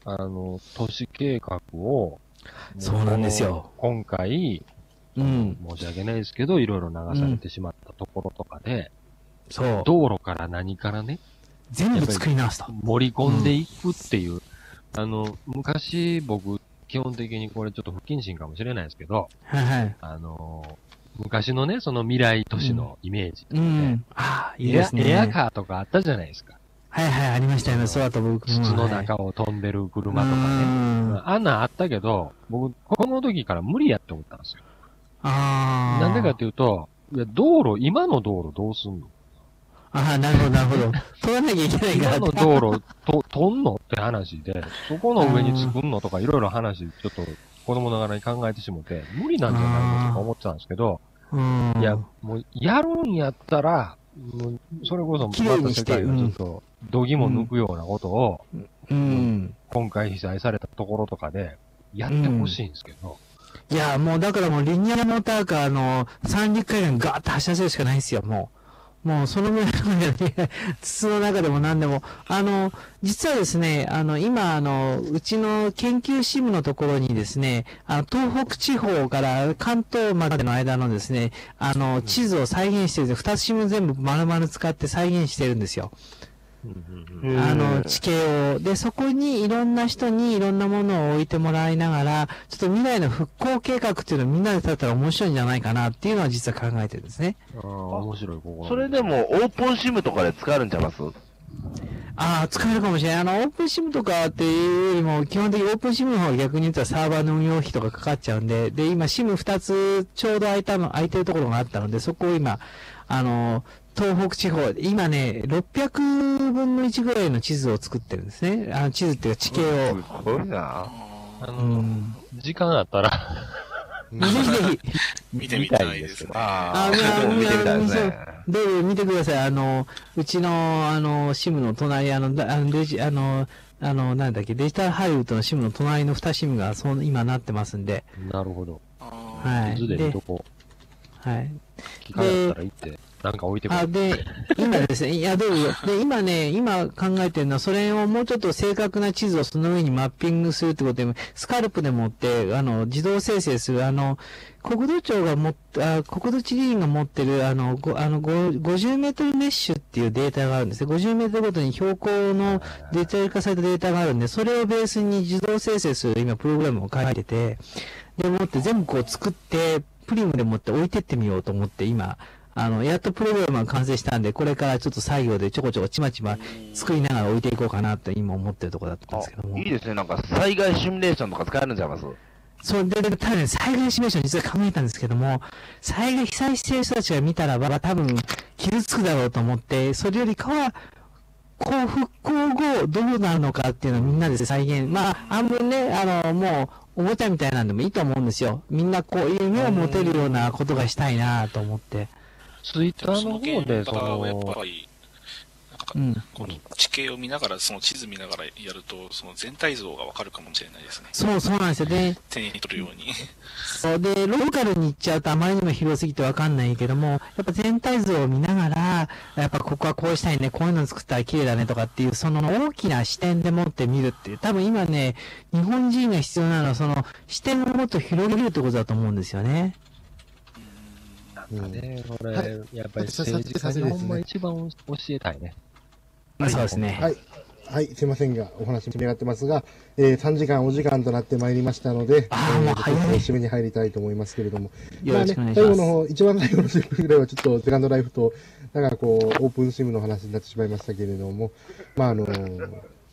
あの、都市計画を、 そうなんですよ。 今回、 うん。 申し訳ないですけど、いろいろ流されてしまったところとかで、 そう。 道路から何からね、 全部作り直すと。 盛り込んでいくっていう、うん、あの、昔僕、基本的にこれちょっと不謹慎かもしれないですけど、 はいはい。 あの、昔のね、その未来都市のイメージとかね、 うんうん、ああ、いいですね。 エアカーとかあったじゃないですか。 はいはい、ありましたよね。そうだと僕も。 筒の中を飛んでる車とかね。あんなんあったけど、僕、この時から無理やって思ったんですよ。 ああ。 なんでかっていうと、いや、道路、今の道路どうすんの？ ああ、なるほど、なるほど。通らなきゃいけないから。 今の道路、と、飛んのって話で、そこの上に作んのとかいろいろ話、ちょっと子供ながらに考えてしもて、無理なんじゃないのとか思ってたんですけど、いや、もう、やるんやったら、もうそれこそ、また世界がちょっと、度肝抜くようなことを、 うん、 今回被災されたところとかで、やってほしいんですけど、 うん。いや、もうだからもうリニアモーターカーの三陸海岸ガーッと走らせるしかないんですよ、もう。もうそのぐらいの筒の中でも何でも。あの、実はですね、あの、今、あの、うちの研究支部のところにですね、あの、東北地方から関東までの間のですね、あの、地図を再現してるんで、二つ支部全部丸々使って再現してるんですよ。あの、地形を。で、そこにいろんな人にいろんなものを置いてもらいながら、ちょっと未来の復興計画っていうのをみんなで立ったら面白いんじゃないかなっていうのは実は考えてるんですね。 ああ、面白い、ここ。 それでもオープンシムとかで使えるんちゃいます？ ああ、使えるかもしれない。あの、オープンシムとかっていうよりも、基本的にオープンシムの方が逆に言ったらサーバーの運用費とかかかっちゃうんで、で、今、シムふたつちょうど空いたの、空いてるところがあったので、そこを今、あの、東北地方、今ね、ろっぴゃくぶんのいちぐらいの地図を作ってるんですね。あの、地図っていうか地形を。 すごいな。 あの、うん、時間あったら、 ぜひぜひ。 見てみたいですね。 ああ、見てみたいですね。 どうぞ見てください。あの、うちの、あの、シムの隣、あの、あの、デジ、あの、あの、なんだっけ、デジタルハリウッドのシムの隣のにシムが、そう、今なってますんで。 なるほど。 はい。 図で見とこう。はい。 機会あったら行って、なんか置いてくる。 あ、で、今ですね、いや、どうぞ。で、今ね、今考えてるのは、それをもうちょっと正確な地図をその上にマッピングするってことで、スカルプでもって、あの、自動生成する、あの、国土庁が持っあ、国土地理院が持ってる、あの、ご、あの、ごじゅうメートルメッシュっていうデータがあるんですね。ごじゅうメートルごとに標高のデータ化されたデータがあるんで、それをベースに自動生成する今、プログラムを書いてて、で、もって全部こう作って、プリムでもって置いてってみようと思って、今、あの、やっとプログラムが完成したんで、これからちょっと作業でちょこちょこちまちま作りながら置いていこうかなと今思ってるところだったんですけども。 いいですね。なんか災害シミュレーションとか使えるんちゃいます？ そう、で、で、ただね、災害シミュレーション実は考えたんですけども、災害被災している人たちが見たらば、多分、傷つくだろうと思って、それよりかは、こう、復興後、どうなるのかっていうのをみんなで再現。まあ、半分ね、あの、もう、おもちゃみたいなんでもいいと思うんですよ。みんなこう、夢を持てるようなことがしたいなと思って。 ツイッターの方で、その、 やっぱり、 うん、 この地形を見ながら、その地図見ながらやると、その全体像がわかるかもしれないですね。 そう、そうなんですよね。 手に取るように。 そうで、ローカルに行っちゃうとあまりにも広すぎてわかんないけども、やっぱ全体像を見ながら、やっぱここはこうしたいね、こういうの作ったら綺麗だねとかっていう、その大きな視点でもって見るっていう、多分今ね、日本人が必要なのは、その視点をもっと広げるってことだと思うんですよね。 なんかね、これ、 はい、 やっぱり政治家にほんま一番教えたいね。 そうですね。 はい。はい、すいませんが、お話盛り上がってますが、えー、さんじかんお時間となってまいりましたので、 あー、もう早い。 締めに入りたいと思いますけれども。 よろしくお願いします。 まあね、最後の方、一番最後のじゅっぷんぐらいはちょっとセカンドライフと、なんかこう、オープンシムの話になってしまいましたけれども、まああのー、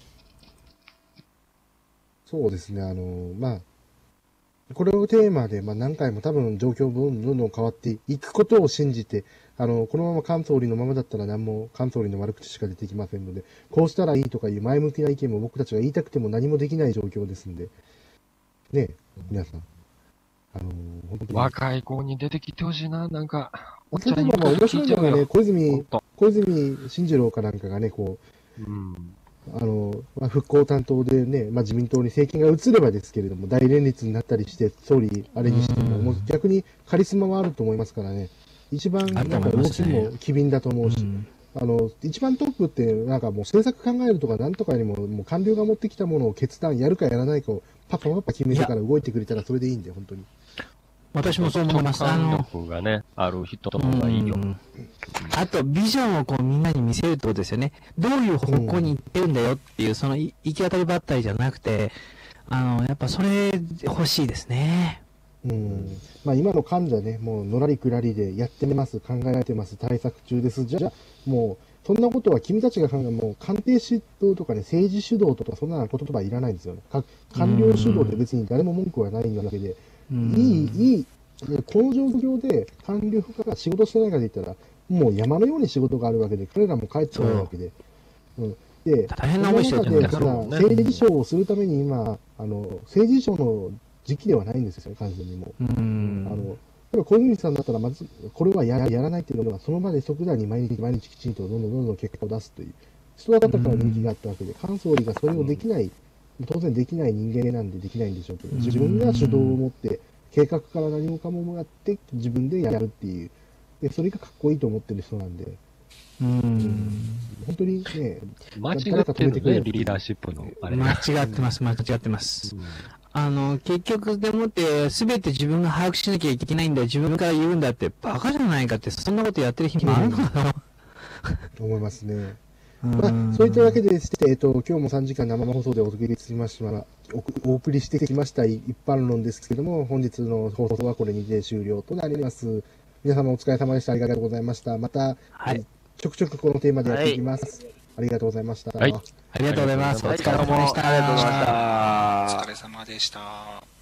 そうですね、あのー、まあ、これをテーマで、まあ、何回も多分状況どんどんどん変わっていくことを信じて、あの、このまま菅総理のままだったら何も菅総理の悪口しか出てきませんので、こうしたらいいとかいう前向きな意見も僕たちが言いたくても何もできない状況ですんで、ね、皆さん。あのー、本当に若い子に出てきてほしいな、なんか。 お茶にも面白いのがね、小泉、小泉進次郎かなんかがね、こう、うん、あの、まあ、復興担当でね、まあ、自民党に政権が移ればですけれども、大連立になったりして、総理あれにしても、もう逆にカリスマはあると思いますからね、一番なんか動きも機敏だと思うし、 あの、一番トップって、なんかもう政策考えるとかなんとかよりも、もう官僚が持ってきたものを決断、やるかやらないかをパッパパッパ決めてから動いてくれたらそれでいいんで、本当に。 私もそう思います。あ直の、 感力がね、ある人の方がいいよ。 うんあと、ビジョンをこうみんなに見せるってことですよね。どういう方向に行ってるんだよっていう、そのい行き当たりばったりじゃなくて、あの、やっぱそれ欲しいですね。 うん。まあ今の患者ね、もうのらりくらりでやってます、考えられてます、対策中です。じゃあ、もう、そんなことは君たちが考え、もう官邸主導とかね、政治主導とかそんな言葉いらないんですよね。か官僚主導で別に誰も文句はないわけで、 うんいい、いい、この状況で官僚が仕事してないかで言ったら、もう山のように仕事があるわけで、彼らも帰ってこないわけで。うん、で、 大変な思いしてるじゃないですかその中で、ただ政治賞をするために今、あの、政治賞の時期ではないんですよね、完全にもう。 うんあの、例えば小泉さんだったら、まず、これはややらないっていうのが、その場で即座に毎日毎日きちんとどんどんどんどん結果を出すという、人だったから人気があったわけで、菅総理がそれをできない、当然できない人間なんでできないんでしょうけど、自分が主導を持って、計画から何もかももやって、自分でやるっていう、でそれがかっこいいと思ってる人なんで、 うん本当にね、 間違ってるね、リーダーシップのあれ。 間違ってます、間違ってます。あの、結局でもって、すべて自分が把握しなきゃいけないんだよ、自分から言うんだって、バカじゃないかって、そんなことやってる暇あるのかな、 思いますね。 うんまあ、そういったわけでして、えっと、今日もさんじかん生放送でお送りしましたおお送りしてきました一般論ですけども、本日の放送はこれにて終了となります。皆様お疲れ様でした。ありがとうございました。また、 はいちょくちょくこのテーマでやっていきます。ありがとうございました。 はいありがとうございます。おはい、 疲れどうも様でした。 ありがとうございました。 お疲れ様でした。